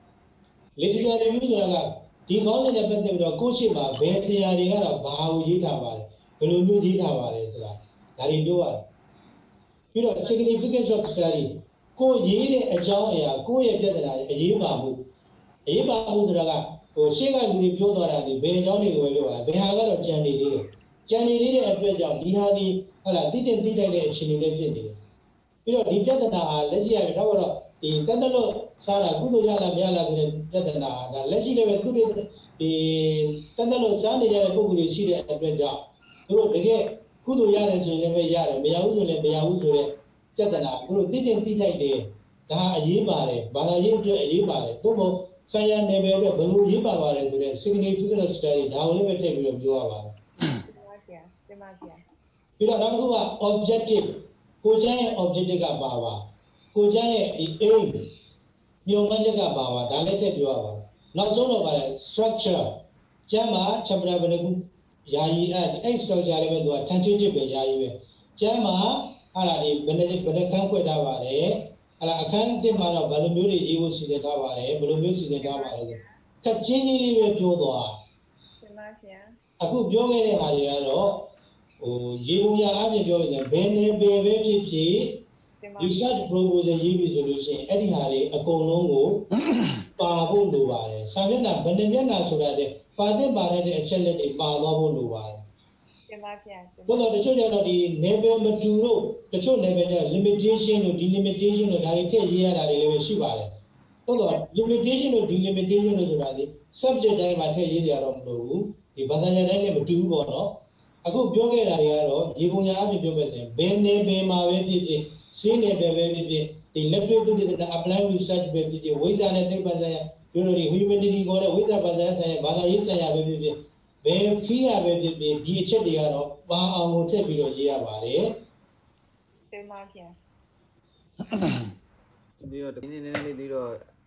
literature review ဆိုတာကဒီခေါင်းစဉ်နဲ့ပတ်သက်ပြီးတော့ကိုယ့်ရှိမှာဘယ်ဆရာတွေကတော့ဘာကိုရေးထားပါလဲဘယ်လိုမျိုးရေးထားပါလဲဆိုတာဒါတွေပြောရတယ်ပြီးတော့ significance of study ကိုရေးတဲ့အကြောင်းအရာကိုယ့်ရဲ့ပြဿနာအရေးပါမှုအရေးပါမှုဆိုတာကဟိုရှေ့ကလူတွေပြောသွားတာဒီဘယ်အကြောင်းတွေကိုပြောတာဘယ်ဟာကတော့ကြံနေသေးတယ်ကြံနေသေးတဲ့အတွက်ကြောင့်ဒီဟာဒီဟုတ်လားတိတိတိတိုက်တဲ့အခြေအနေလေးဖြစ်နေတယ်ပြီးတော့ဒီပြဿနာဟာလက်ရှိရပြီတော့တော့ဒီတန်တလို့စားတာကုသိုလ်ရလားမရလားဆိုတဲ့ပြဿနာဟာဒါလက်ရှိလည်းပဲသူတွေဒီတန်တလို့စားနေရတဲ့ပုံစံတွေရှိတဲ့အတွက်ကြောင့်သူတို့တကယ်ကုသိုလ်ရတယ်ဆိုရင်လည်းပဲရတယ်မရဘူးဆိုရင်လည်းမရဘူးဆိုတဲ့ပြဿနာသူတို့တိတိတိတိုက်တယ်ဒါဟာအရေးပါတယ်ဘာသာရေးအတွက်အရေးပါတယ်သို့မဟုတ်ဆရာနေပဲဘယ်လိုရေးပါပါတယ်ဆိုတဲ့ significant study ဒါကိုလည်းပဲထည့်ပြီးတော့ပြောရပါတယ်တင်ပါဗျာတင်ပါဗျာပြီးတော့နောက်တစ်ခုက objective ကိုကျန်းရဲ့ objective ကပါပါကိုကျန်းရဲ့ဒီ aim ညွှန်မှန်းချက်ကပါပါဒါလည်းထည့်ပြောရပါတယ်နောက်ဆုံးတော့ပါလေ structure ကျန်းမှာ chapter ဘယ်နှခုယာယီအဲ့ဒီ structure လည်းပဲသူက tentative ပဲယာယီပဲကျန်းမှာဟာလာဒီဘယ်နှဘယ်နှခန်းခွဲထားပါတယ်အဲ့ဒါအခန်းတစ်မှာတော့ဘယ်လိုမျိုးတွေရေးဖို့စီစဉ်ထားပါလဲဘယ်လိုမျိုးစီစဉ်ထားပါလဲခက်ချင်းချင်းလေးပဲပြောသွားရှင်ပါဗျာအခုပြောခဲ့တဲ့ဟာတွေကတော့ဟိုရေပုံရအပြင်ပြောရင်ဘယ်နေပယ်ပဲဖြစ်ဖြစ် research proposal ရေးပြီဆိုလို့ရှိရင်အဲ့ဒီဟာတွေအကုန်လုံးကိုပါဖို့လိုပါတယ်စာမျက်နှာဘယ်နှမျက်နှာဆိုတာတဲ့ပါတဲ့ပါတဲ့အချက်လက်တွေပါသွားဖို့လိုပါတယ်တင်ပါဗျာဘယ်တော့တချို့ကျတော့ဒီ level မတူလို့တချို့ level တဲ့ limitation တို့ဒီ limitation တို့ဒါတွေထည့်ရေးရတာတွေလည်းရှိပါတယ်ဟုတ်တော့ limitation တို့ဒီ limitation တို့ဆိုတာဒီ subject တိုင်းမှာထည့်ရေးကြတော့မလို့ဘူးဒီဘာသာရပ်တိုင်းနဲ့မတူဘူးပေါ့နော်အခုပြောခဲ့တာတွေကတော့ရေပုံညာအပြင်ပြောခဲ့တယ်ဘယ်နေဘယ်မှာပဲဖြစ်ဖြစ်စင်းနေပဲပဲဖြစ်ဖြစ်ဒီလက်တွေ့သူတွေ apply research ပဲဖြစ်ဖြစ်ဝိဇ္ဇာနဲ့သိပ္ပံဆိုင်ရာပြောလို့ဒီ humanity ကိုလည်းဝိဇ္ဇာဘာသာဆိုင်ရာဘာသာရေးဆိုင်ရာပဲဖြစ်ဖြစ်ဘယ် fee ရပဲဖြစ်ဖြစ်ဒီအချက်တွေကတော့ပါအောင်ကိုထည့်ပြီးတော့ရေးရပါတယ်တင်ပါဗျာပြီးတော့ဒီနေ့နည်းနည်းလေးပြီးတော့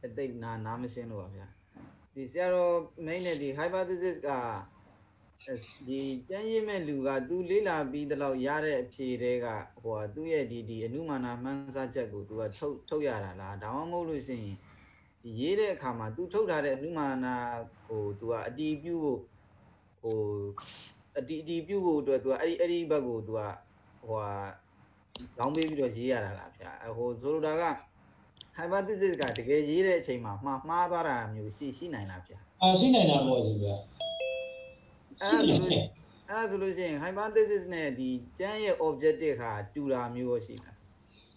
အသိနာနားမရှင်းလို့ပါဗျာဒီဆရာတော်မင်းနဲ့ဒီ hypothesis ကဒီကျန်းရည်မဲ့လူကသူလေးလာပြီးတလောက်ရတဲ့အဖြေတွေကဟိုသူ့ရဲ့ဒီဒီအနုမာနာမှန်းဆချက်ကိုသူကထုတ်ထုတ်ရတာလားဒါမှမဟုတ်လို့ရှိရင်ဒီရေးတဲ့အခါမှာသူထုတ်ထားတဲ့အနုမာနာကိုသူကအတီးပြုတ်ဟိုအတီးအတီးပြုတ်ဖို့အတွက်သူကအဲ့ဒီအဲ့ဒီဘက်ကိုသူကဟိုဟာလောင်းပေးပြီးတော့ရေးရတာလားဗျာဟိုဆိုလိုတာက hypothesis ကတကယ်ရေးတဲ့အချိန်မှာမှားမှားသွားတာမျိုးရှိရှိနိုင်လားဗျာအာရှိနိုင်တာပေါ့ဒီဗျာအဲ့ဒါဆိုလို့အဲ့ဒါဆိုလို့ရှိရင် hypothesis နဲ့ဒီကျန်းရဲ့ objective ဟာတူတာမျိုးရောရှိလား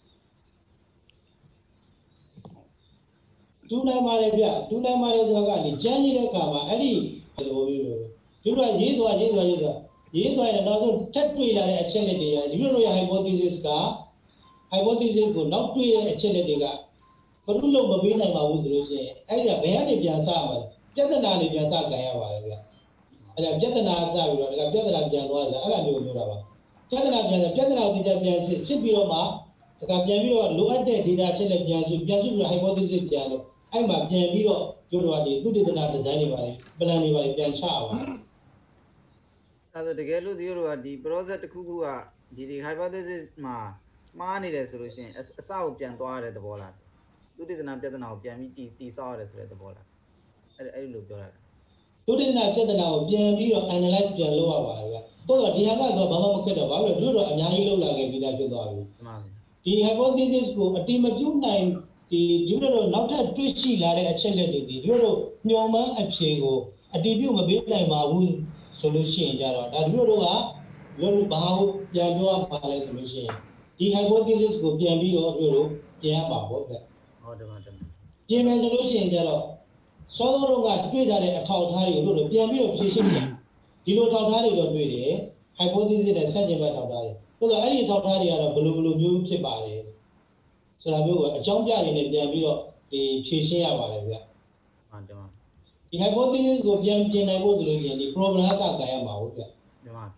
တူနိုင်ပါတယ်ဗျတူနိုင်ပါတယ်ဆိုတော့ကလေကျန်းကြီးတဲ့အခါမှာအဲ့ဒီသဘောမျိုးလိုဒီလိုရေးသွားရေးသွားရေးသွားရေးသွားရင်နောက်ဆုံးထပ်တွေ့လာတဲ့အချက်လက်တွေကဒီလိုလိုရ hypothesis က hypothesis ကိုနောက်တွေ့တဲ့အချက်လက်တွေကဘယ်လိုလုပ်မပေးနိုင်ပါဘူးဆိုလို့ရှိရင်အဲ့ဒီကဘယ်ကနေပြန်စမှာပြဿနာတွေပြန်စကြရပါတယ်ဗျအဲ့ဒါပြဿနာစပြီးတော့ဒါကပြဿနာပြန်သွားကြအဲ့ဒါမျိုးပြောတာပါပြဿနာပြန်ပြဿနာကိုပြန်ပြန်စစ်စစ်ပြီးတော့မှဒါကပြန်ပြီးတော့လိုအပ်တဲ့ data ချက်လက်ပြန်စုပြန်စုပြီးတော့ hypothesis ပြန်လို့အဲ့မှာပြန်ပြီးတော့ပြောတော့ဒီသုတေသန design တွေပါလေ plan တွေပါလေပြန်ချပါအဲ့ဒါတကယ်လို့ဒီလိုကဒီ process တစ်ခုခုကဒီဒီ hypothesis မှာမှားနေတယ်ဆိုလို့ရှိရင်အစကိုပြန်သွားရတဲ့သဘောလားသုတေသနပြဿနာကိုပြန်ပြီးတည်တည်ဆောက်ရတယ်ဆိုတဲ့သဘောလားအဲ့အဲ့လိုပြောတာသုတေသနပြဿနာကိုပြန်ပြီးတော့ analyze ပြန်လုပ်ရပါတယ်ဗျတော့ဒီဟာကတော့ဘာမှမခက်တော့ဘာလို့လဲတို့တော့အများကြီးလုပ်လာခဲ့ပြီးသားဖြစ်သွားပြီမှန်ပါဒီ hypothesis ကိုအတိမပြုနိုင်ဒီဒီလိုတော့နောက်ထပ်တွေ့ရှိလာတဲ့အချက်လက်တွေဒီလိုတော့ညော်မှန်းအဖြေကိုအတိပြုမပေးနိုင်ပါဘူးဆိုလို့ရှိရင်ကြတော့ဒါဒီလိုတော့ကလို့ဘာလို့ပြန်ပြောရပါလဲဆိုလို့ရှိရင်ဒီ hypothesis ကိုပြန်ပြီးတော့တို့တို့ပြန်ရမှာပေါ့ဗျဟုတ်တယ်ပါတယ်ပြင်မယ်ဆိုလို့ရှိရင်ကြတော့စောစောတုန်းကတွေ့ထားတဲ့အထောက်အထားတွေကိုတို့ပြန်ပြီးတော့ဖြည့်ရှင်းပြန်ဒီလိုထောက်ထားတွေတော့တွေ့တယ် hypothesis နဲ့ဆက်ကျင်ဘက်ထောက်ထားတွေဆိုတော့အဲ့ဒီထောက်ထားတွေကတော့ဘယ်လိုဘယ်လိုမျိုးဖြစ်ပါလဲဆိုတာမျိုးကအကြောင်းပြနေနဲ့ပြန်ပြီးတော့ဒီဖြည့်ရှင်းရပါတယ်ဗျဟုတ်တယ်ပါဒီ hypothesis ကိုပြန်ပြင်နိုင်ဖို့ဆိုလို့ရှိရင်ဒီ problem စကန်ရမှာဟုတ်ဗျဟုတ်ပါ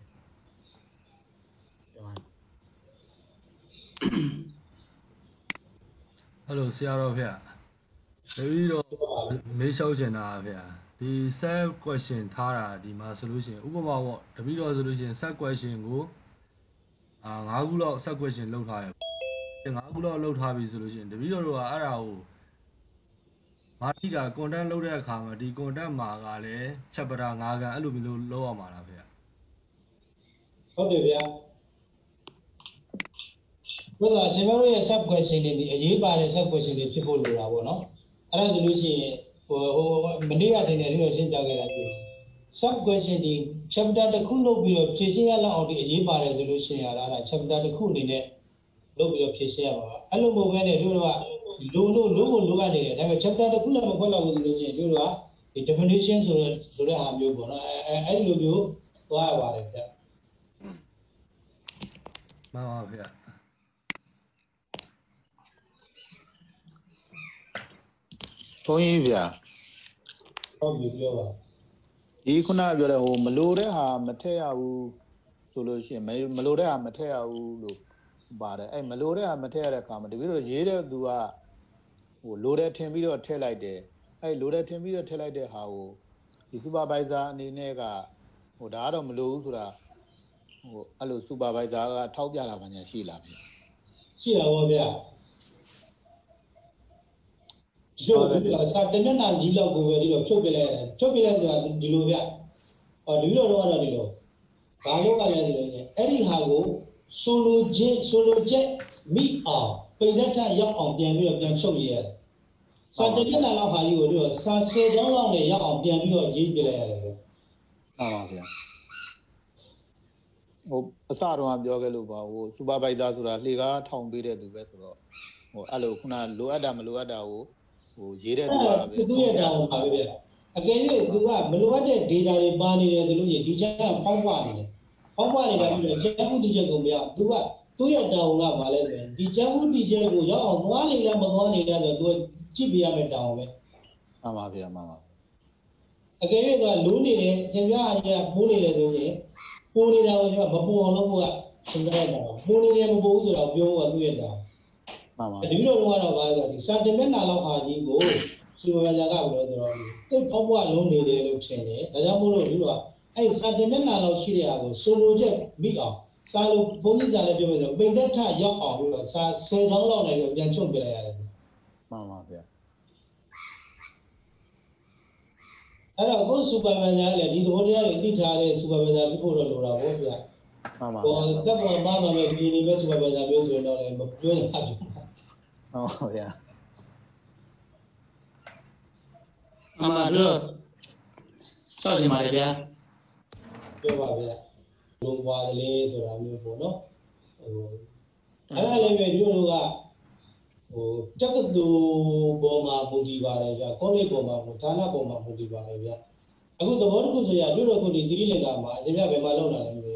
ဟယ်လိုဆရာတော်ဖေတပည့်တော့မေးလျှောက်ချင်တာဖေဒီ set question ထားတာဒီမှာဆိုလို့ရှိရင်ဥပမာပေါ့တပည့်တော်ဆိုလို့ရှိရင် set question ကိုအာ၅ခုလောက် set question လုပ်ထားတယ်၅ခုလောက်လုပ်ထားပြီဆိုလို့ရှိရင်တပည့်တော်တို့ကအဲ့ဒါကိုမာတိက content လုပ်တဲ့အခါမှာဒီ content မှာကလည်း chapter ၅ခန်းအဲ့လိုမျိုးလုပ်ရမှာလားဖေဟုတ်တယ်ဗျာဘုရားကျွန်တော်တို့ရဲ့ sub question တွေဒီအရေးပါတဲ့ sub question တွေဖြစ်ဖို့လိုတာပေါ့နော်အဲ့ဒါဆိုလို့ရှိရင်ဟိုဟိုမနေ့ကတင်တယ်လို့ရှင်းပြခဲ့တာပြီ sub question ဒီ chapter တစ်ခုလုပ်ပြီးတော့ဖြည့်ရှင်းရလောက်အောင်ဒီအရေးပါတယ်ဆိုလို့ရှိရင်အဲ့ဒါ chapter တစ်ခုအနေနဲ့လုပ်ပြီးတော့ဖြည့်ရှင်းရပါအဲ့လိုမဟုတ်ဘဲနဲ့တို့ကလိုလို့လိုကိုလိုကနေတယ်ဒါပေမဲ့ chapter တစ်ခုလည်းမခွက်တော့ဘူးဆိုလို့ရှိရင်တို့ကဒီ definition ဆိုတဲ့ဆိုတဲ့ဟာမျိုးပေါ့နော်အဲအဲ့လိုမျိုးသွားရပါတယ်ဗျမှန်ပါဗျဘုန်းကြီးဗျာဟုတ်ပြီပြောပါဒီခုနပြောတဲ့ဟိုမလိုတဲ့ဟာမထည့်ရဘူးဆိုလို့ရှိရင်မလိုတဲ့ဟာမထည့်ရဘူးလို့ပါတယ်အဲ့မလိုတဲ့ဟာမထည့်ရတဲ့အခါမှာတပည့်တော်ရေးတဲ့သူကဟိုလိုတဲ့ထင်ပြီးတော့ထည့်လိုက်တယ်အဲ့လိုတဲ့ထင်ပြီးတော့ထည့်လိုက်တဲ့ဟာကိုဒီ supervisor အနေနဲ့ကဟိုဒါကတော့မလိုဘူးဆိုတာဟိုအဲ့လို supervisor ကထောက်ပြတာဘာညာရှိလားဗျရှိတာပေါ့ဗျာကျိုးဒီကစာတမျက်နှာကြီးလောက်ကိုပဲဒီလိုဖြုတ်ပြလိုက်ရတယ်ဖြုတ်ပြလိုက်ဆိုတာဒီလိုဗျဟောဒီလိုတော့တော့ဒီလိုဘာလို့ကလဲဆိုလို့ရှိရင်အဲ့ဒီဟာကိုဆိုလိုခြင်းဆိုလိုချက်မိအောင်ပိဋကတ်ရောက်အောင်ပြန်ပြီးတော့ပြန်ဖြုတ်ရရတယ်စာတမျက်နှာလောက်ဟာကြီးကိုဒီတော့စာဆယ်ကျောင်းလောက်နဲ့ရောက်အောင်ပြန်ပြီးတော့ရေးပြလိုက်ရတယ်ဗျဟုတ်ပါဗျာဟိုအစတော့ပြောခဲ့လို့ပါဟို supervisor ဆိုတာလှေကားထောင်ပေးတဲ့သူပဲဆိုတော့ဟိုအဲ့လိုခုနလိုအပ်တာမလိုအပ်တာကိုဟိုရေးတဲ့သူကပဲသူရဲ့တောင်းပါပဲအကယ်၍သူကမလိုအပ်တဲ့ data တွေပါနေတယ်ဆိုလို့ရှိရင်ဒီချက်ကဖောက်ပွားနေတယ်ဖောက်ပွားနေတာပြီးတော့ကျန်းမှုတိကျကိုမရသူကသူရဲ့တောင်းကပါလဲဆိုရင်ဒီကျန်းမှုတိကျကိုရောက်အောင်သွားနေလားမသွားနေလားဆိုတော့သူကြည့်ပြရမယ့်တောင်းပဲမှန်ပါဗျာမှန်ပါအကယ်၍သူကလိုးနေတယ်သင်ပြအရာပိုးနေတယ်ဆိုရင်ပိုးနေတာကိုမပိုးအောင်လုပ်ဖို့ကစဉ်းစားရတာပိုးနေတယ်မပိုးဘူးဆိုတော့ပြောဖို့ကသူ့ရဲ့တောင်းမှန်ပါဒီလိုတော့ကတော့ပါဆိုဒီစံတမျက်နှာလောက်ဟာကြီးကို supervisor ကဘယ်လိုဆိုတော့သိပေါ့ပွားလုံးနေတယ်လို့ထင်တယ်ဒါကြောင့်မို့လို့ဒီတော့အဲ့စာတင်မျက်နှာလောက်ရှိတဲ့ဟာကိုဆိုလိုချက်မိအောင်စာလို့ဘုန်းကြီးစာလည်းပြောမယ်ဆိုပိန်သက်ထရောက်အောင်ပြီးတော့စာဆယ်ချောင်းလောက်နေတော့ပြန်ချုပ်ပြလိုက်ရတယ်မှန်ပါဗျာအဲ့တော့ကို supervisor လည်းဒီသဘောတရားတွေသိထားတဲ့ supervisor ဖြစ်ဖို့တော့လိုတာပေါ့ဗျာမှန်ပါဟိုတက်ပေါ်မှာနာမည်ပြည်နေပဲ supervisor ပြောဆိုရင်တော့လည်းမပြောရဘူးဟုတ်ဗျာအမှန်တော့စောင့်ကြည့်ပါလေဗျာပြောပါဗျာလုံသွားတယ်ဆိုတာမျိုးပေါ့နော်ဟိုအဲ့ဒါလည်းပဲဒီလိုကဟိုတက္ကသိုလ်ပေါ်မှာမူတည်ပါတယ်ဗျာကောလိပ်ပေါ်မှာမူဌာနပေါ်မှာမူတည်ပါတယ်ဗျာအခုသဘောတစ်ခုဆိုရတို့တော့ခုဒီသီရိလင်္ကာမှာအရင်ကဘယ်မှာလောက်လာလဲမသိ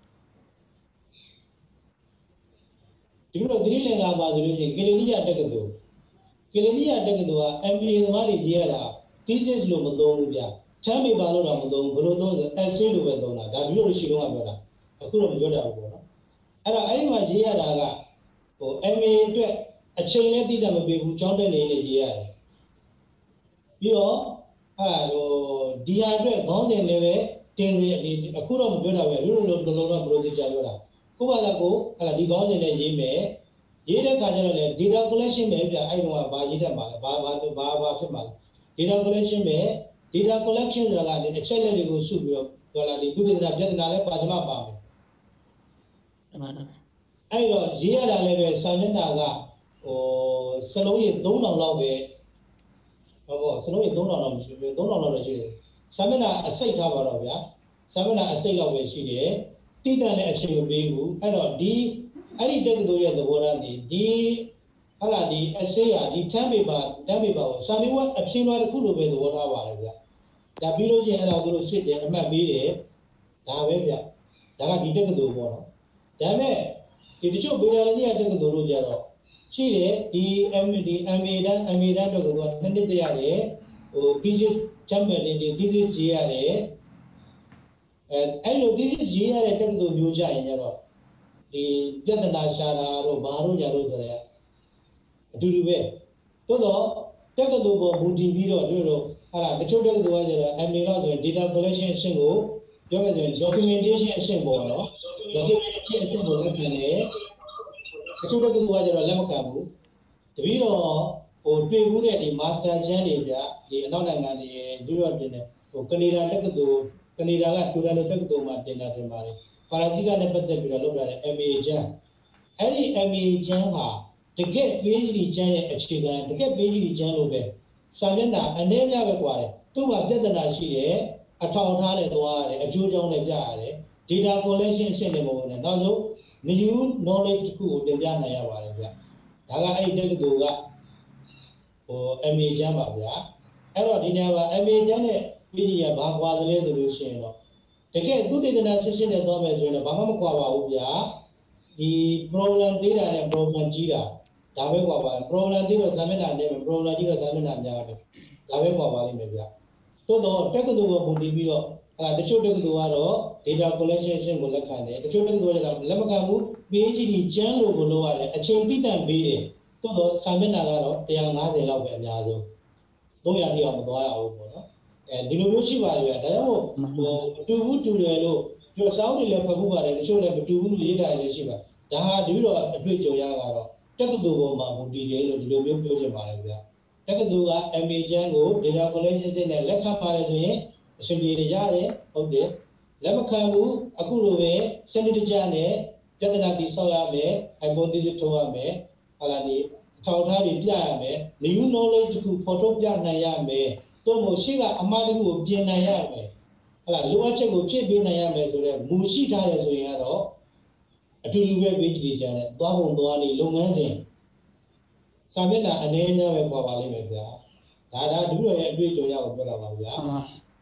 ဘူးဒီလိုသီရိလင်္ကာမှာဆိုလို့ရှိရင်ကလီနီယာတက္ကသိုလ်ကလီနီယာတက္ကသိုလ်က M B A သမားတွေကြီးရတာ thesis လို့မသုံးဘူးဗျာချမ်းမေပါလို့တော့မသုံးဘူးဘယ်လိုသုံးလဲ essay လို့ပဲသုံးတာဒါဒီလိုရှိတော့ပြောတာအခုတော့မပြောတာဘူးပေါ့နော်အဲ့တော့အဲ့ဒီမှာရေးရတာကဟို M A အတွက်အချိန်နဲ့တည်တယ်မပေးဘူးကျောင်းတက်နေနေရေးရတယ်ပြီးတော့အဲ့ဟိုဒီဟာအတွက်ခေါင်းစဉ်လည်းပဲတင်နေအခုတော့မပြောတာပဲလူလူလုံးလုံးတော့ procedure ပြောတာကိုယ့်ဘာသာကိုအဲ့ဒါဒီခေါင်းစဉ်နဲ့ရေးမယ်ရေးတဲ့အခါကျတော့လေ data collection ပဲပြအဲ့တော့ဘာရေးတတ်မှာလဲဘာဘာဘာဘာဖြစ်မှာလဲ data collection ပဲ data collection ဆိုတာကအချက်လက်တွေကိုစုပြီးတော့ဒေါ်လာဒီသူတေသနာပြဿနာလဲပါကြမှာပါမယ်အမှန်ပါအဲ့တော့ရေးရတာလည်းပဲစာမျက်နှာကဟိုစလုံးရေသုံးထောင်လောက်ပဲဟောပေါ့စလုံးရေသုံးထောင်လောက်မရှိဘူးသုံးထောင်လောက်တော့ရှိတယ်စာမျက်နှာအစိတ်ထားပါတော့ဗျာစာမျက်နှာအစိတ်လောက်ပဲရှိတယ်တိတန်လည်းအချိန်မပေးဘူးအဲ့တော့ဒီအဲ့ဒီတက္ကသိုလ်ရဲ့သဘောထားဒီဒီဟာလာဒီ essay อ่ะဒီ ten paper ten paper ကိုစာမေးပွဲအဖြေလွှာတစ်ခုလိုပဲသဘောထားပါတယ်ဗျာဒါပြီးလို့ရှိရင်အဲ့ဒါသူတို့စစ်တယ်အမှတ်ပေးတယ်ဒါပဲဗျာဒါကဒီတက္ကသိုလ်ပေါ့နော်ဒါပေမဲ့ဒီတချို့ဗေဒနီယတက္ကသိုလ်တို့ကြတော့ရှိတယ်ဒီ M D M A တန်း M A တန်းတက္ကသိုလ်ကနှစ်နှစ်တရတယ်ဟို thesis ချမ်းမယ်တင်ဒီ thesis ရေးရတယ်အဲအဲ့လို thesis ရေးရတဲ့တက္ကသိုလ်မျိုးကြရင်ကြတော့ဒီပြဿနာရှာတာတို့ဘာတို့ညာတို့ဆိုတဲ့အတူတူပဲသို့တော့တက္ကသိုလ်ပေါ်မူတည်ပြီးတော့တို့တို့ဟာတချို့တက္ကသိုလ်ကကျတော့ M A တော့ဆိုရင် data collection အဆင့်ကိုပြောမယ်ဆိုရင် documentation အဆင့်ပေါ့နော် documentation အဆင့်ကိုလက်ခံတယ်တချို့တက္ကသိုလ်ကကျတော့လက်မခံဘူးတပည့်တော်ဟိုတွေ့ဘူးတဲ့ဒီ master ချမ်းတွေဗျာဒီအနောက်နိုင်ငံတွေတို့တော့တင်တယ်ဟိုကနေဒါတက္ကသိုလ်ကနေဒါကတူရန်တိုတက္ကသိုလ်မှာတင်တာတင်ပါတယ်ပါရာဇီကနဲ့ပတ်သက်ပြီးတော့လုပ်တာလေ M A ချမ်းအဲ့ဒီ M A ချမ်းဟာတကယ် PhD ချမ်းရဲ့အခြေခံတကယ် PhD ချမ်းလို့ပဲစာမျက်နှာအနေနဲ့ပဲကွာတယ်သူ့မှာပြဿနာရှိတယ်အထောက်အထားနဲ့သွားရတယ်အကျိုးကြောင့်လည်းပြရတယ် data collection အဆင့်တွေမဟုတ်ဘူးနဲ့နောက်ဆုံး new knowledge တစ်ခုကိုတင်ပြနိုင်ရပါတယ်ဗျဒါကအဲ့ဒီတက္ကသိုလ်ကဟို M A ချမ်းပါဗျာအဲ့တော့ဒီနေရာမှာ M A ချမ်းနဲ့ PhD ကဘာကွာသလဲဆိုလို့ရှိရင်တော့တကယ်သူတေသနာစစ်စစ်နဲ့သွားမယ်ဆိုရင်တော့ဘာမှမကွာပါဘူးဗျာဒီ problem သေးတာနဲ့ problem ကြီးတာဒါပဲကွာပါတယ် problem သေးတော့ဇာမျက်နှာနဲ့ problem ကြီးတော့ဇာမျက်နှာများပဲဒါပဲကွာပါလိမ့်မယ်ဗျသို့တော့တက္ကသိုလ်ကပုံတည်ပြီးတော့အဲ့ဒါတချို့တက္ကသိုလ်ကတော့ data collection အဆင့်ကိုလက်ခံတယ်တချို့တက္ကသိုလ်ကတော့လက်မခံဘူး PhD ကျမ်းလို့ကိုလုပ်ရတယ်အချိန်ပြည့်တန်ပေးတယ်သို့တော့ဇာမျက်နှာကတော့one fiftyလောက်ပဲအများဆုံးthree hundတိအောင်မသွားရဘူးပေါ့နော်အဲဒီလိုမျိုးရှိပါတယ်ဗျာဒါကြောင့်မို့ဟိုတူဘူးတူတယ်လို့ဒီစောင်းတွေလည်းဖတ်ဖို့ပါတယ်တချို့လည်းမတူဘူးရေးတာလည်းရှိပါဒါဟာဒီလိုတော့အတွေ့အကြုံရကတော့တက္ကသိုလ်ပေါ်မှာမူတည်တယ်လို့ဒီလိုမျိုးပြောချင်ပါတယ်ဗျာတက္ကသိုလ်က M A ချမ်းကို data collection နဲ့လက်ခံပါတယ်ဆိုရင်အဆင်ပြေရတယ်ဟုတ်တယ်လက်မခံဘူးအခုလိုပဲစနစ်တကျနဲ့ပြဿနာတည်ဆောက်ရမယ် hypothesis ထုတ်ရမယ်ဟာလာဒီအထောက်အထားတွေပြရမယ် new knowledge တစ်ခုဖော်ထုတ်ပြနိုင်ရမယ်တို့မို့ရှိကအမှားတစ်ခုကိုပြင်နိုင်ရမယ်ဟာလာလိုအပ်ချက်ကိုဖြည့်ပေးနိုင်ရမယ်ဆိုတော့မူရှိထားတယ်ဆိုရင်ကတော့အတူတူပဲပေးကြည့်ကြတယ်သွားပုံသွားနေလုပ်ငန်းစဉ်စာမျက်နှာအနေနဲ့ပဲပေါ်ပါလိမ့်မယ်ဗျာဒါဒါဒုရရဲ့အတွေ့အကြုံရအောင်ပြောတာပါဗျာမှန်ပါ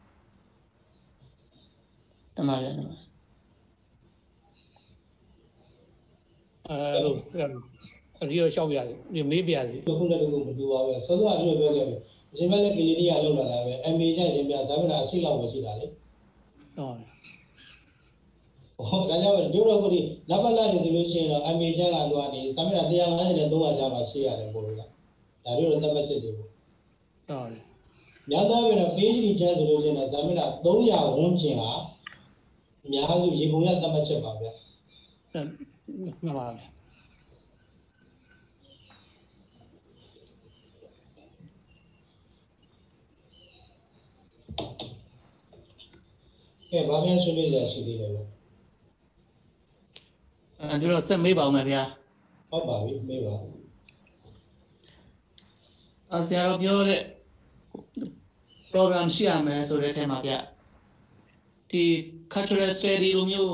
တမန်ရတမန်အဲလိုဆရာအရီရောရှောက်ပြရတယ်မေးပြရတယ်ခုနဲ့တခုမတူပါဘူးဆောစောအရီရောပြောခဲ့ပြီအရှင်မလက်ကလေးလေးရလောက်လာတာပဲ M A ကျရင်ပြဇာမနာအစိလောက်ပဲရှိတာလေဟုတ်ဟောဒါကြောင့်တို့တော့ကိုဒီနဗလာနေလို့ရှိရင်တော့ M A ကျကတော့ဒီဇာမနာone fiftyနဲ့three hundredကြားမှာရှိရတယ်ပို့လို့လားဒါတို့တော့သတ်မှတ်ချက်တွေပေါ့ဟုတ်တယ်ညာသားပဲတော့ PhD ကျမ်းဆိုလို့ရှိရင်တော့ဇာမင်တာသုံးရာဝန်းကျင်ဟာအများစုရေပုံရသတ်မှတ်ချက်ပါဗျမှန်ပါဗျာကဲဘာများဆွေးနွေးကြရှိသေးလဲဗျအဲဒီတော့ဆက်မေးပါဦးမယ်ဗျာဟုတ်ပါပြီမေးပါအဆရာတော်ပြောတဲ့ program ရှိရမယ်ဆိုတဲ့အထက်မှာဗျဒီ cultural study လိုမျိုး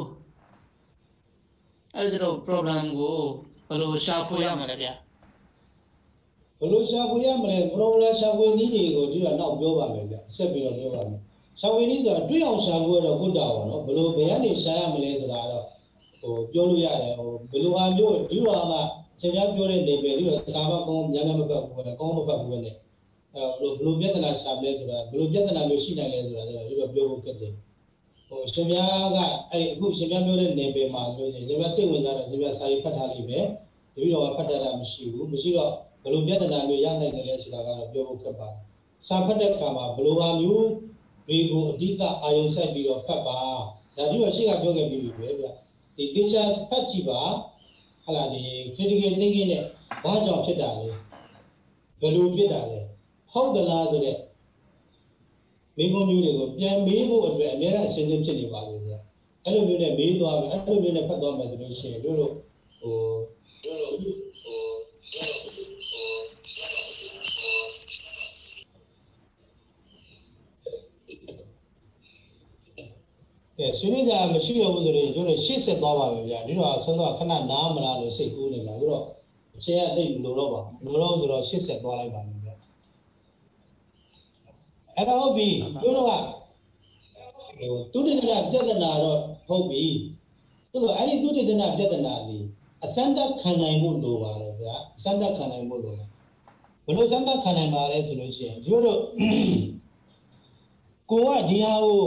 အဲဒီတော့ program ကိုဘယ်လိုရှာဖွေရမလဲဗျာဘယ်လိုရှာဖွေရမလဲ problem ရှာဖွေနည်းတွေကိုဒီတော့နောက်ပြောပါမယ်ဗျဆက်ပြီးတော့ပြောပါမယ်ရှာဖွေနည်းဆိုတာတွေ့အောင်ရှာဖွေတော့ဟုတ်တာပါနော်ဘယ်လိုဘယ်ကနေရှာရမလဲဆိုတာတော့ဟိုပြောလို့ရတယ်ဟိုဘယ်လိုအားမျိုးဒီလိုအားကဆင်ပြပြောတဲ့နေပဲဒီတော့စာမကောင်းညံ့ညံ့မပတ်ဘူးနဲ့ကောင်းမပတ်ဘူးနဲ့အဲဘယ်လိုဘယ်လိုပြဿနာရှာမလဲဆိုတာဘယ်လိုပြဿနာမျိုးရှိနိုင်လဲဆိုတာဒီတော့ပြောဖို့ခက်တယ်ဟိုရှင်ပြားကအဲ့အခုရှင်ပြားပြောတဲ့နေပဲမှာဆိုရင်ရှင်ပြားစိတ်ဝင်စားတော့ရှင်ပြားစာရေးဖတ်ထားလိမ့်မယ်ဒီတော့ဖတ်ထားတာမရှိဘူးမရှိတော့ဘယ်လိုပြဿနာမျိုးရနိုင်တယ်လဲဆိုတာကတော့ပြောဖို့ခက်ပါတယ်စာဖတ်တဲ့အခါမှာဘယ်လိုအားမျိုးတွေကိုအဓိကအာရုံစိုက်ပြီးတော့ဖတ်ပါဒါပြီးတော့ရှေ့ကပြောခဲ့ပြီးပြီပဲဗျဒီ teacher ဖတ်ကြည့်ပါဟာလာဒီ critical thinking နဲ့ဘာကြောင့်ဖြစ်တာလဲဘယ်လိုဖြစ်တာလဲဟုတ်သလားဆိုတဲ့မိဘမျိုးတွေကိုပြန်မေးဖို့အတွက်အများအားအစဉ်သင့်ဖြစ်နေပါလိမ့်ဗျအဲ့လိုမျိုးနဲ့မေးသွားမယ်အဲ့လိုမျိုးနဲ့ဖတ်သွားမယ်ဆိုလို့ရှိရင်တို့တို့ဟိုတို့တို့ဟိုကဲဆွေးနွေးကြမရှိတော့ဘူးဆိုရင်တို့လည်းရှေ့ဆက်သွားပါမယ်ဗျာဒီတော့ဆုံးတော့ခဏနားမလားလို့စိတ်ကူးနေတာပြီးတော့အချိန်အသိမလို့တော့ပါမလို့တော့ဆိုတော့ရှေ့ဆက်သွားလိုက်ပါမယ်ဗျာအဲ့တော့ဟုတ်ပြီတို့တော့ဟိုသူတည်တဲ့ပြဿနာတော့ဟုတ်ပြီတို့တော့အဲ့ဒီသူတည်တဲ့ပြဿနာလေးအစမ်းတက်ခံနိုင်ဖို့လိုပါတယ်ဗျာအစမ်းတက်ခံနိုင်ဖို့လိုတယ်ဘယ်လိုစမ်းတက်ခံနိုင်ပါလဲဆိုလို့ရှိရင်တို့တို့ကိုကဒီဟာကို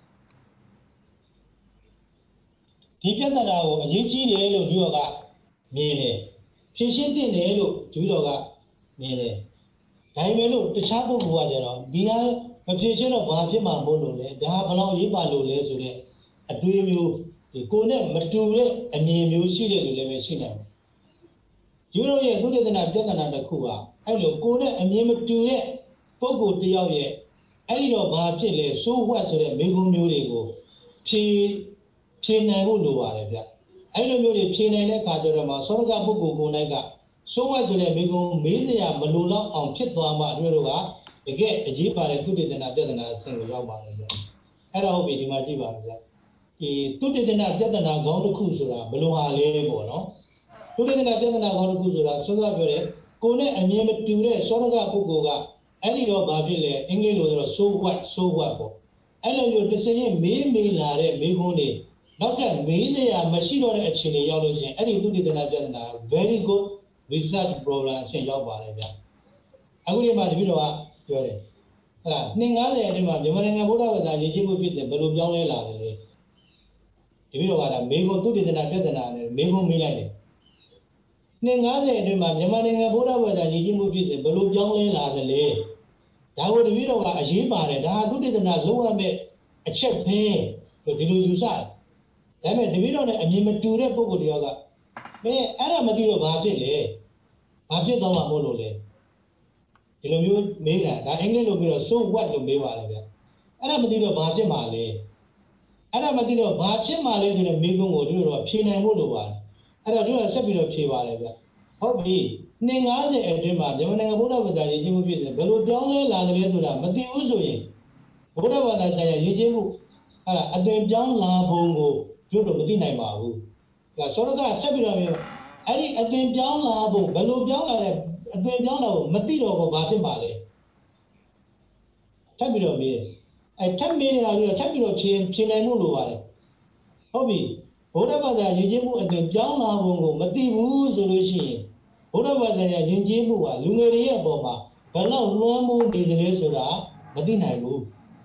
ဒီပြဿနာကိုအရေးကြီးတယ်လို့ဒီတော့ကမြင်တယ်ဖြေရှင်းတင်တယ်လို့ဒီတော့ကမြင်တယ်ဒါပေမဲ့လို့တခြားပုဂ္ဂိုလ်ကကျတော့ဒီဟာမဖြေရှင်းတော့ဘာဖြစ်မှာမို့လို့လဲဒါဘယ်လောက်ရေးပါလို့လဲဆိုတဲ့အတွေးမျိုးဒီကိုနဲ့မတူတဲ့အမြင်မျိုးရှိတဲ့လူလည်းပဲရှိနိုင်တယ်ဒီလိုရဲ့သုတေသနပြဿနာတစ်ခုကအဲ့လိုကိုနဲ့အမြင်မတူတဲ့ပုဂ္ဂိုလ်တယောက်ရဲ့အဲ့ဒီတော့ဘာဖြစ်လဲစိုးဝတ်ဆိုတဲ့မိဂုံမျိုးတွေကိုဖြေဖြေနိုင်ဖို့လိုပါတယ်ဗျအဲ့လိုမျိုးတွေဖြေနိုင်တဲ့အခါကျတော့မှသောရကပုဂ္ဂိုလ်ကိုယ်၌ကစိုးဝတ်ဆိုတဲ့မိဂုံမေးစရာမလိုတော့အောင်ဖြစ်သွားမှတို့တို့ကတကယ်အရေးပါတဲ့သုတေသနပြဿနာအဆင့်ကိုရောက်ပါတယ်ဗျအဲ့တော့ဟုတ်ပြီဒီမှာကြည့်ပါဗျဒီသုတေသနပြဿနာခေါင်းတစ်ခုဆိုတာဘယ်လိုဟာလဲပေါ့နော်သုတေသနပြဿနာခေါင်းတစ်ခုဆိုတာစောစောပြောတယ်ကိုယ်နဲ့အမြင်မတူတဲ့သောရကပုဂ္ဂိုလ်ကအဲ့ဒီတော့ဘာဖြစ်လဲအင်္ဂလိပ်လိုဆိုတော့ so what so what ပေါ့အဲ့လိုမျိုးတစ်စင်းချင်းမေးမေးလာတဲ့မေးခွန်းတွေနောက်ထပ်မေးစရာမရှိတော့တဲ့အခြေအနေရောက်လို့ရှိရင်အဲ့ဒီသုတေသနပြဿနာ very good research problem အဆင့်ရောက်ပါတယ်ဗျအခုဒီမှာတပိတော့ကပြောတယ်ဟဲ့လားနှစ်ငါးဆယ်အတွင်းမှာမြန်မာနိုင်ငံဗုဒ္ဓဘာသာရည်ကြည်မှုဖြစ်တယ်ဘယ်လိုပြောင်းလဲလာတယ်လဲတပိတော့ကဒါမေခွန်သုတေသနပြဿနာနဲ့မေခွန်မေးလိုက်တယ်နှစ်ငါးဆယ်အတွင်းမှာမြန်မာနိုင်ငံဗုဒ္ဓဘာသာရည်ကြည်မှုဖြစ်တယ်ဘယ်လိုပြောင်းလဲလာတယ်လဲဒါကိုတပိတော့ကအရေးပါတယ်ဒါသုတေသနလုံးဝမဲ့အချက်ပဲဒီလိုယူဆတယ်ဒါပေမဲ့တပိတော့နဲ့အမြင်မတူတဲ့ပုံကိုတယောက်ကမင်းအဲ့ဒါမသိတော့ဘာဖြစ်လဲဘာဖြစ်တော့မှမို့လို့လဲဒီလိုမျိုးမေးတာဒါအင်္ဂလိပ်လိုပြီးတော့ so what လို့မေးပါလေဗျအဲ့ဒါမသိတော့ဘာဖြစ်မှာလဲအဲ့ဒါမသိတော့ဘာဖြစ်မှာလဲဆိုတဲ့မေးခွန်းကိုတို့တော့ဖြေနိုင်ဖို့လိုပါတယ်အဲ့တော့တို့ကဆက်ပြီးတော့ဖြေပါလေဗျဟုတ်ပြီနှစ်ငါးဆယ်အတွင်းမှာမြန်မာနိုင်ငံဗုဒ္ဓဘာသာရည်ကြည်မှုဖြစ်တယ်ဘယ်လိုပြောင်းလဲလာတယ်လဲဆိုတာမသိဘူးဆိုရင်ဗုဒ္ဓဘာသာဆိုင်ရာရည်ကြည်မှုအဲ့ဒါအသွင်ပြောင်းလာပုံကိုတို့တော့မသိနိုင်ပါဘူးဒါဆိုတော့ကဆက်ပြီးတော့အဲ့ဒီအသွင်ပြောင်းလာပုံဘယ်လိုပြောင်းလာလဲအသွင်ပြောင်းလာဖို့မသိတော့ဘူးဘာဖြစ်မှာလဲထပ်ပြီးတော့မေးအဲထပ်မေးနေတာပြီးတော့ထပ်ပြီးတော့ဖြေဖြေနိုင်မှုလိုပါတယ်ဟုတ်ပြီဗုဒ္ဓဘာသာယဉ်ကျေးမှုအသွင်ပြောင်းလာပုံကိုမသိဘူးဆိုလို့ရှိရင်ဗုဒ္ဓဘာသာရဲ့ယဉ်ကျေးမှုကလူငယ်တွေရဲ့အပေါ်မှာဘယ်လောက်လွှမ်းမိုးနေသလဲဆိုတာမသိနိုင်ဘူး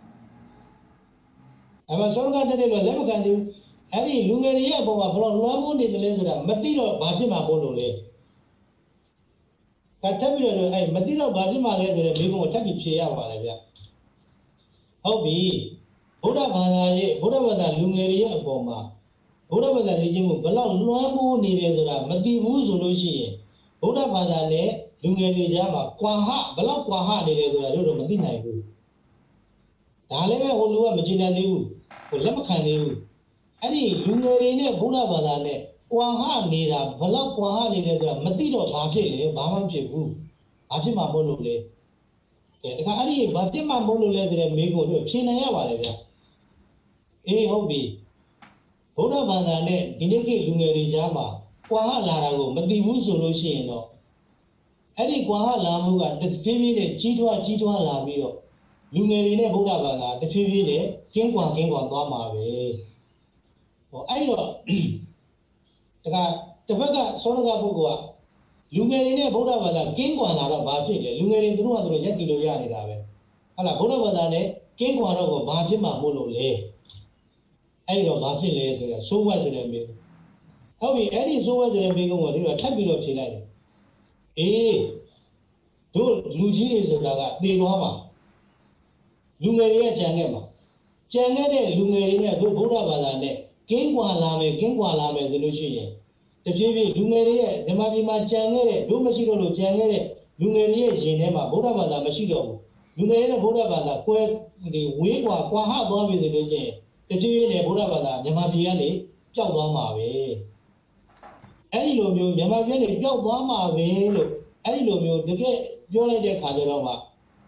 အမှဆောရကတဲ့လည်းလက်မခံသေးဘူးအဲ့ဒီလူငယ်တွေရဲ့အပေါ်မှာဘယ်လောက်လွှမ်းမိုးနေသလဲဆိုတာမသိတော့ဘာဖြစ်မှာပို့လို့လဲဒါထပ်ပြီးတော့အဲ့မသိတော့ဘာဖြစ်မှလဲဆိုတော့မိဘကိုထပ်ပြီးဖြေရပါတယ်ဗျဟုတ်ပြီဗုဒ္ဓဘာသာရဲ့ဗုဒ္ဓဘာသာလူငယ်တွေရဲ့အပေါ်မှာဗုဒ္ဓဘာသာသိခြင်းမှုဘယ်လောက်လွှမ်းမိုးနေတယ်ဆိုတာမသိဘူးဆိုလို့ရှိရင်ဗုဒ္ဓဘာသာနဲ့လူငယ်တွေကြားမှာကွာဟဘယ်လောက်ကွာဟနေတယ်ဆိုတာတို့တော့မသိနိုင်ဘူးဒါလည်းပဲဟိုလူကမကျေနပ်သေးဘူးဟိုလက်မခံသေးဘူးအဲ့ဒီလူငယ်တွေနဲ့ဗုဒ္ဓဘာသာနဲ့ကွာဟနေတာဘယ်လောက်ကွာဟနေတယ်ဆိုတာမသိတော့ဘာဖြစ်လဲဘာမှမဖြစ်ဘူးဘာဖြစ်မှမဟုတ်လို့လဲကဲဒါကအဲ့ဒီဘာဖြစ်မှမဟုတ်လို့လဲဆိုတဲ့မိကိုတို့ဖြေနိုင်ရပါတယ်ဗျအေးဟုတ်ပြီဗုဒ္ဓဘာသာနဲ့ဒီနေ့ခေတ်လူငယ်တွေကြားမှာကွာဟလာတာကိုမသိဘူးဆိုလို့ရှိရင်တော့အဲ့ဒီကွာဟလာမှုကတဖြည်းဖြည်းနဲ့ကြီးထွားကြီးထွားလာပြီးတော့လူငယ်တွေနဲ့ဗုဒ္ဓဘာသာတဖြည်းဖြည်းနဲ့ကင်းကွာကင်းကွာသွားမှာပဲဟောအဲ့တော့ဒါကတစ်ဖက်ကစောရကပုဂ္ဂိုလ်ကလူငယ်တွေနဲ့ဗုဒ္ဓဘာသာကင်းကွာလာတော့ဘာဖြစ်လဲလူငယ်တွေသူတို့ကသူတို့ရက်တည်လို့ရနေတာပဲဟုတ်လားဗုဒ္ဓဘာသာနဲ့ကင်းကွာတော့ဘာဖြစ်မှမို့လို့လဲအဲ့တော့ဘာဖြစ်လဲဆိုတော့စိုးဝတ်ဆိုတဲ့မိဟုတ်ပြီအဲ့ဒီစိုးဝတ်ဆိုတဲ့မိကုန်းကတို့ကထပ်ပြီးတော့ဖြေလိုက်တယ်အေးတို့လူကြီးတွေဆိုတာကသေသွားမှာလူငယ်တွေရဲ့ကြံခဲ့မှာကြံခဲ့တဲ့လူငယ်တွေနဲ့တို့ဗုဒ္ဓဘာသာနဲ့ကင်းကွာလာမယ်ကင်းကွာလာမယ်ဆိုလို့ရှိရင်တဖြည်းဖြည်းလူငယ်တွေရဲ့ဓမ္မပြည်မှာကြံခဲ့တဲ့တို့မရှိတော့လို့ကြံခဲ့တဲ့လူငယ်တွေရဲ့ရင်ထဲမှာဗုဒ္ဓဘာသာမရှိတော့ဘူးလူငယ်တွေနဲ့ဗုဒ္ဓဘာသာကွဲဒီဝေးကွာကွာဟသွားပြီဆိုလို့ရှိရင်တဖြည်းဖြည်းနဲ့ဗုဒ္ဓဘာသာမြန်မာပြည်ကနေပျောက်သွားမှာပဲအဲ့ဒီလိုမျိုးမြန်မာပြည်ကနေပျောက်သွားမှာပဲလို့အဲ့ဒီလိုမျိုးတကယ်ပြောလိုက်တဲ့ခါကျတော့မှဩ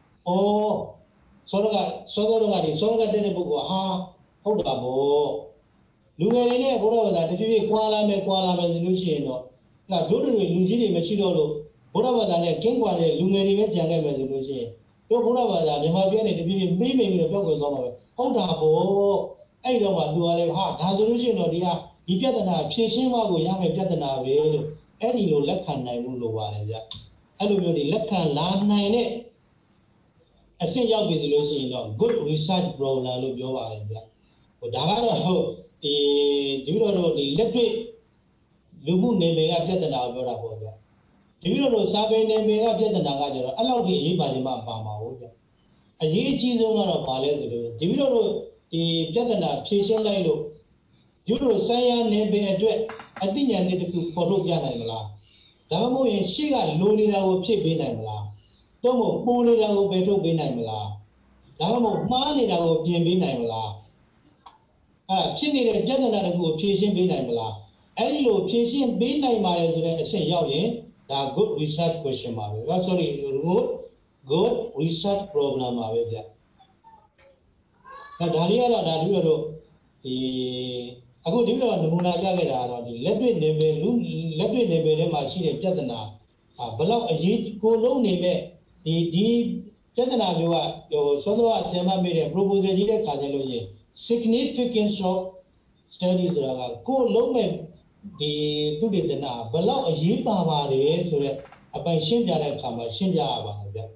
စောရကစောရကဒီစောရကတဲ့ပုဂ္ဂိုလ်ဟာဟုတ်တာပေါ့လူငယ်တွေနဲ့ဘုရားဘာသာတဖြည်းဖြည်းကွာလာမယ်ကွာလာမယ်ဆိုလို့ရှိရင်တော့ဒါတို့တွေလူကြီးတွေမရှိတော့လို့ဘုရားဘာသာနဲ့ကင်းကွာတဲ့လူငယ်တွေပဲကြံခဲ့မယ်ဆိုလို့ရှိရင်တို့ဘုရားဘာသာမြန်မာပြည်နဲ့တဖြည်းဖြည်းမိမ့်မိန်ပြီးတော့ပျောက်ကွယ်သွားမှာပဲဟုတ်တာပေါ့အဲ့တော့မှသူကလည်းဟာဒါဆိုလို့ရှိရင်တော့ဒီဟာဒီပြဿနာဖြေရှင်းမှကိုရမယ်ပြဿနာပဲလို့အဲ့ဒီလိုလက်ခံနိုင်မှုလိုပါတယ်ဗျအဲ့လိုမျိုးဒီလက်ခံလာနိုင်တဲ့အဆင့်ရောက်ပြီဆိုလို့ရှိရင်တော့ good research problem လို့ပြောပါတယ်ဗျဟိုဒါကတော့ဟုတ်ဒီဒီလိုတော့ဒီလက်တွေ့လူမှုနေပယ်ကပြဿနာကိုပြောတာပေါ့ဗျဒီလိုတော့စာပေနေပယ်ကပြဿနာကကျတော့အဲ့လောက်ကြီးအရေးပါနေမှပါမှာဟုတ်ဗျအရေးအကြီးဆုံးကတော့ပါလဲဆိုလို့ဒီလိုတော့ဒီပြဿနာဖြေရှင်းလိုက်လို့ဒီလိုဆိုင်ရာနေပယ်အတွက်အသိဉာဏ်တွေတခုပေါ်ထုတ်ပြနိုင်မလားဒါမှမဟုတ်ရင်ရှေ့ကလိုနေတာကိုဖြည့်ပေးနိုင်မလားတော့မပူနေတာကိုပယ်ထုတ်ပေးနိုင်မလားဒါမှမဟုတ်မှားနေတာကိုပြင်ပေးနိုင်မလားအဲ့ဖြစ်နေတဲ့ပြဿနာတခုကိုဖြေရှင်းပေးနိုင်မလားအဲ့ဒီလိုဖြေရှင်းပေးနိုင်ပါတယ်ဆိုတဲ့အဆင့်ရောက်ရင်ဒါ good research question ပါပဲ sorry good good research problem ပါပဲဗျဒါဒါလေးကတော့ဒါဒီလိုတော့ဒီအခုဒီလိုနမူနာပြခဲ့တာကတော့ဒီလက်တွေ့ level လူလက်တွေ့ level ထဲမှာရှိတဲ့ပြဿနာဘယ်လောက်အရေးကိုလုံးနေမဲ့ဒီဒီပြဿနာမျိုးကဟိုစောစောအဆင်မမေးတဲ့ proposal ကြီးတဲ့ခါကျလို့ရင် significance of study ဆိုတာကကိုလုံးမဲ့ဒီသူတည်တနာဘယ်လောက်အရေးပါပါတယ်ဆိုတော့အပိုင်ရှင်းပြတဲ့အခါမှာရှင်းပြရပါတယ်ဗျ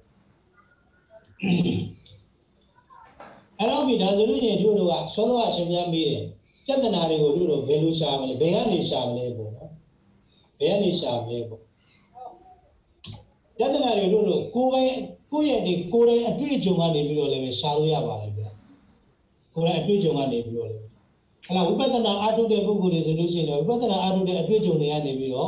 အဲ့တော့ဒီဒါဆိုလို့ရင်တို့တို့ကစောစောအရှင်းပြမေးတယ်ပြဿနာတွေကိုတို့တို့ဘယ်လိုရှာမလဲဘယ်ကနေရှာမလဲပေါ့နော်ဘယ်ကနေရှာမလဲပေါ့ပြဿနာတွေတို့တို့ကိုယ်ပိုင်ကိုယ့်ရဲ့ဒီကိုယ်တိုင်အတွေ့အကြုံကနေပြီးတော့လည်းရှာလို့ရပါတယ်ဗျကိုယ်တိုင်အတွေ့အကြုံကနေပြီးတော့လည်းဟလာဝိပဿနာအားထုတ်တဲ့ပုဂ္ဂိုလ်တွေဆိုလို့ရှိရင်ဝိပဿနာအားထုတ်တဲ့အတွေ့အကြုံတွေကနေပြီးတော့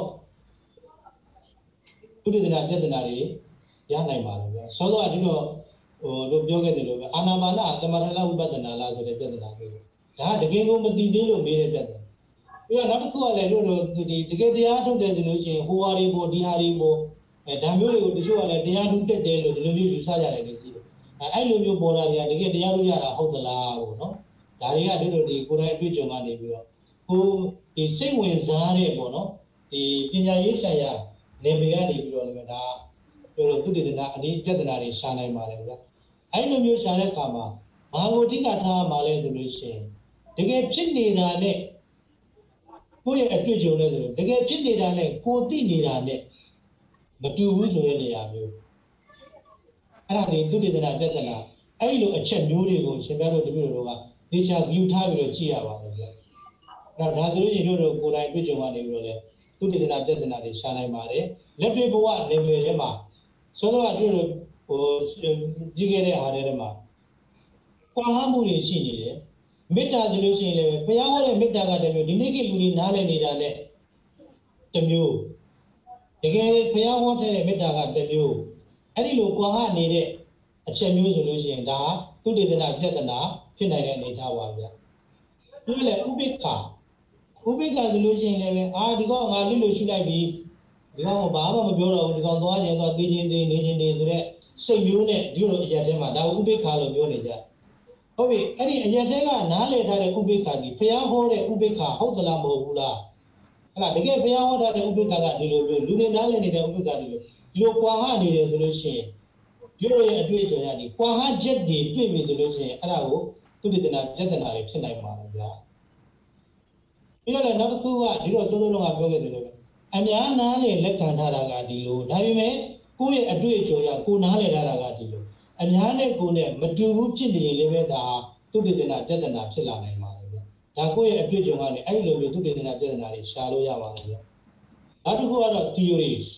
သုတေသနပြဿနာတွေရနိုင်ပါတယ်ဗျစောစောကဒီတော့ဟိုတို့ပြောခဲ့တယ်လို့ပဲအာနာပါနသမထလဝိပဿနာလားဆိုတဲ့ပြဿနာမျိုးဒါတကယ်ကိုမသိသေးလို့မေးတဲ့ပြဿနာပြီးတော့နောက်တစ်ခုကလည်းတို့တို့ဒီတကယ်တရားထုတ်တယ်ဆိုလို့ရှိရင်ဟိုဟာတွေပေါ်ဒီဟာတွေပေါ်အဲဒါမျိုးတွေကိုတချို့ကလည်းတရားထုတ်တက်တယ်လို့ဒီလိုမျိုးယူဆကြတယ်လို့သိတယ်အဲအဲ့လိုမျိုးပေါ်တာတွေကတကယ်တရားထုတ်ရတာဟုတ်သလားပေါ့နော်ဒါတွေကတို့တို့ဒီကိုယ်တိုင်အတွေ့အကြုံကနေပြီးတော့ကိုဒီစိတ်ဝင်စားတဲ့ပေါ့နော်ဒီပညာရေးဆိုင်ရာနေပယ်ကနေပြီးတော့လည်းဒါတို့တို့သုတေသနအနည်းပြဿနာတွေရှာနိုင်ပါတယ်ဗျအဲ့လိုမျိုးရှာတဲ့အခါမှာဘာကိုအဓိကထားမှလဲဆိုလို့ရှိရင်တကယ်ဖြစ်နေတာနဲ့ကိုယ့်ရဲ့အတွေ့အကြုံနဲ့ဆိုတကယ်ဖြစ်နေတာနဲ့ကိုသိနေတာနဲ့မတူဘူးဆိုတဲ့နေရာမျိုးအဲ့ဒါဒီသုတေသနပြဿနာအဲ့လိုအချက်မျိုးတွေကိုရှင်ပြတို့တပည့်တော်တို့ကသေချာဂလူထားပြီးတော့ကြည့်ရပါတယ်ဗျအဲ့တော့ဒါဆိုလို့ရှိရင်တို့တို့ကိုယ်တိုင်တွေ့ကြုံကနေပြီးတော့လေသူတည်တဲ့ပြဿနာတွေရှာနိုင်ပါတယ်လက်တွေ့ဘဝနေမြေထဲမှာဆိုတော့တို့ဟိုကြီးခဲ့တဲ့အားတွေထဲမှာကွာဟမှုတွေရှိနေတယ်မေတ္တာဆိုလို့ရှိရင်လည်းဘုရားဟောတဲ့မေတ္တာကတမျိုးဒီနေ့ကလူတွေနားလည်နေတာနဲ့တမျိုးတကယ်ဘုရားဟောတဲ့မေတ္တာကတမျိုးအဲ့ဒီလိုကွာဟနေတဲ့အချက်မျိုးဆိုလို့ရှိရင်ဒါသူတည်တဲ့ပြဿနာဖြစ်နိုင်တဲ့အနေအထားပါဗျာပြောလေဥပိ္ပခာဥပိ္ပခာဆိုလို့ရှိရင်လည်းအာဒီကောင်ငါလွတ်လို့ရှိလိုက်ပြီဒီကောင်ဘာမှမပြောတော့ဘူးဒီကောင်သွားရင်သွားသိချင်းသိနေချင်းနေဆိုတဲ့စိတ်မျိုးနဲ့ဒီလိုအရာတဲမှာဒါဥပိ္ပခာလို့ပြောနေကြဟုတ်ပြီအဲ့ဒီအရာတဲကနားလည်ထားတဲ့ဥပိ္ပခာဒီဘုရားဟောတဲ့ဥပိ္ပခာဟုတ်သလားမဟုတ်ဘူးလားဟဲ့လားတကယ်ဘုရားဟောထားတဲ့ဥပိ္ပခာကဒီလိုမျိုးလူတွေနားလည်နေတဲ့ဥပိ္ပခာဒီလိုဒီလိုကွာဟနေတယ်ဆိုလို့ရှိရင်ဒီလိုရဲ့အတွေ့အကြုံရည်ကွာဟချက်တွေတွေ့ပြီဆိုလို့ရှိရင်အဲ့ဒါကိုသူတည်တဲ့ပြဿနာတွေဖြစ်နိုင်ပါလားဗျာပြီးတော့လည်းနောက်တစ်ခုကဒီလိုစိုးစိုးလုံးကပြောခဲ့တယ်လို့အများနားလေလက်ခံထားတာကဒီလိုဒါပေမဲ့ကိုယ့်ရဲ့အတွေ့အကြုံရကိုနားလေထားတာကဒီလိုအများနဲ့ကိုယ်နဲ့မတူဘူးဖြစ်နေရင်လည်းပဲဒါသူတည်တဲ့ပြဿနာဖြစ်လာနိုင်ပါတယ်ဗျာဒါကိုယ့်ရဲ့အတွေ့အကြုံကနေအဲ့လိုမျိုးသူတည်တဲ့ပြဿနာတွေရှာလို့ရပါတယ်ဗျာနောက်တစ်ခုကတော့ theories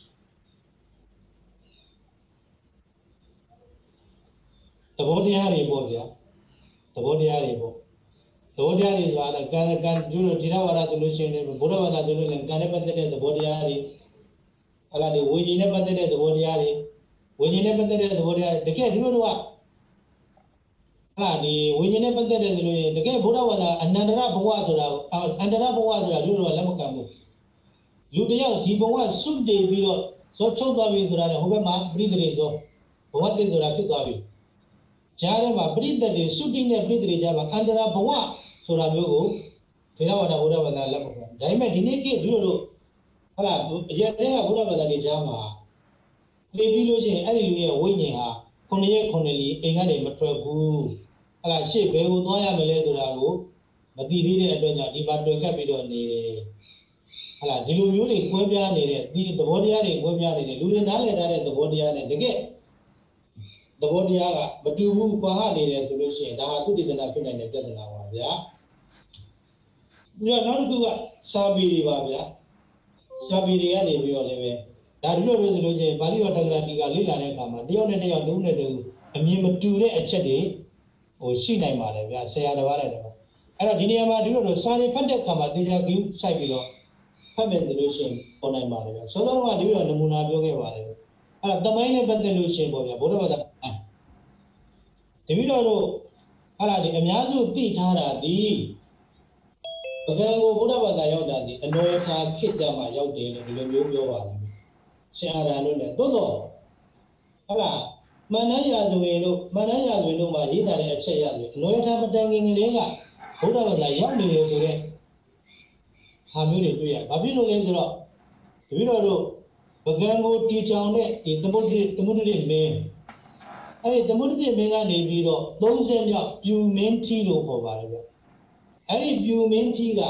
သဘောတရားတွေပေါ့ဗျာသဘောတရားတွေပေါ့သဘောတရားတွေဆိုတာကံကံကျိုးလို့ဒီနာဝါဒဆိုလို့ရှိရင်ဘုရားဘာသာဆိုလို့လည်းကံနဲ့ပတ်သက်တဲ့သဘောတရားတွေအလားတူဝိညာဉ်နဲ့ပတ်သက်တဲ့သဘောတရားတွေဝိညာဉ်နဲ့ပတ်သက်တဲ့သဘောတရားတကယ်ဒီလိုတော့ဟာဒီဝိညာဉ်နဲ့ပတ်သက်တဲ့ဆိုလို့ရင်တကယ်ဘုရားဘာသာအနန္တရဘဝဆိုတာအန္တရဘဝဆိုတာဒီလိုတော့လက်မခံဘူးလူတယောက်ဒီဘဝစွတ်တည်ပြီးတော့ဇောချုပ်သွားပြီဆိုတာလည်းဟိုဘက်မှာပြိတ္တိဆိုဘဝတည်ဆိုတာဖြစ်သွားပြီကြားထဲမှာပရိသတ်တွေစုတိနဲ့ပရိသတ်တွေကြားမှာအန္တရာဘဝဆိုတာမျိုးကိုထေရဝါဒဘုရားဘာသာလက်မခံဒါပေမဲ့ဒီနေ့ခေတ်ဒီလိုလို့ဟလာအရက်တည်းကဘုရားဘာသာတွေကြားမှာသိပြီးလို့ရှိရင်အဲ့ဒီလူရဲ့ဝိညာဉ်ဟာခုနှစ်ရက်ခုနှစ်လီအိမ်ကနေမထွက်ဘူးဟလာရှေ့ဘယ်ကိုသွားရမလဲဆိုတာကိုမသိသေးတဲ့အတွက်ကြောင့်ဒီပါတွေ့ကပ်ပြီးတော့နေတယ်ဟလာဒီလိုမျိုးတွေကွဲပြားနေတဲ့ဒီသဘောတရားတွေကွဲပြားနေတဲ့လူတွေနားလည်ထားတဲ့သဘောတရားနဲ့တကယ်သဘောတရားကမတူဘူးကွာဟနေတယ်ဆိုလို့ရှိရင်ဒါဟာသူတည်တဲ့ဖြစ်နိုင်တဲ့ပြဿနာပါဗျာပြီးတော့နောက်တစ်ခုကစာပေတွေပါဗျာစာပေတွေကနေပြီးတော့လည်းပဲဒါဒီလိုလို့ဆိုလို့ရှိရင်ပါဠိတော်တက္ကရာတိကလေ့လာတဲ့အခါမှာတယောက်နဲ့တယောက်လုံးနဲ့တူအမြင်မတူတဲ့အချက်တွေဟိုရှိနိုင်ပါတယ်ဗျာဆရာတစ်ပါးနဲ့တပါးအဲ့တော့ဒီနေရာမှာဒီလိုလို့စာတွေဖတ်တဲ့အခါမှာတေချာကြည့်စိုက်ပြီးတော့ဖတ်မယ်ဆိုလို့ရှိရင်ပေါ်နိုင်ပါတယ်ဗျာစောစောကဒီလိုနမူနာပြောခဲ့ပါတယ်အဲ့ဒါသမိုင်းနဲ့ပတ်သက်လို့ရှိရင်ပေါ့ဗျာဘုရားဘာသာတပည့်တော်တို့ဟာလာဒီအများစုသိထားတာဒီပကံကိုဘုရားဘာသာရောက်တာဒီအနောယခါခေတ္တမှာရောက်တယ်လို့ဒီလိုမျိုးပြောပါတယ်ရှင်အာရန်တို့လည်းသို့တော့ဟာလာမန္တရာဇဝင်တို့မန္တရာဇဝင်တို့မှာရေးထားတဲ့အချက်ရဆိုအနောယခါမတန်ငင်ကလေးကဘုရားဘာသာရောက်နေတယ်ဆိုတဲ့ဟာမျိုးတွေတွေ့ရဘာဖြစ်လို့လဲဆိုတော့တပည့်တော်တို့ပကံကိုတီချောင်တဲ့ဒီသမုဒ္ဒိသမုဒ္ဒိမင်းအဲ့ဒီသမုဒ္ဒိမင်းကနေပြီးတော့သုံးဆယ်မြောက်ပြူမင်းထီလို့ခေါ်ပါတယ်ဗျအဲ့ဒီပြူမင်းထီက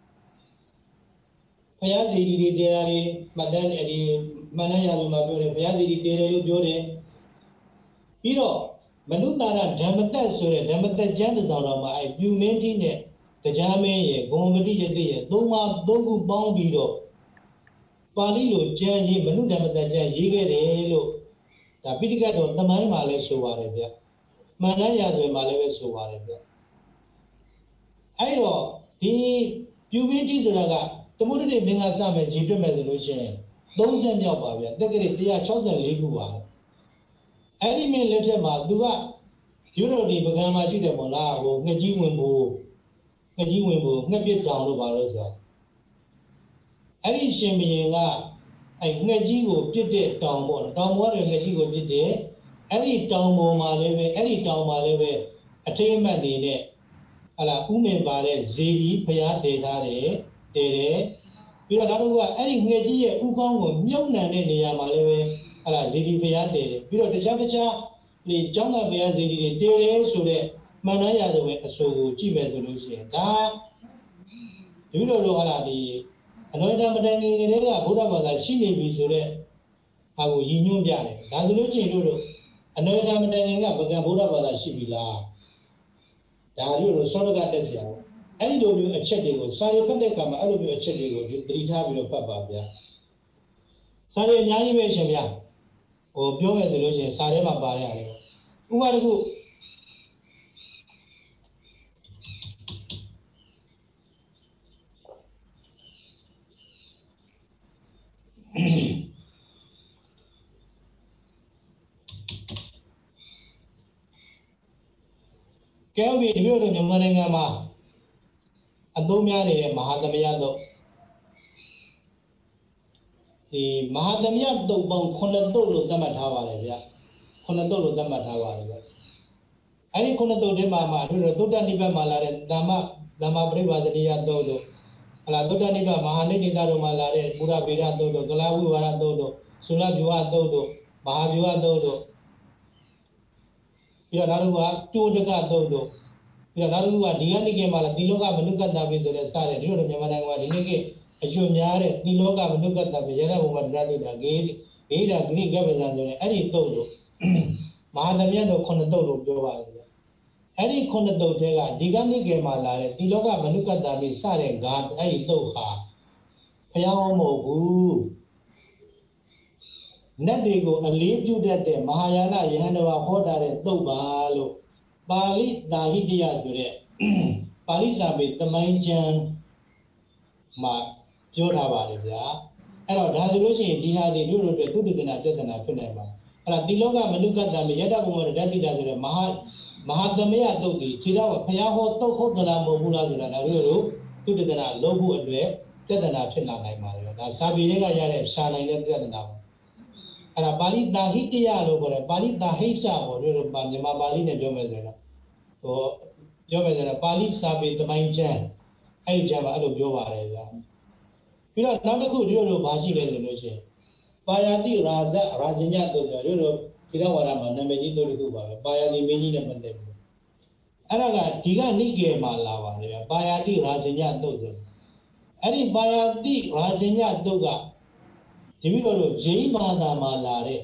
ဘုရားစီရီတွေတရားတွေမှတ်တမ်းဒီမန္တရာမှာပြောတယ်ဘုရားစီရီတရားလို့ပြောတယ်ပြီးတော့မနုဿာရဓမ္မတက်ဆိုတဲ့ဓမ္မတက်ကျမ်းတစ်စောင်တော်မှာအဲ့ပြူမင်းထီနဲ့တရားမင်းရဲ့ဂုံပတိယတိရဲ့သုံးပါးသုံးခုပေါင်းပြီးတော့ပါဠိလိုကျမ်းရေးမနုဓမ္မတကျမ်းရေးခဲ့တယ်လို့ဒါပိဋကတ်တော်သမိုင်းမှာလည်းဆိုပါတယ်ဗျမန္တရာဇဝင်မှာလည်းပဲဆိုပါတယ်ဗျအဲ့တော့ဒီပြူမင်းတိဆိုတာကသမုဒ္ဒိမင်းကစမယ်ကြီးတွက်မယ်ဆိုလို့ရှိရင်သုံးဆယ်မြောက်ပါဗျတက္ကရာတစ်ရာခြောက်ဆယ်လေးခုပါအဲ့ဒီမင်းလက်ထက်မှာသူကယူရိုဒီပကံမှာရှိတယ်ပေါ့လားဟိုငှက်ကြီးဝင်ဖို့ငှက်ကြီးဝင်ဖို့ငှက်ပြစ်တောင်လို့ပါလို့ဆိုတာအဲ့ဒီရှင်ဘုရင်ကအဲ့ငှက်ကြီးကိုပြစ်တဲ့တောင်ပေါ့တောင်ပေါ်တဲ့ငှက်ကြီးကိုပြစ်တယ်အဲ့ဒီတောင်ပေါ်မှာလည်းပဲအဲ့ဒီတောင်မှာလည်းပဲအထိတ်အမှတ်နေနဲ့ဟလာဥမင်ပါတဲ့ဇေဒီဘုရားတည်ထားတယ်တည်တယ်ပြီးတော့နောက်တစ်ခုကအဲ့ဒီငှက်ကြီးရဲ့ဥကောင်းကိုမြုပ်နှံတဲ့နေရာမှာလည်းပဲဟလာဇေဒီဘုရားတည်တယ်ပြီးတော့တခြားတခြားဒီကျောင်းသားဘုရားဇေဒီတွေတည်တယ်ဆိုတဲ့မှန်တရားဆိုပဲအဆိုကိုကြည့်မယ်ဆိုလို့ရှိရင်ဒါဒီလိုလိုဟလာဒီအနောဒမတန်ငင်ကလေးကဘုရားဘာသာရှိနေပြီဆိုတော့ဟာကိုရည်ညွှန်းပြတယ်ဒါဆိုလို့ရှိရင်တို့တို့အနောဒမတန်ငင်ကပကံဘုရားဘာသာရှိပြီလားဒါတို့လိုစောရကတက်เสียပေါ့အဲ့ဒီလိုမျိုးအချက်တွေကိုစာရီဖတ်တဲ့အခါမှာအဲ့လိုမျိုးအချက်တွေကိုသတိထားပြီးတော့ဖတ်ပါဗျာစာရီအများကြီးပဲရှင်ဗျာဟိုပြောမယ်ဆိုလို့ရှိရင်စာထဲမှာပါရရတယ်ဥပမာတစ်ခုကဲဟုတ်ပြီဒီလိုလိုမြန်မာနိုင်ငံမှာအသုံးများနေတဲ့မဟာသမယတုတ်ဒီမဟာသမယတုတ်ပေါင်းခုနှစ်တုတ်လို့သတ်မှတ်ထားပါတယ်ဗျခုနှစ်တုတ်လို့သတ်မှတ်ထားပါတယ်ဗျအဲ့ဒီခုနှစ်တုတ်ထဲမှာမှာတို့သုတ္တနိဗ္ဗာန်မှာလာတဲ့ဓမ္မဓမ္မပရိပါဒတိယတုတ်တို့ဟလာသုတ္တနိဗ္ဗာန်မဟာနိတိတတို့မှာလာတဲ့ပုရဗေဒတုတ်တို့ကလဝိဝါဒတုတ်တို့သုလဗျူဟတုတ်တို့မဟာဗျူဟတုတ်တို့ပြီးတော့နောက်တစ်ခုကတိုးတကတုတ်တို့ပြီးတော့နောက်တစ်ခုကဒီကနေ့ကမှလာသီလောကမနုကတ္တပိဆိုတဲ့စတဲ့ဒီလိုမြန်မာနိုင်ငံမှာဒီနေ့ကအကျွများတဲ့သီလောကမနုကတ္တပိရဟဘုံမှာတရားသိတာဂေးဂေးတာဂရိကပ္ပဇံဆိုတဲ့အဲ့ဒီတုတ်တို့မဟာသမယတို့ခုနှစ်တုတ်လို့ပြောပါတယ်ဗျအဲ့ဒီခုနှစ်တုတ်တဲကဒီကနေ့ကမှလာတဲ့သီလောကမနုကတ္တပိစတဲ့ဂါအဲ့ဒီတုတ်ဟာဘုရားဟောမဟုတ်ဘူးနတ်တွေကိုအလေးပြုတတ်တဲ့မဟာယာနယဟန်တော်ဟောတာတဲ့တုတ်ပါလို့ပါဠိတာဟိတယဆိုတဲ့ပါဠိစာပေသမိုင်းကျမ်းမှာပြောထားပါတယ်ဗျာအဲ့တော့ဒါဆိုလို့ရှိရင်ဒီဟာဒီတို့တို့အတွက်သုတ္တနာပြဿနာဖြစ်နိုင်ပါအဲ့ဒါတိလောကမနုကတ္တမေယတဘုံမရတ္တိတာဆိုတဲ့မဟာမဟာသမယတုတ်ဒီခြေတော့ဘုရားဟောတုတ်ဟုတ်သလားမဟုတ်ဘူးလားဆိုတာဒါတို့တို့သုတ္တနာလုံးဖို့အတွက်ပြဿနာဖြစ်လာနိုင်ပါတယ်ဒါစာပေတွေကရတဲ့ရှာနိုင်တဲ့ပြဿနာပါအဲ့ဒါပါဠိတာဟိတယလို့ခေါ်တယ်ပါဠိတာဟိစပေါ့တို့တို့မြန်မာပါဠိနဲ့ပြောမယ်ဆိုရင်ဟိုပြောမယ်ဆိုရင်ပါဠိစာပေသမိုင်းကျမ်းအဲ့ဒီကျမ်းမှာအဲ့လိုပြောပါတယ်ဗျာပြီးတော့နောက်တစ်ခုတို့တို့ဘာရှိလဲဆိုလို့ရှိရင်ပါယတိရာဇရာဇညတုတ်တို့တို့ဒီတော့ဝါဒမှာနာမည်ကြီးတို့တစ်ခုပါပဲပါယတိမင်းကြီးနဲ့ပတ်သက်ပြီးအဲ့ဒါကဒီကနိကေမှာလာပါတယ်ဗျာပါယတိရာဇညတုတ်ဆိုအဲ့ဒီပါယတိရာဇညတုတ်ကဒီပြီးတော့ဂျိန်းဘာသာမှာလာတဲ့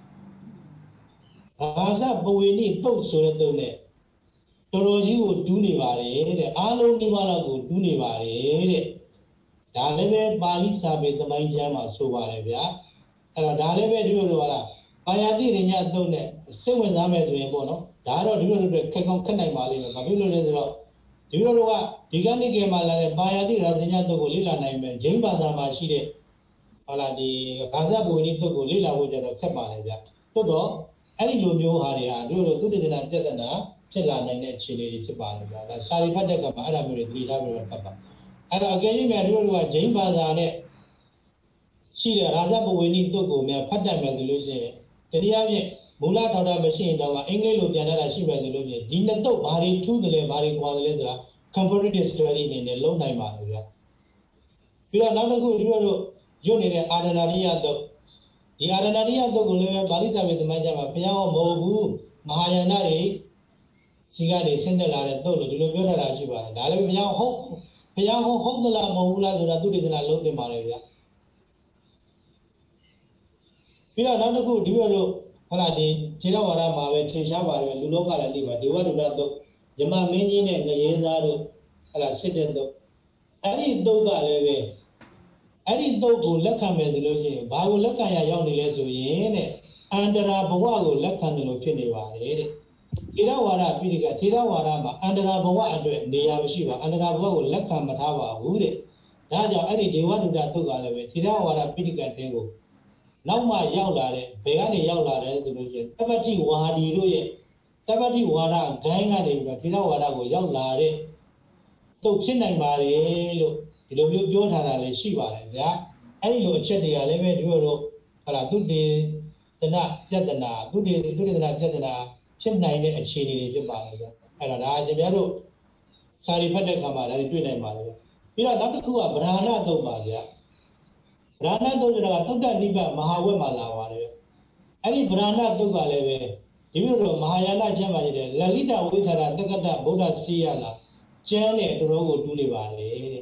ဘာသာပဝေနိတုတ်ဆိုတဲ့တုတ်နဲ့တော်တော်ကြီးကိုတူးနေပါတယ်တဲ့အားလုံးဒီမှာတော့ကိုတူးနေပါတယ်တဲ့ဒါလည်းပဲပါဠိစာပေသမိုင်းကျမ်းမှာဆိုပါတယ်ဗျာအဲ့တော့ဒါလည်းပဲဒီလိုလိုဟာလားပါယတိရညတုတ်နဲ့စိတ်ဝင်စားမယ်ဆိုရင်ပေါ့နော်ဒါတော့ဒီလိုလိုခက်ကောင်းခက်နိုင်ပါလိမ့်မယ်ဘာဖြစ်လို့လဲဆိုတော့ဒီလိုလိုကဒီကနေ့ကမှလာတဲ့ပါယတိရာဇညတုတ်ကိုလေ့လာနိုင်မယ်ဂျိန်းဘာသာမှာရှိတဲ့ဟာလာဒီဘာသာပဝေနိတုတ်ကိုလေ့လာဖို့ကြတော့ခက်ပါတယ်ဗျသို့တော့အဲ့ဒီလိုမျိုးဟာတွေဟာဒီလိုလိုသုတ္တနာပြဿနာဖြစ်လာနိုင်တဲ့အခြေအနေတွေဖြစ်ပါတယ်ဗျာဒါစာရိဖတ်တဲ့ကမှာအဲ့ဒါမျိုးတွေသတိထားပြီးတော့ဖတ်ပါအဲ့တော့အကယ်၍များဒီလိုလိုကဂျိန်းဘာသာနဲ့ရှိတဲ့ရာဇပဝေနိတုတ်ကိုများဖတ်တတ်မယ်ဆိုလို့ရှိရင်တရားဖြင့်မူလထောက်တာမရှိရင်တော့အင်္ဂလိပ်လိုပြန်လာတာရှိမယ်ဆိုလို့ရှိရင်ဒီနှစ်တုတ်ဘာတွေထူးတယ်လဲဘာတွေကွာတယ်လဲဆိုတာ comparative study အနေနဲ့လုံးနိုင်ပါတယ်ဗျာပြီးတော့နောက်တစ်ခုဒီလိုလိုရွတ်နေတဲ့အာရဏရိယတုတ်ဒီအာရဏရိယတုတ်ကိုလည်းပဲပါဠိစာပေသမိုင်းကျမ်းမှာဘုရားဟောမဟုတ်ဘူးမဟာယာနတွေစီကနေဆင်းသက်လာတဲ့တုတ်လို့ဒီလိုပြောထားတာရှိပါတယ်ဒါလည်းဘုရားဟုတ်ဘုရားဟောဟုတ်သလားမဟုတ်ဘူးလားဆိုတာသူတည်တနာလုံးတင်ပါတယ်ဗျာပြီးတော့နောက်တစ်ခုဒီလိုလိုဟုတ်လားဒီခြေတော်ဝါဒမှာပဲထင်ရှားပါတယ်လူလောကလည်းသိပါဒေဝဒုရတုတ်ယမမင်းကြီးနဲ့ငရေသားတို့ဟုတ်လားစစ်တဲ့တုတ်အဲ့ဒီတုတ်ကလည်းပဲအဲ့ဒီတုတ်ကိုလက်ခံမယ်ဆိုလို့ရှိရင်ဘာကိုလက်ခံရရောက်နေလဲဆိုရင်တဲ့အန္တရာဘဝကိုလက်ခံတယ်လို့ဖြစ်နေပါတယ်တဲ့ထေရဝါဒပိဋကထေရဝါဒမှာအန္တရာဘဝအတွက်နေရာမရှိပါအန္တရာဘဝကိုလက်ခံမထားပါဘူးတဲ့ဒါကြောင့်အဲ့ဒီဒေဝဒုဒတုတ်ကလည်းပဲထေရဝါဒပိဋကတဲ့ကိုနောက်မှရောက်လာတဲ့ဘယ်ကနေရောက်လာတယ်ဆိုလို့ရှိရင်တပ္ပတိဝါဒီတို့ရဲ့တပ္ပတိဝါဒဂိုင်းကနေပြီးတော့ထေရဝါဒကိုရောက်လာတဲ့တုတ်ဖြစ်နိုင်ပါတယ်လို့ဒီလိုမျိုးပြောထားတာလည်းရှိပါတယ်ဗျာအဲ့ဒီလိုအချက်တွေကလည်းပဲဒီလိုတော့ဟာလားသူတေတနာပြဿနာသူတေသူတေတနာပြဿနာဖြစ်နိုင်တဲ့အခြေအနေတွေဖြစ်ပါတယ်ဗျာအဲ့ဒါဒါကျွန်တော်တို့စာရီဖတ်တဲ့အခါမှာဒါတွေတွေ့နိုင်ပါတယ်ပြီးတော့နောက်တစ်ခုကဗราဏတုတ်ပါဗျာဗราဏတုတ်ဆိုတာကသုတ္တနိဗ္ဗာန်မဟာဝက်မှာလာပါတယ်အဲ့ဒီဗราဏတုတ်ကလည်းပဲဒီလိုတော့မဟာယာနကျမ်းပါရတဲ့လလိတဝိသရာတက္ကတဗုဒ္ဓစီရလာကျမ်းနဲ့တော်တော်ကိုတူးနေပါတယ်တဲ့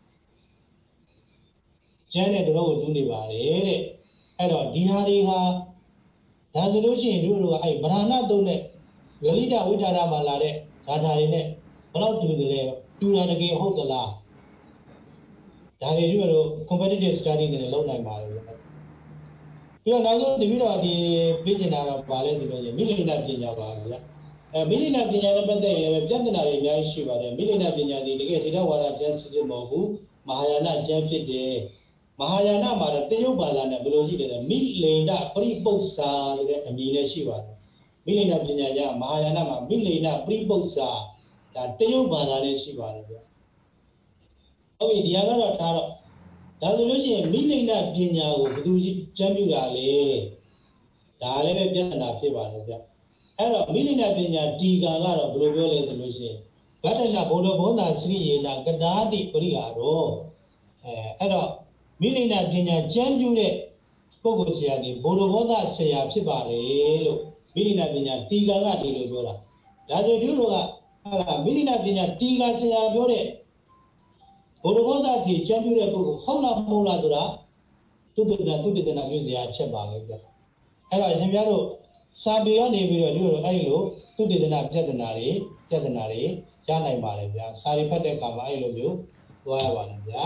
ကျမ်းနဲ့တော်တော်ကိုတူးနေပါတယ်တဲ့အဲ့တော့ဒီဟာတွေဟာဒါဆိုလို့ရှိရင်တို့တို့ကအဲ့ဗราဏတုတ်နဲ့လလိတဝိသရာမှာလာတဲ့ဂါထာတွေနဲ့ဘယ်လောက်တူတယ်လဲတူတာတကယ်ဟုတ်သလားဒါတွေပြီးတော့ competitive study တွေလုပ်နိုင်ပါတယ်ဗျပြီးတော့နောက်ဆုံးတပြီးတော့ဒီပြည်ကျင်တာတော့ဗာလဲဆိုလို့ရှိရင်မိလိန်နာပညာပါဗျအဲမိလိန်နာပညာနဲ့ပတ်သက်ရင်လည်းပြဿနာတွေအများကြီးရှိပါတယ်မိလိန်နာပညာဒီတကယ်ထေရဝါဒကျမ်းစစ်စစ်မဟုတ်ဘူးမဟာယာနကျမ်းဖြစ်တယ်မဟာယာနမှာတော့တရုတ်ဘာသာနဲ့ဘယ်လိုရှိတယ်လဲမိလိန်နာပရိပု္ပ္ပစာဆိုတဲ့အမည်နဲ့ရှိပါတယ်မိလိန်နာပညာကျမ်းမဟာယာနမှာမိလိန်နာပရိပု္ပ္ပစာဒါတရုတ်ဘာသာနဲ့ရှိပါတယ်ဗျဟုတ်ပြီဒီဟာကတော့ထားတော့ဒါဆိုလို့ရှိရင်မိလိန်နာပညာကိုဘယ်သူကျမ်းပြတာလဲဒါလည်းပဲပြဿနာဖြစ်ပါတယ်ဗျအဲ့တော့မိလိန်နာပညာတီကံကတော့ဘယ်လိုပြောလဲဆိုလို့ရှိရင်ဗတ္တနာဘောဓဘောနာစရိယေနာကတာတိပရိဟာရောအဲအဲ့တော့မိလိန်နာပညာကျမ်းပြတဲ့ပုဂ္ဂိုလ်ဆရာဒီဘောဓဘောနာဆရာဖြစ်ပါလေလို့မိလိန်နာပညာတီကံကဒီလိုပြောတာဒါဆိုဒီလိုကဟာလားမိလိန်နာပညာတီကံဆရာပြောတဲ့ဘုရားဘောဓတိကျမ်းပြတဲ့ပုဂ္ဂိုလ်ဟုတ်လားမဟုတ်လားဆိုတာသူတ္တနာသူတ္တနာပြည့်စရာအချက်ပါပဲဗျအဲ့တော့အရှင်များတို့စာပေကနေပြီးတော့ဒီလိုအဲ့လိုသူတ္တနာပြဿနာတွေပြဿနာတွေရနိုင်ပါတယ်ဗျာစာရီဖတ်တဲ့အခါမှာအဲ့လိုမျိုးသွားရပါတယ်ဗျာ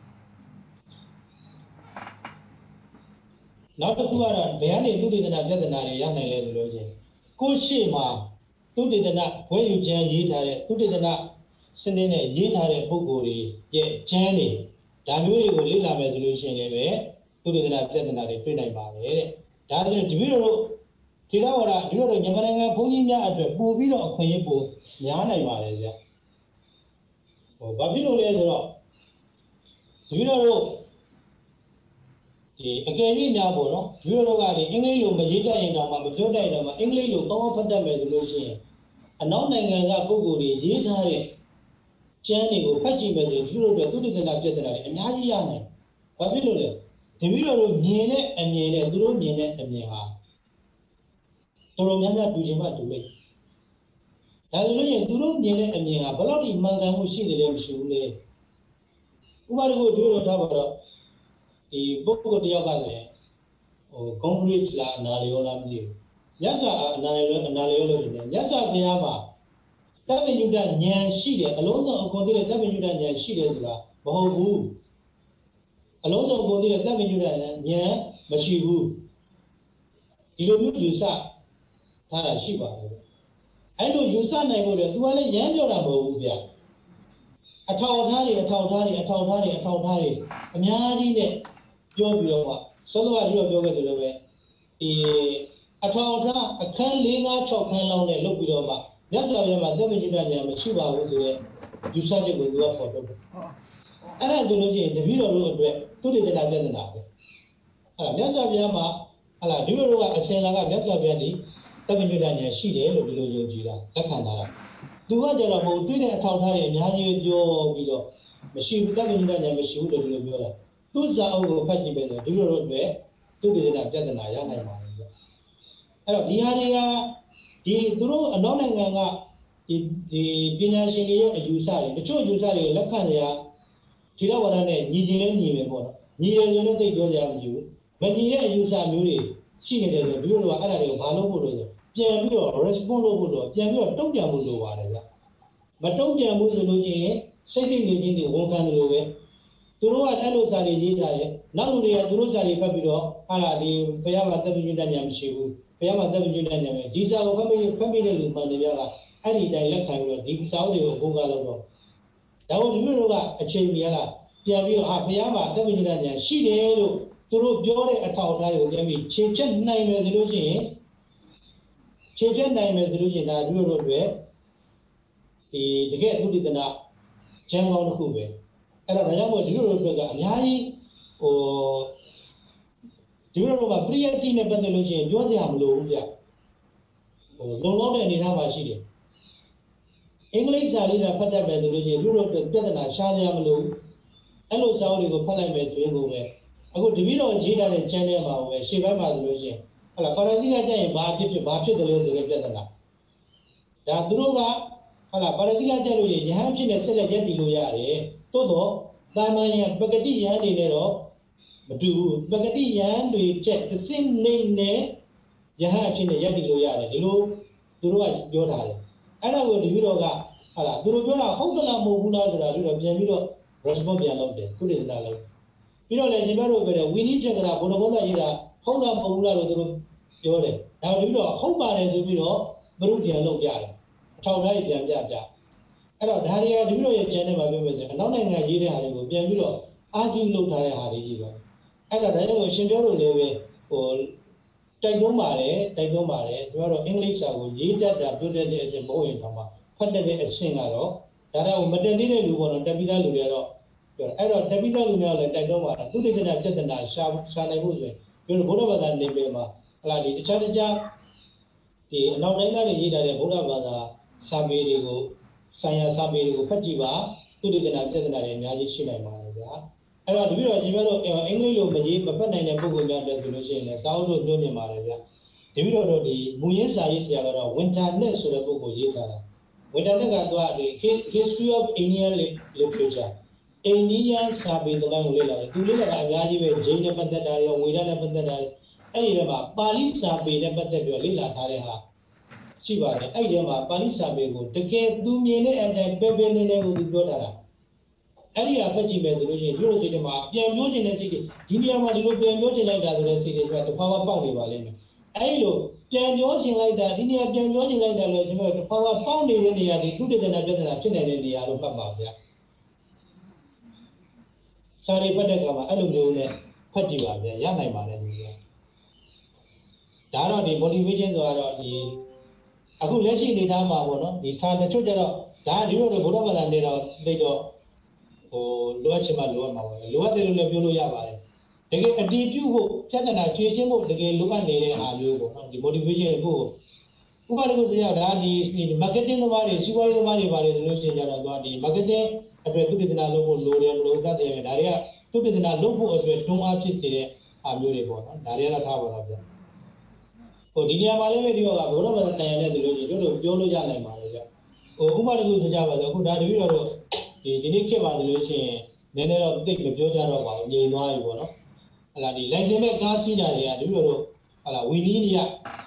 နောက်တစ်ခုကတော့ဘယ်ကနေသူတ္တနာပြဿနာတွေရနိုင်လဲဆိုလို့ချင်းကိုရှိမှာသူတ္တနာဝဲယူကျမ်းရေးထားတဲ့သူတ္တနာစနစ်နဲ့ရေးထားတဲ့ပုဂ္ဂိုလ်တွေရဲ့ကျမ်းတွေဒါမျိုးတွေကိုလေ့လာမယ်ဆိုလို့ရှိရင်လည်းပဲသူတ္တနာပြဿနာတွေတွေ့နိုင်ပါတယ်တဲ့ဒါဆိုရင်တပည့်တော်တို့ထေရဝါဒဒီလိုတော့ညီမနိုင်ငံဘုန်းကြီးများအတွက်ပို့ပြီးတော့အခွင့်အရေးပိုများနိုင်ပါတယ်ဗျဟိုဘာဖြစ်လို့လဲဆိုတော့တပည့်တော်တို့ဒီအကယ်၍များပေါ့နော်တပည့်တော်တို့ကဒီအင်္ဂလိပ်လိုမရေးတတ်ရင်တော့မှမပြောတတ်ရင်တော့မှအင်္ဂလိပ်လိုကောင်းကောင်းဖတ်တတ်မယ်ဆိုလို့ရှိရင်အနောက်နိုင်ငံကပုဂ္ဂိုလ်တွေရေးထားတဲ့ကျမ်းတွေကိုဖတ်ကြည့်မယ်ဆိုရင်ဒီလိုတော့သူတ္တနာပြဿနာတွေအများကြီးရနိုင်ဘာဖြစ်လို့လဲတပည့်တော်တို့မြင်တဲ့အမြင်နဲ့သူတို့မြင်တဲ့အမြင်ဟာတော်တော်များများတူချင်မှတူလိမ့်ဒါဆိုလို့ရင်သူတို့မြင်တဲ့အမြင်ဟာဘယ်လောက်ဒီမှန်ကန်မှုရှိတယ်လဲမရှိဘူးလေဥပမာတခုတို့တော့ထားပါတော့ဒီပုဂ္ဂိုလ်တယောက်ကဆိုရင်ဟို concrete လာအနာလျောလားမသိဘူးမြတ်စွာအနာလျောအနာလျောလို့တယ်မြတ်စွာဘုရားမှာတပ္ပညုတဉာဏ်ရှိတယ်အလုံးစုံအကုန်သိတဲ့တပ္ပညုတဉာဏ်ရှိတယ်ဆိုတာမဟုတ်ဘူးအလုံးစုံအကုန်သိတဲ့တပ္ပညုတဉာဏ်မရှိဘူးဒီလိုမျိုးယူဆထားတာရှိပါတယ်အဲ့လိုယူဆနိုင်ဖို့လေ तू ကလည်းရမ်းပြောတာမဟုတ်ဘူးဗျအထောက်အထားတွေအထောက်အထားတွေအထောက်အထားတွေအထောက်အထားတွေအများကြီးနဲ့ပြောပြီးတော့မှစောစောကဒီလိုပြောခဲ့သလိုပဲဒီအထောက်အထားအခန်း၄၅၆ခန်းလောက်နဲ့လုပ်ပြီးတော့မှမြတ်စွာဘုရားမှာတပ္ပညုတဉာဏ်မရှိပါဘူးဆိုတဲ့ယူဆချက်ကို तू ကပေါ်ထုတ်တယ်အဲ့ဒါဆိုလို့ရှိရင်တပည့်တော်တို့အတွက်သူတည်တဲ့ပြဿနာပဲအဲ့ဒါမြတ်စွာဘုရားမှာဟလာဒီလိုတော့အစင်လာကမြတ်စွာဘုရားဒီတပ္ပညုတဉာဏ်ရှိတယ်လို့ဒီလိုယုံကြည်တာလက်ခံတာသူကကြတော့ဟိုတွေ့တဲ့အထောက်အထားတွေအများကြီးပြောပြီးတော့မရှိဘူးတပ္ပညုတဉာဏ်မရှိဘူးလို့ဒီလိုပြောတာသူ့ဇာအုပ်ကိုဖတ်ကြည့်ပဲဆိုဒီလိုတော့အတွက်သူတည်တဲ့ပြဿနာရနိုင်ပါတယ်ဗျအဲ့တော့ဒီဟာတွေကဒီသူတို့အနောက်နိုင်ငံကဒီဒီပညာရှင်တွေရဲ့အယူဆတွေတချို့အယူဆတွေလက်ခံကြရဒီတော့ဝါဒနဲ့ညီကျင်လဲညီမယ်ပေါ့နော်ညီတယ်ဆိုတော့သိပြောကြရမလို့မညီတဲ့အယူဆမျိုးတွေရှိနေတယ်ဆိုပြီးတော့အဲ့ဒါတွေကိုဘာလို့ဖို့လို့ဆိုပြန်ပြီးတော့ response လုပ်ဖို့တော့ပြန်ပြီးတော့တုံ့ပြန်ဖို့လိုပါတယ်ဗျမတုံ့ပြန်ဘူးဆိုလို့ရှိရင်စိတ်စိတ်နေချင်းတွေဝန်ခံတယ်လို့ပဲသူတို့ကအဲ့လိုစာတွေရေးထားတယ်နောက်လူတွေကသူတို့စာတွေဖတ်ပြီးတော့ဟာလာဒီဘုရားမှာတပ္ပညုတဉာဏ်မရှိဘူးဘုရားမှာတပ္ပညုတဉာဏ်ပဲဒီစာကိုဖတ်ပြီးဖတ်ပြီးတဲ့လူမှန်တယ်ဗျာကအဲ့ဒီတိုင်းလက်ခံပြီးတော့ဒီစာအုပ်တွေကိုဘုရားလို့တော့ဒါတို့ဒီလိုတို့ကအချိန်ကြီးလားပြန်ပြီးတော့ဟာဘုရားမှာတပ္ပညုတဉာဏ်ရှိတယ်လို့သူတို့ပြောတဲ့အထောက်အထားတွေကိုပြန်ပြီးခြေဖြတ်နိုင်မယ်ဆိုလို့ရှိရင်ခြေဖြတ်နိုင်မယ်ဆိုလို့ရှိရင်ဒါဒီလိုတို့တွေဒီတကယ်သုတ္တနာကျမ်းကောင်းတစ်ခုပဲအဲ့တော့ဒါကြောင့်မို့ဒီလိုတို့တွေကအများကြီးဟိုဒီလိုတို့ကပရိယတ်တိနဲ့ပတ်သက်လို့ရှိရင်ပြောစရာမလိုဘူးဗျဟိုလုံလောက်တဲ့အနေအထားမှာရှိတယ်အင်္ဂလိပ်စာလေးသာဖတ်တတ်မယ်ဆိုလို့ရှိရင်ဒီလိုတို့ပြဿနာရှားစရာမလိုဘူးအဲ့လိုစာအုပ်တွေကိုဖတ်လိုက်မယ်ဆိုရင်ကိုပဲအခုတပည့်တော်ရေးထားတဲ့ကျမ်းထဲမှာပဲရှေ့ပိုင်းမှာဆိုလို့ရှိရင်ဟလာပါရတိကကျရင်ဘာဖြစ်ဖြစ်ဘာဖြစ်တယ်လဲဆိုတဲ့ပြဿနာဒါသူတို့ကဟလာပါရတိကကျလို့ရဟန်းဖြစ်နေဆက်လက်ရက်တည်လို့ရတယ်သို့တော့တာမန်ယံပဂတိယံတွေနဲ့တော့မတူဘူးပဂတိယံတွေချက်တစ်စင်းနေနဲ့ယဟန်အဖြစ်နဲ့ရက်တည်လို့ရတယ်ဒီလိုသူတို့ကပြောထားတယ်အဲ့ဒါကိုတပည့်တော်ကဟာလားသူတို့ပြောတာဟုတ်သလားမဟုတ်ဘူးလားဆိုတာတို့တော့ပြန်ပြီးတော့ response ပြန်လုပ်တယ်သူတွေကလုပ်ပြီးတော့လည်းညီမတို့ပြောတယ် we need ပြကရာဘုံဘုံသားရေးတာဟုတ်လားမဟုတ်ဘူးလားလို့သူတို့ပြောတယ်ဒါပြီးတော့ဟုတ်ပါတယ်ဆိုပြီးတော့ဘုရုပြန်လုပ်ပြတယ်အထောက်အထားပြန်ပြပြအဲ့တော့ဒါတွေကဒီလိုရဲ့ကျန်နေမှာပြောမယ်ဆိုအနောက်နိုင်ငံရေးတဲ့ဟာတွေကိုပြန်ပြီးတော့အာကျူလုပ်ထားတဲ့ဟာတွေကြီးပဲအဲ့တော့ဒါကြောင့်ရှင်ပြောလို့လည်းပဲဟိုတိုက်တွန်းပါတယ်တိုက်တွန်းပါတယ်ကျွန်တော်တို့အင်္ဂလိပ်စာကိုရေးတတ်တာပြောတတ်တဲ့အချိန်မဟုတ်ရင်တော့မှဖတ်တတ်တဲ့အချိန်ကတော့ဒါတော့မတက်သေးတဲ့လူပေါ့နော်တက်ပြီးသားလူတွေကတော့ပြောတယ်အဲ့တော့တက်ပြီးသားလူများလည်းတိုက်တွန်းပါတယ်သူတေသနာပြဿနာရှာရှာနိုင်ဖို့ဆိုရင်ပြောလို့ဗုဒ္ဓဘာသာနေပေမှာဟလာဒီတခြားတခြားဒီအနောက်တိုင်းသားတွေရေးထားတဲ့ဗုဒ္ဓဘာသာစာပေတွေကိုဆိုင်ရာစာပေတွေကိုဖတ်ကြည့်ပါသူတေသနာပြဿနာတွေအများကြီးရှိနိုင်ပါတယ်ဗျာအဲ့တော့ဒီပြီးတော့ကျွန်တော်တို့အင်္ဂလိပ်လိုမရေးမဖတ်နိုင်တဲ့ပုဂ္ဂိုလ်များတဲ့ဆိုလို့ရှိရင်လည်းစာအုပ်တို့ညွှန်နေပါတယ်ဗျာဒီပြီးတော့ဒီမူရင်းစာရေးဆရာကတော့ Winternet ဆိုတဲ့ပုဂ္ဂိုလ်ရေးထားတာ Winternet ကတော့ဒီ History of Indian Literature Indian စာပေသမိုင်းကိုလေ့လာတယ်သူလေ့လာတာအများကြီးပဲဂျိန်းနဲ့ပတ်သက်တာတွေဝေဒနဲ့ပတ်သက်တာတွေအဲ့ဒီထဲမှာပါဠိစာပေနဲ့ပတ်သက်ပြီးလေ့လာထားတဲ့ဟာရှိပါတယ်အဲ့ဒီထဲမှာပါဠိစာပေကိုတကယ်သူမြင်တဲ့အတိုင်းပဲပဲနေနေကိုသူပြောထားတာအဲ့ဒီအဖက်ကြည့်မယ်ဆိုလို့ရှိရင်ဒီလိုစိတ်တွေမှာပြန်ပြောခြင်းတဲ့စိတ်တွေဒီနေရာမှာဒီလိုပြန်ပြောခြင်းလိုက်တာဆိုတဲ့စိတ်တွေကတဖာဖာပေါက်နေပါလိမ့်မယ်အဲ့ဒီလိုပြန်ပြောခြင်းလိုက်တာဒီနေရာပြန်ပြောခြင်းလိုက်တာလို့ကျွန်တော်တဖာဖာပေါက်နေတဲ့နေရာဒီသူတေသနာပြဿနာဖြစ်နေတဲ့နေရာလို့မှတ်ပါဗျာစာရိပတ်တဲ့ကမှာအဲ့လိုမျိုးနဲ့ဖတ်ကြည့်ပါဗျာရနိုင်ပါတယ်ဒီကဒါတော့ဒီ motivation ဆိုတော့ဒီအခုလက်ရှိအနေထားမှာပေါ့နော်ဒီဌာတချို့ကျတော့ဒါဒီလိုတော့ဘုရားဘာသာနေတော့သိတော့ဟိုလိုအပ်ချင်မှလိုအပ်မှာပါလိုအပ်တယ်လို့လည်းပြောလို့ရပါတယ်တကယ်အတည်ပြုဖို့ပြဿနာဖြေရှင်းဖို့တကယ်လိုအပ်နေတဲ့အားမျိုးပေါ့နော်ဒီ motivation ကိုဥပမာတခုပြောဒါဒီ marketing သမားတွေစီးပွားရေးသမားတွေပါတယ်ဆိုလို့ရှိရင်ကျတော့ဒီ marketing အတွက်သူတေသနာလုပ်ဖို့လိုတယ်မလို့သတ်တယ်ပဲဒါတွေကသူတေသနာလုပ်ဖို့အတွက်တွန်းအားဖြစ်စေတဲ့အားမျိုးတွေပေါ့နော်ဒါတွေကတော့ထားပါတော့ဗျဟိုဒီနေရာမှာလည်းပဲဒီကဘုရားဘာသာဆိုင်ရတဲ့သူတို့တို့တို့ပြောလို့ရနိုင်ပါတယ်ဗျဟိုဥပမာတခုဆိုကြပါစို့အခုဒါတပည့်တော်တို့ဒီဒီနေ့ခေတ်မှာဆိုလို့ရှိရင်နည်းနည်းတော့သိမပြောကြတော့ပါဘူးငြိမ်သွားပြီပေါ့နော်ဟလာဒီ license မဲ့ကားစီးတာတွေကတပည့်တော်တို့ဟလာဝီနီးနေရ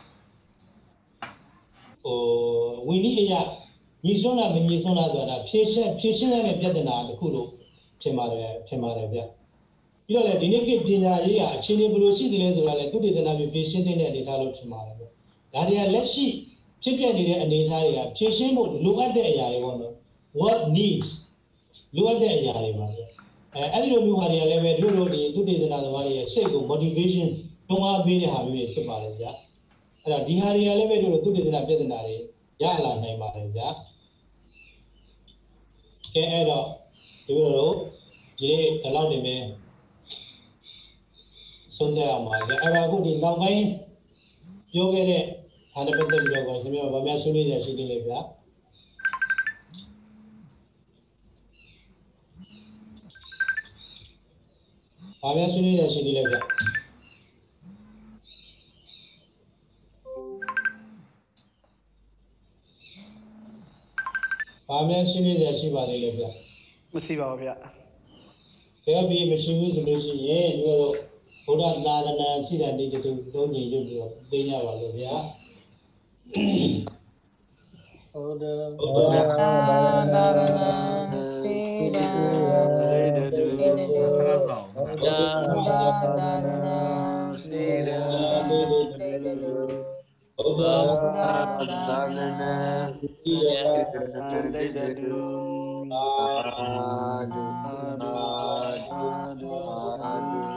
ဟိုဝီနီးအရာညီစွန်းတာမညီစွန်းတာဆိုတာဖြည့်ရှင်းဖြည့်ရှင်းရမယ့်ပြဿနာတစ်ခုလို့ထင်ပါတယ်ထင်ပါတယ်ဗျပြီးတော့လေဒီနေ့ကပညာရေးကအခြေအနေဘယ်လိုရှိသလဲဆိုတာလေသူတေသနာပြဖြည့်ရှင်းတဲ့အနေအထားလို့ထင်ပါတယ်ဗျဒါတွေကလက်ရှိဖြစ်ပြနေတဲ့အနေအထားတွေကဖြည့်ရှင်းဖို့လိုအပ်တဲ့အရာတွေပေါ့နော် what needs လိုအပ်တဲ့အရာတွေပါဗျအဲအဲ့ဒီလိုမျိုးဟာတွေကလည်းပဲတို့တို့ဒီသူတေသနာသမားတွေရဲ့စိတ်ကို motivation တွန်းအားပေးတဲ့ဟာမျိုးတွေဖြစ်ပါတယ်ဗျအဲ့တော့ဒီဟာတွေကလည်းပဲတို့သူတေသနာပြဿနာတွေရလာနိုင်ပါတယ်ဗျကဲအဲ့တော့ဒီလိုတော့ဒီနေ့ဒီလောက်နေမယ်ဆုံးတဲ့အောင်ပါလေအဲ့တော့အခုဒီနောက်ပိုင်းပြောခဲ့တဲ့ဟာနဲ့ပတ်သက်ပြီးတော့ခင်ဗျားဗမာဆွေးနွေးရရှိသေးလေဗျာဗမာဆွေးနွေးရရှိသေးလေဗျာဗမာဆွေးနွေးရရှိပါသေးလေဗျာမရှိပါဘူးဗျာဘယ်ပြီးမရှိဘူးဆိုလို့ရှိရင်တို့ဘုရားသာသနာရှိတဲ့နေ့တူသုံးညရုပ်ပြီးတော့သိကြပါလို့ဗျာဟောတယ်ဘုရားသာသနာရှိတဲ့နေ့တူခရဆောင်ဘုရားသာသနာရှိတဲ့နေ့တူဘုရားသာသနာရှိတဲ့နေ့တူအာဒုအာဒုအာဒု